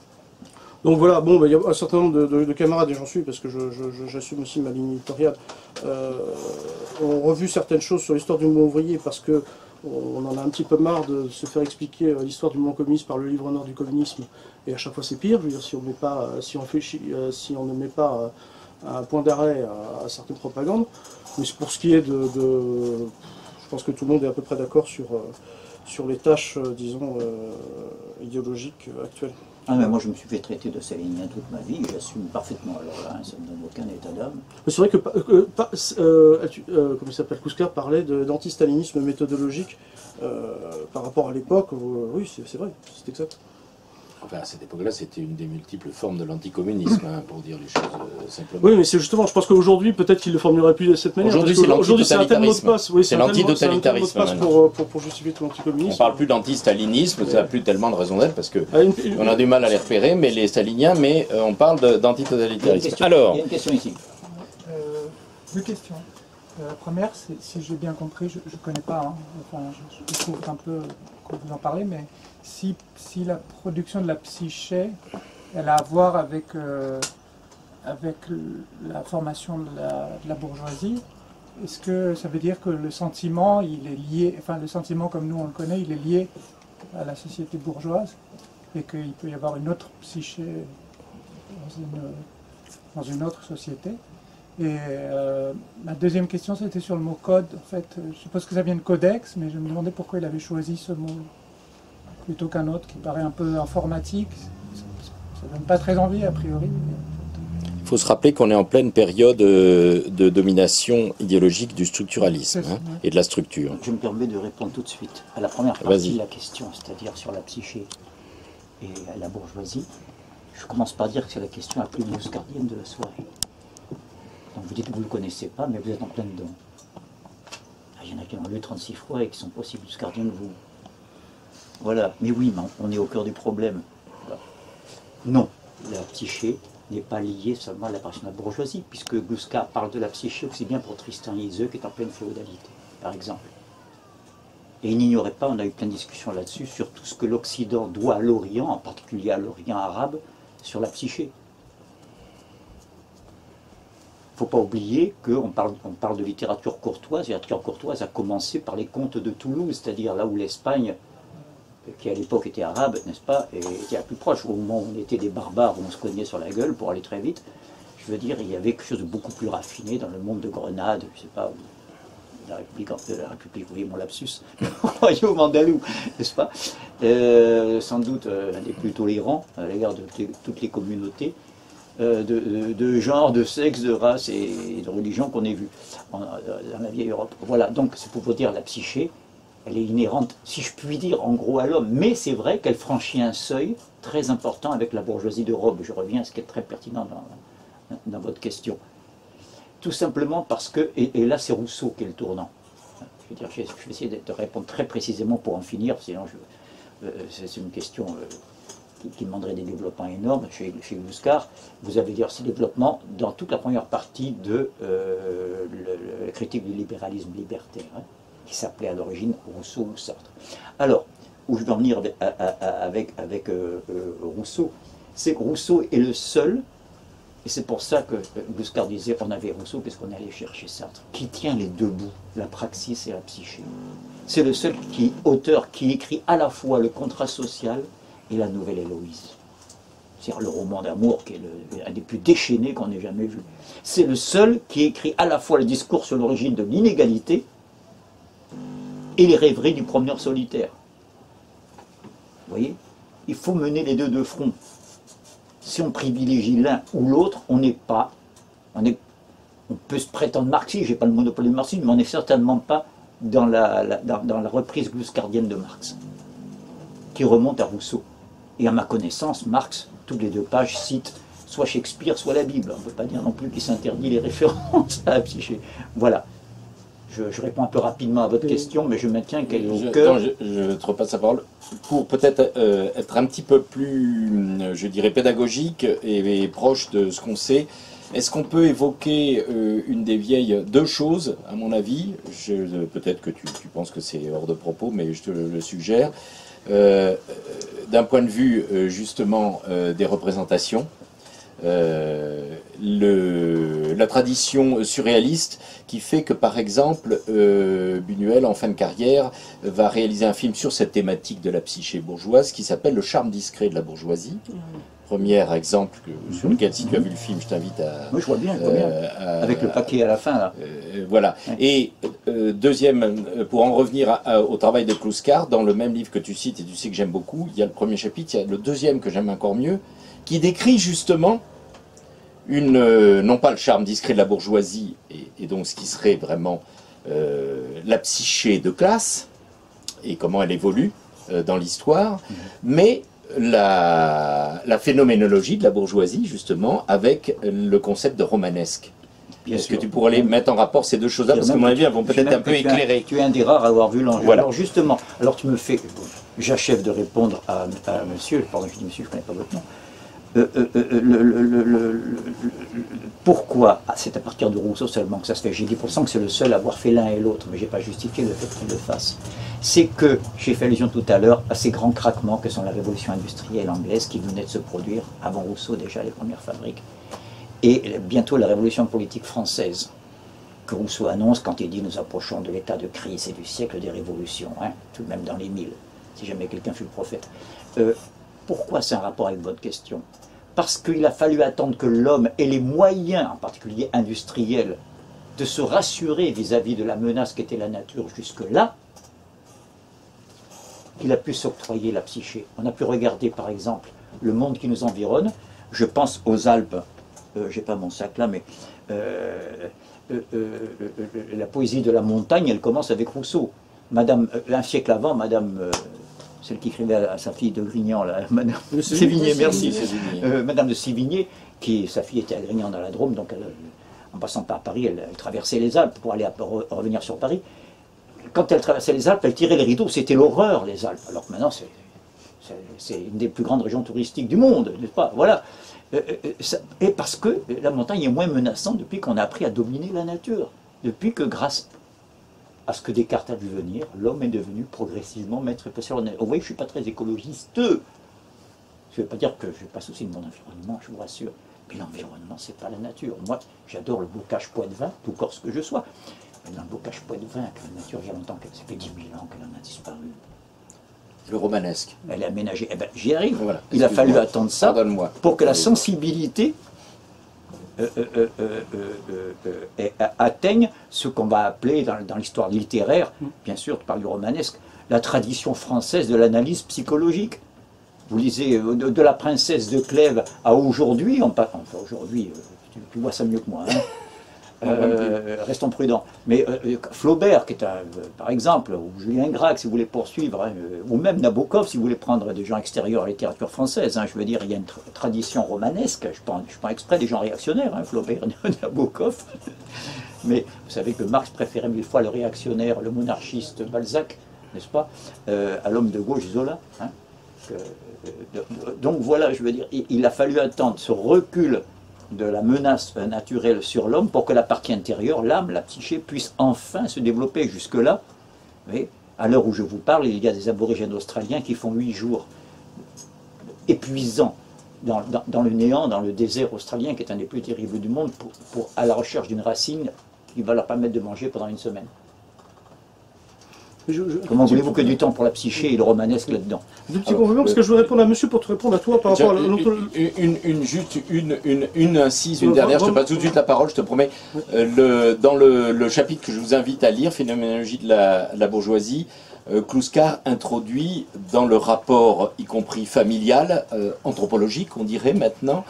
Donc voilà, bon, bah, il y a un certain nombre de, de, de camarades, et j'en suis, parce que j'assume je, je, aussi ma ligne éditoriale, euh, ont revu certaines choses sur l'histoire du mouvement ouvrier, parce que on en a un petit peu marre de se faire expliquer l'histoire du mouvement communiste par le livre noir du communisme, et à chaque fois c'est pire. Je veux dire, si on, met pas, si on, fait, si on ne met pas un point d'arrêt à, à certaines propagandes, mais pour ce qui est de, de... Je pense que tout le monde est à peu près d'accord sur, sur les tâches, disons, euh, idéologiques actuelles. Ah, mais moi je me suis fait traiter de stalinien toute ma vie, j'assume parfaitement, alors là, ça ne me donne aucun état d'âme. C'est vrai que, euh, euh, euh, comme il s'appelle, Kouskar parlait d'anti-stalinisme méthodologique euh, par rapport à l'époque, euh, oui c'est vrai, c'est exact. Enfin, à cette époque-là, c'était une des multiples formes de l'anticommunisme, hein, pour dire les choses euh, simplement. Oui, mais c'est justement, je pense qu'aujourd'hui, peut-être qu'il ne le formulerait plus de cette manière. Aujourd'hui, c'est l'antitotalitarisme. Oui, c'est l'antitotalitarisme. Pour, pour, pour justifier tout l'anticommunisme. On ne parle plus d'anti-stalinisme, ça n'a plus tellement de raison d'être, parce que ah, une, une, on a du mal à les repérer, mais les staliniens, mais euh, on parle d'antitotalitarisme. Alors, il y a une question ici. Euh, deux questions. Euh, la première, si j'ai bien compris, je ne connais pas, hein, enfin, je, je découvre un peu quand vous en parlez, mais si, si la production de la psyché, elle a à voir avec, euh, avec la formation de la, de la bourgeoisie, est-ce que ça veut dire que le sentiment, il est lié, enfin le sentiment comme nous on le connaît, il est lié à la société bourgeoise, et qu'il peut y avoir une autre psyché dans une, dans une autre société? Et euh, ma deuxième question, c'était sur le mot code. En fait, je suppose que ça vient de codex, mais je me demandais pourquoi il avait choisi ce mot plutôt qu'un autre qui paraît un peu informatique. Ça ne donne pas très envie, a priori. Il faut se rappeler qu'on est en pleine période de domination idéologique du structuralisme hein, ouais. et de la structure. Je me permets de répondre tout de suite à la première partie de la question, c'est-à-dire sur la psyché et la bourgeoisie. Je commence par dire que c'est la question la plus mouscardienne de la soirée. Donc vous dites que vous ne le connaissez pas, mais vous êtes en plein dedans. Il y en a qui ont lu trente-six fois et qui sont pas aussi muscardiens que vous. Voilà, mais oui, on est au cœur du problème. Non, la psyché n'est pas liée seulement à l'apparition de la bourgeoisie, puisque Kouskar parle de la psyché aussi bien pour Tristan Iseult qui est en pleine féodalité, par exemple. Et il n'ignorait pas, on a eu plein de discussions là-dessus, sur tout ce que l'Occident doit à l'Orient, en particulier à l'Orient arabe, sur la psyché. Il ne faut pas oublier qu'on parle, on parle de littérature courtoise, et la littérature courtoise a commencé par les contes de Toulouse, c'est-à-dire là où l'Espagne, qui à l'époque était arabe, n'est-ce pas, était la plus proche, au moment où on était des barbares, où on se cognait sur la gueule pour aller très vite. Je veux dire, il y avait quelque chose de beaucoup plus raffiné dans le monde de Grenade, je ne sais pas, la République, la République, vous voyez mon lapsus, le royaume andalou, n'est-ce pas, euh, sans doute euh, un des plus tolérants à l'égard de toutes les communautés, euh, de, de, de genre, de sexe, de race et de religion qu'on ait vu en, dans la vieille Europe. Voilà, donc c'est pour vous dire, la psyché, elle est inhérente, si je puis dire, en gros à l'homme, mais c'est vrai qu'elle franchit un seuil très important avec la bourgeoisie de robe. Je reviens à ce qui est très pertinent dans, dans votre question. Tout simplement parce que, et, et là c'est Rousseau qui est le tournant. Je veux dire, je vais essayer de répondre très précisément pour en finir, sinon euh, c'est une question euh, qui, qui demanderait des développements énormes chez, chez Kouskar. Vous avez dire ces développements dans toute la première partie de euh, le, le critique du libéralisme libertaire, hein, qui s'appelait à l'origine Rousseau ou Sartre. Alors, où je veux en venir avec, avec, avec euh, euh, Rousseau, c'est que Rousseau est le seul, et c'est pour ça que Bouscard disait on avait Rousseau, qu'est-ce qu'on allait chercher Sartre, qui tient les deux bouts, la praxis et la psyché. C'est le seul qui, auteur qui écrit à la fois le contrat social et la nouvelle Héloïse. C'est-à-dire le roman d'amour qui est le, un des plus déchaînés qu'on ait jamais vu. C'est le seul qui écrit à la fois le discours sur l'origine de l'inégalité et les rêveries du promeneur solitaire. Vous voyez, il faut mener les deux de front. Si on privilégie l'un ou l'autre, on n'est pas, on, est, on peut se prétendre marxiste, je n'ai pas le monopole du marxisme, mais on n'est certainement pas dans la, la, dans, dans la reprise bouscardienne de Marx, qui remonte à Rousseau. Et à ma connaissance, Marx, toutes les deux pages, cite soit Shakespeare, soit la Bible. On ne peut pas dire non plus qu'il s'interdit les références à la psyché. Voilà. Je, je réponds un peu rapidement à votre question, mais je maintiens qu'elle est au je, cœur. Non, je, je te repasse la parole. Pour peut-être euh, être un petit peu plus, je dirais, pédagogique et, et proche de ce qu'on sait, est-ce qu'on peut évoquer euh, une des vieilles deux choses, à mon avis, peut-être que tu, tu penses que c'est hors de propos, mais je te le, le suggère, euh, d'un point de vue euh, justement euh, des représentations, Euh, le, la tradition surréaliste qui fait que par exemple euh, Buñuel en fin de carrière va réaliser un film sur cette thématique de la psyché bourgeoise qui s'appelle Le charme discret de la bourgeoisie. Mmh. Premier exemple que, mmh. sur lequel si tu as vu le film je t'invite à... Oui, je vois bien, je vois euh, bien. À, avec le paquet à la fin là. Euh, voilà. Ouais. Et euh, deuxième, pour en revenir à, à, au travail de Kluskar, dans le même livre que tu cites et tu sais que j'aime beaucoup, il y a le premier chapitre, il y a le deuxième que j'aime encore mieux, qui décrit justement une, euh, non pas le charme discret de la bourgeoisie, et, et donc ce qui serait vraiment euh, la psyché de classe, et comment elle évolue euh, dans l'histoire, mmh. mais la, la phénoménologie de la bourgeoisie, justement, avec le concept de romanesque. Est-ce que tu pourrais les mettre en rapport ces deux choses-là, parce que, à mon avis, elles vont peut-être un peu éclairer. Tu es un des rares à avoir vu l'enjeu. Voilà. Alors justement, alors tu me fais, j'achève de répondre à, à monsieur, pardon, je dis monsieur, je ne connais pas votre nom. Euh, euh, euh, le, le, le, le, le, pourquoi ah, c'est à partir de Rousseau seulement que ça se fait. J'ai dix pour cent que c'est le seul à avoir fait l'un et l'autre, mais je n'ai pas justifié le fait qu'il le fasse. C'est que, j'ai fait allusion tout à l'heure à ces grands craquements que sont la révolution industrielle anglaise qui venait de se produire, avant Rousseau déjà, les premières fabriques, et bientôt la révolution politique française, que Rousseau annonce quand il dit nous approchons de l'état de crise et du siècle des révolutions, hein, tout de même dans les mille, si jamais quelqu'un fut le prophète. Euh, Pourquoi c'est un rapport avec votre question? Parce qu'il a fallu attendre que l'homme ait les moyens, en particulier industriels, de se rassurer vis-à-vis de la menace qu'était la nature jusque-là, qu'il a pu s'octroyer la psyché. On a pu regarder, par exemple, le monde qui nous environne. Je pense aux Alpes. Euh, j'ai pas mon sac là, mais euh, euh, euh, euh, la poésie de la montagne, elle commence avec Rousseau. Madame, euh, un siècle avant, Madame... Euh, celle qui écrivait à sa fille de Grignan, là, Madame de Sévigné, merci, euh, Madame de Sévigné, qui, sa fille était à Grignan dans la Drôme, donc elle, en passant par Paris, elle, elle traversait les Alpes pour aller à, re, revenir sur Paris. Quand elle traversait les Alpes, elle tirait les rideaux, c'était l'horreur, les Alpes, alors que maintenant c'est une des plus grandes régions touristiques du monde, n'est-ce pas? Voilà. Euh, euh, ça, et parce que la montagne est moins menaçante depuis qu'on a appris à dominer la nature, depuis que grâce à ce que Descartes a vu venir, l'homme est devenu progressivement maître et possesseur. Vous voyez, je ne suis pas très écologiste. Je ne veux pas dire que je n'ai pas souci de mon environnement, je vous rassure. Mais l'environnement, ce n'est pas la nature. Moi, j'adore le bocage poids de vin, tout corse que je sois. Mais dans le bocage poids de vin, que la nature, il y a longtemps, ça fait dix mille ans qu'elle en a disparu. Le romanesque. Elle est aménagée. Eh ben, j'y arrive. Voilà. Il a fallu attendre ça pour que la sensibilité Euh, euh, euh, euh, euh, euh, atteignent ce qu'on va appeler dans, dans l'histoire littéraire, bien sûr, tu parles du romanesque, la tradition française de l'analyse psychologique. Vous lisez euh, de, de la princesse de Clèves à aujourd'hui, enfin aujourd'hui, euh, tu, tu vois ça mieux que moi, hein. euh, restons prudents. Mais euh, Flaubert, qui est un, euh, par exemple, ou Julien Gracq, si vous voulez poursuivre, hein, euh, ou même Nabokov, si vous voulez prendre des gens extérieurs à la littérature française, hein, je veux dire, il y a une tra tradition romanesque, je prends, je prends exprès des gens réactionnaires, hein, Flaubert, Nabokov, mais vous savez que Marx préférait mille fois le réactionnaire, le monarchiste Balzac, n'est-ce pas, euh, à l'homme de gauche Zola. Hein, que, euh, donc voilà, je veux dire, il, il a fallu attendre ce recul de la menace naturelle sur l'homme pour que la partie intérieure, l'âme, la psyché, puisse enfin se développer. Jusque-là, À l'heure où je vous parle, il y a des aborigènes australiens qui font huit jours épuisants dans, dans, dans le néant, dans le désert australien, qui est un des plus terribles du monde, pour, pour, à la recherche d'une racine qui va leur permettre de manger pendant une semaine. Je, je, Comment voulez-vous que du temps pour la psyché et le romanesque là-dedans? Deux petits compléments, parce que je voudrais répondre à monsieur pour te répondre à toi par rapport à l'ontologie. Une, une, une, juste une, une, une incise, une dernière, je te passe tout de suite la parole, je te promets. Euh, le, dans le, le chapitre que je vous invite à lire, Phénoménologie de la, la bourgeoisie, euh, Kluskar introduit dans le rapport, y compris familial, euh, anthropologique, on dirait maintenant,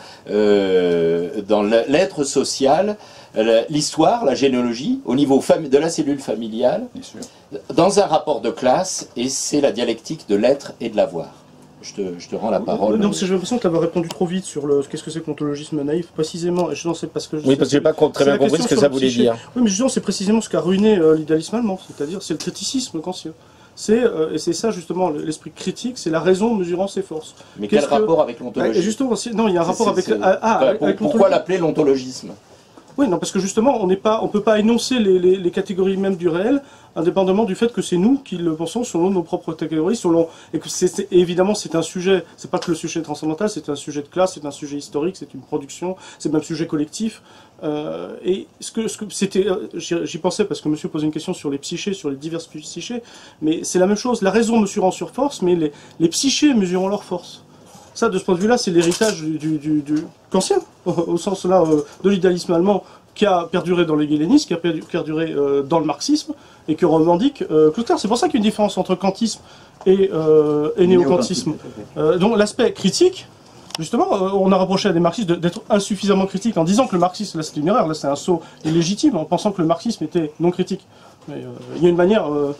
euh, dans l'être social, l'histoire, la généalogie, au niveau de la cellule familiale, dans un rapport de classe, et c'est la dialectique de l'être et de l'avoir. Je te, je te rends la parole. Non, j'ai l'impression que tu avais répondu trop vite sur le qu'est-ce que c'est que l'ontologisme naïf, précisément. Et je n'en sais pas ce que je Oui, parce que j'ai pas très bien compris ce que ça voulait dire. Oui, mais justement, c'est précisément ce qu'a ruiné euh, l'idéalisme allemand, c'est-à-dire c'est le criticisme kantien. C'est euh, et c'est ça justement l'esprit critique, c'est la raison mesurant ses forces. Mais quel que... rapport avec l'ontologie? Justement, non, il y a un rapport avec. Ah, ah, avec pourquoi l'appeler l'ontologisme? Oui, non, parce que justement, on n'est pas, on peut pas énoncer les, les, les catégories mêmes du réel, indépendamment du fait que c'est nous qui le pensons selon nos propres catégories, selon et que c'est évidemment c'est un sujet, c'est pas que le sujet transcendantal, c'est un sujet de classe, c'est un sujet historique, c'est une production, c'est même un sujet collectif. Euh, et ce que, ce que c'était, j'y pensais parce que monsieur posait une question sur les psychés, sur les diverses psychés, mais c'est la même chose. La raison mesurant sur force, mais les, les psychés mesurant leur force. Ça, de ce point de vue-là, c'est l'héritage du, du, du, du kantien, au, au sens là euh, de l'idéalisme allemand, qui a perduré dans l'hégélénisme, qui a perduré euh, dans le marxisme, et que revendique euh, Kluskar. C'est pour ça qu'il y a une différence entre kantisme et, euh, et néo-kantisme. Euh, donc l'aspect critique, justement, euh, on a reproché à des marxistes d'être insuffisamment critiques, en disant que le marxisme, là c'est une erreur, là c'est un saut illégitime, en pensant que le marxisme était non critique. Mais euh, il y a une manière... Euh,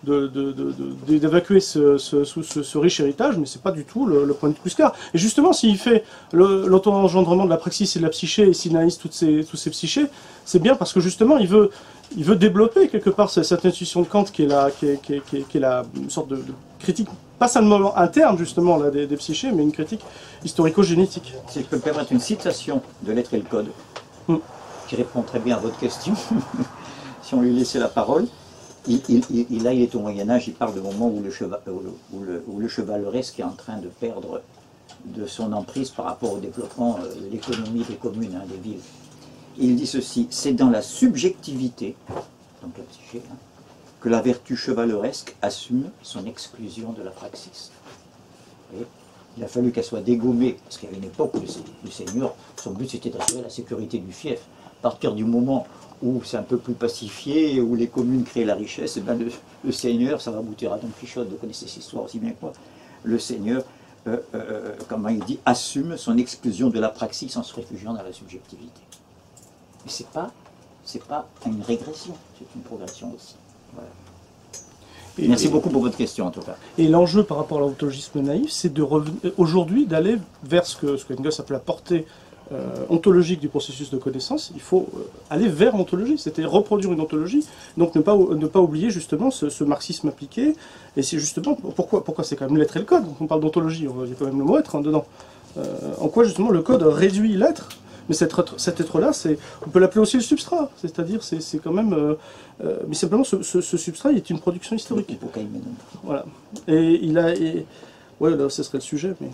d'évacuer ce, ce, ce, ce riche héritage, mais c'est pas du tout le, le point de Kluskar. Et justement, s'il fait l'auto-engendrement de la praxis et de la psyché, et s'il analyse toutes ces, tous ces psychés, c'est bien parce que justement, il veut, il veut développer quelque part cette, cette intuition de Kant qui est la, qui est, qui est, qui est, qui est la une sorte de, de critique, pas seulement interne justement là, des, des psychés, mais une critique historico-génétique. Si je peux me permettre une citation de L'être et le code, mm. qui répond très bien à votre question, si on lui laissait la parole. Il, il, il, là, il est au Moyen-Âge, il parle du moment où le, cheval, où, le, où, le, où le chevaleresque est en train de perdre de son emprise par rapport au développement de l'économie des communes, hein, des villes. Il dit ceci, c'est dans la subjectivité, donc la psyché, hein, que la vertu chevaleresque assume son exclusion de la praxis. Et il a fallu qu'elle soit dégommée, parce qu'il y avait une époque où le, le seigneur, son but c'était d'assurer la sécurité du fief. À partir du moment où c'est un peu plus pacifié, où les communes créent la richesse, et bien le, le seigneur, ça va aboutir à Don Quichotte, vous connaissez cette histoire aussi bien que moi, le seigneur, euh, euh, comment il dit, assume son exclusion de la praxis en se réfugiant dans la subjectivité. Mais c'est pas, c'est pas une régression, c'est une progression aussi. Voilà. Et Merci et, beaucoup pour votre question en tout cas. Et l'enjeu par rapport à l'ontologisme naïf, c'est de aujourd'hui d'aller vers ce que, ce que Engels appelle la portée Euh, ontologique du processus de connaissance. Il faut euh, aller vers l'ontologie, c'était reproduire une ontologie, donc ne pas, ne pas oublier justement ce, ce marxisme appliqué, et c'est justement, pourquoi, pourquoi c'est quand même l'être et le code, on parle d'ontologie, il y a quand même le mot être hein, dedans. Euh, en quoi justement le code réduit l'être, mais cet être, cet être-là, on peut l'appeler aussi le substrat, c'est-à-dire c'est quand même, euh, euh, mais simplement ce, ce, ce substrat est une production historique. Voilà. Et il a, et, ouais là ce serait le sujet, mais...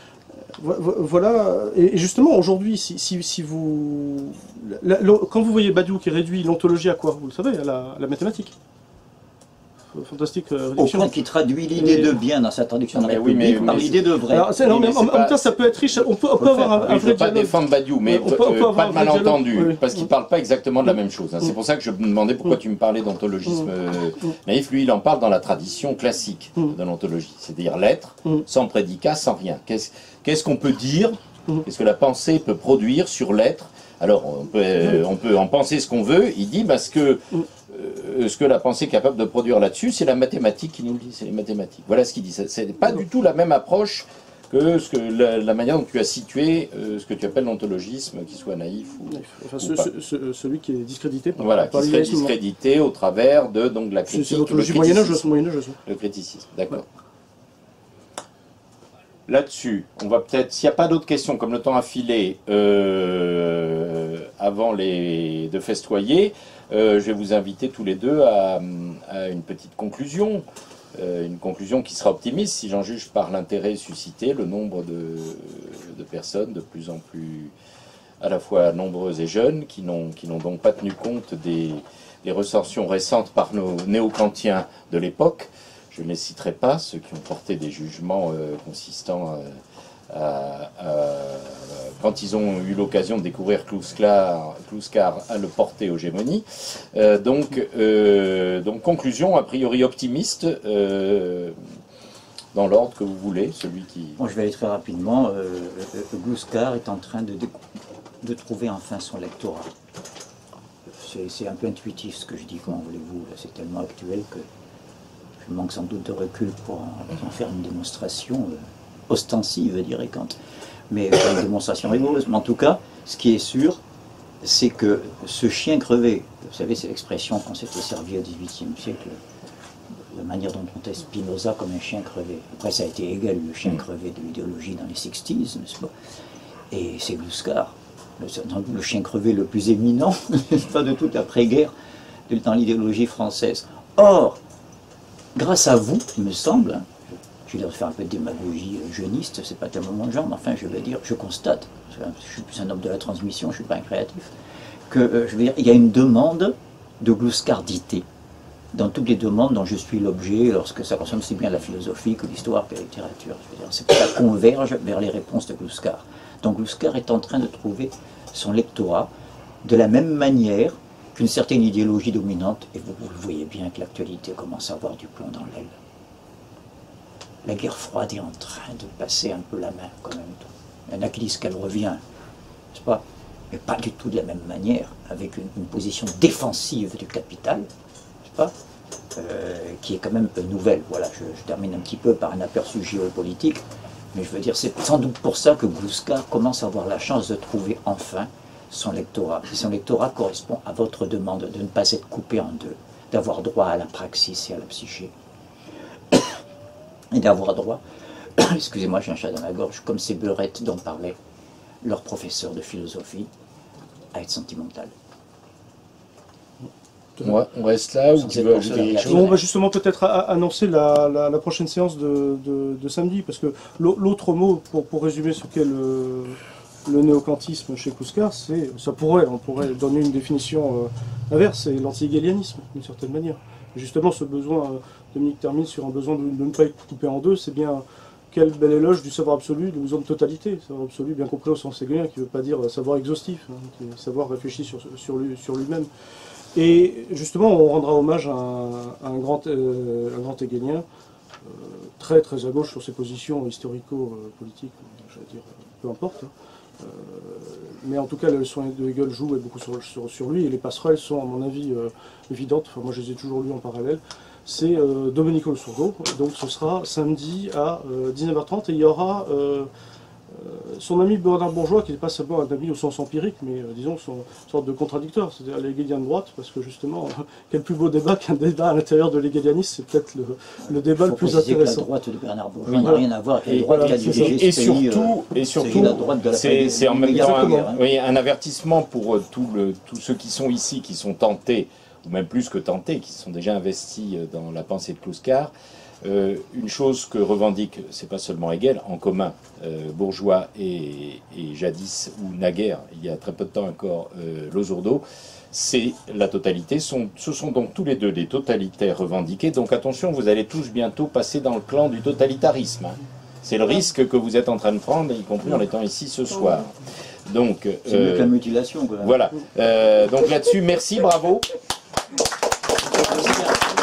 Voilà, et justement aujourd'hui, si, si, si vous, la, la, quand vous voyez Badiou qui réduit l'ontologie à quoi? Vous le savez, à la, à la mathématique. Fantastique euh, au point qu'il traduit l'idée de bien dans sa traduction de la République oui, par l'idée de vrai. Alors, non, mais mais en même temps, ça peut être riche. On peut, on peut avoir un, un vrai dialogue. Il ne faut pas dialogue. défendre Badiou, mais on peut, on peut euh, pas de malentendu, oui. parce qu'il ne parle pas exactement de la même chose. Hein. Mm. C'est pour ça que je me demandais pourquoi mm. tu me parlais d'ontologisme euh, naïf. Lui, il en parle dans la tradition classique mm. de l'ontologie, c'est-à-dire l'être, mm. sans prédicat, sans rien. Qu'est-ce qu'est-ce qu'on peut dire, mm. qu'est-ce que la pensée peut produire sur l'être? Alors, on peut, euh, on peut en penser ce qu'on veut. Il dit parce que euh, ce que la pensée est capable de produire là-dessus, c'est la mathématique qui nous le dit, c'est les mathématiques. Voilà ce qu'il dit. C'est pas du tout la même approche que, ce que la, la manière dont tu as situé euh, ce que tu appelles l'ontologisme, qu'il soit naïf ou, enfin, ou ce, pas. Ce, ce, celui qui est discrédité par, voilà, par qui serait discrédité au travers de donc, la critique, c'est l'ontologie moyenâgeuse. Le criticisme, d'accord. Ouais. Là-dessus, on va peut-être, s'il n'y a pas d'autres questions, comme le temps a filé, euh, avant les, de festoyer, euh, je vais vous inviter tous les deux à, à une petite conclusion. Euh, une conclusion qui sera optimiste, si j'en juge par l'intérêt suscité, le nombre de, de personnes de plus en plus à la fois nombreuses et jeunes, qui n'ont qui n'ont donc pas tenu compte des, des recensions récentes par nos néo-kantiens de l'époque. Je ne les citerai pas, ceux qui ont porté des jugements euh, consistants euh, à, à, quand ils ont eu l'occasion de découvrir Kluskar, Kluskar à le porter aux gémonies. Euh, donc, euh, donc, conclusion a priori optimiste, euh, dans l'ordre que vous voulez, celui qui... Bon, je vais aller très rapidement. Euh, Kluskar est en train de, de trouver enfin son lectorat. C'est un peu intuitif ce que je dis, comment voulez-vous, c'est tellement actuel que je manque sans doute de recul pour en, en faire une démonstration euh, ostensive, dirait Kant. Mais pas une démonstration rigoureuse. Mais en tout cas, ce qui est sûr, c'est que ce chien crevé, vous savez, c'est l'expression qu'on s'était servi au dix-huitième siècle, la manière dont on teste Spinoza comme un chien crevé. Après, ça a été égal, le chien crevé de l'idéologie dans les sixties, n'est-ce pas? Et c'est Kluskar, le, le chien crevé le plus éminent, pas de toute l'après-guerre, dans l'idéologie française. Or, grâce à vous, il me semble, je vais faire un peu de démagogie jeuniste, c'est pas tellement mon genre, mais enfin, je vais dire, je constate, je suis plus un homme de la transmission, je suis pas un créatif, que, euh, je veux dire, il y a une demande de glouskardité dans toutes les demandes dont je suis l'objet, lorsque ça concerne aussi bien la philosophie que l'histoire que la littérature. Je veux dire, c'est que ça converge vers les réponses de Kluskar. Donc Kluskar est en train de trouver son lectorat de la même manière qu'une certaine idéologie dominante, et vous, vous le voyez bien que l'actualité commence à avoir du plomb dans l'aile. La guerre froide est en train de passer un peu la main, quand même. Il y en a qui disent qu'elle revient, n'est-ce pas? Mais pas du tout de la même manière, avec une, une position défensive du capital, n'est-ce pas, euh, qui est quand même nouvelle. Voilà, je, je termine un petit peu par un aperçu géopolitique, mais je veux dire, c'est sans doute pour ça que Kluskar commence à avoir la chance de trouver enfin son lectorat. Et son lectorat correspond à votre demande de ne pas être coupé en deux, d'avoir droit à la praxis et à la psyché. Et d'avoir droit, excusez-moi, j'ai un chat dans la gorge, comme ces beurettes dont parlait leur professeur de philosophie, à être sentimental. Ouais, on reste là ou tu veux ajouter quelque chose? On va justement peut-être annoncer la, la, la prochaine séance de, de, de samedi, parce que l'autre mot, pour, pour résumer ce qu'est le, le néokantisme chez Kluskar, c'est, ça pourrait, on pourrait donner une définition euh, inverse, c'est l'anti-hégélianisme, d'une certaine manière. Justement, ce besoin, euh, Dominique termine sur un besoin de, de ne pas être coupé en deux, c'est bien quel bel éloge du savoir absolu, de besoin de totalité, savoir absolu bien compris au sens hégelien, qui ne veut pas dire savoir exhaustif, hein, qui est savoir réfléchi sur, sur, lui, sur lui-même. Et justement, on rendra hommage à un, à un, grand, euh, un grand hegelien, euh, très très à gauche sur ses positions historico-politiques, j'allais dire, peu importe. Hein. Euh, mais en tout cas, la leçon de Hegel joue beaucoup sur, sur, sur lui, et les passerelles sont, à mon avis, euh, évidentes. Enfin, moi, je les ai toujours lues en parallèle. C'est euh, Domenico il Sordo, donc ce sera samedi à euh, dix-neuf heures trente, et il y aura euh, euh, son ami Bernard Bourgeois, qui n'est pas seulement un ami au sens empirique, mais euh, disons son sorte de contradicteur, c'est-à-dire l'hégélien de droite, parce que justement, euh, quel plus beau débat qu'un débat à l'intérieur de l'hégélianisme, c'est peut-être le, le débat le plus intéressant. Que la droite de Bernard Bourgeois n'a rien à voir avec la droite qui a dirigé et, ce surtout, pays, euh, et surtout, c'est en même temps un, oui, un avertissement pour euh, tout le, tous ceux qui sont ici, qui sont tentés, ou même plus que tentés, qui sont déjà investis dans la pensée de Kluskar. Euh, une chose que revendique, c'est pas seulement Hegel, en commun, euh, Bourgeois et, et jadis, ou naguère, il y a très peu de temps encore, euh, Losurdo, c'est la totalité. Sont, ce sont donc tous les deux des totalitaires revendiqués. Donc attention, vous allez tous bientôt passer dans le clan du totalitarisme. Hein. C'est le risque que vous êtes en train de prendre, y compris en étant ici ce soir. Donc, c'est euh, mieux que la mutilation. Quoi. Voilà. Euh, donc là-dessus, merci, bravo. Merci.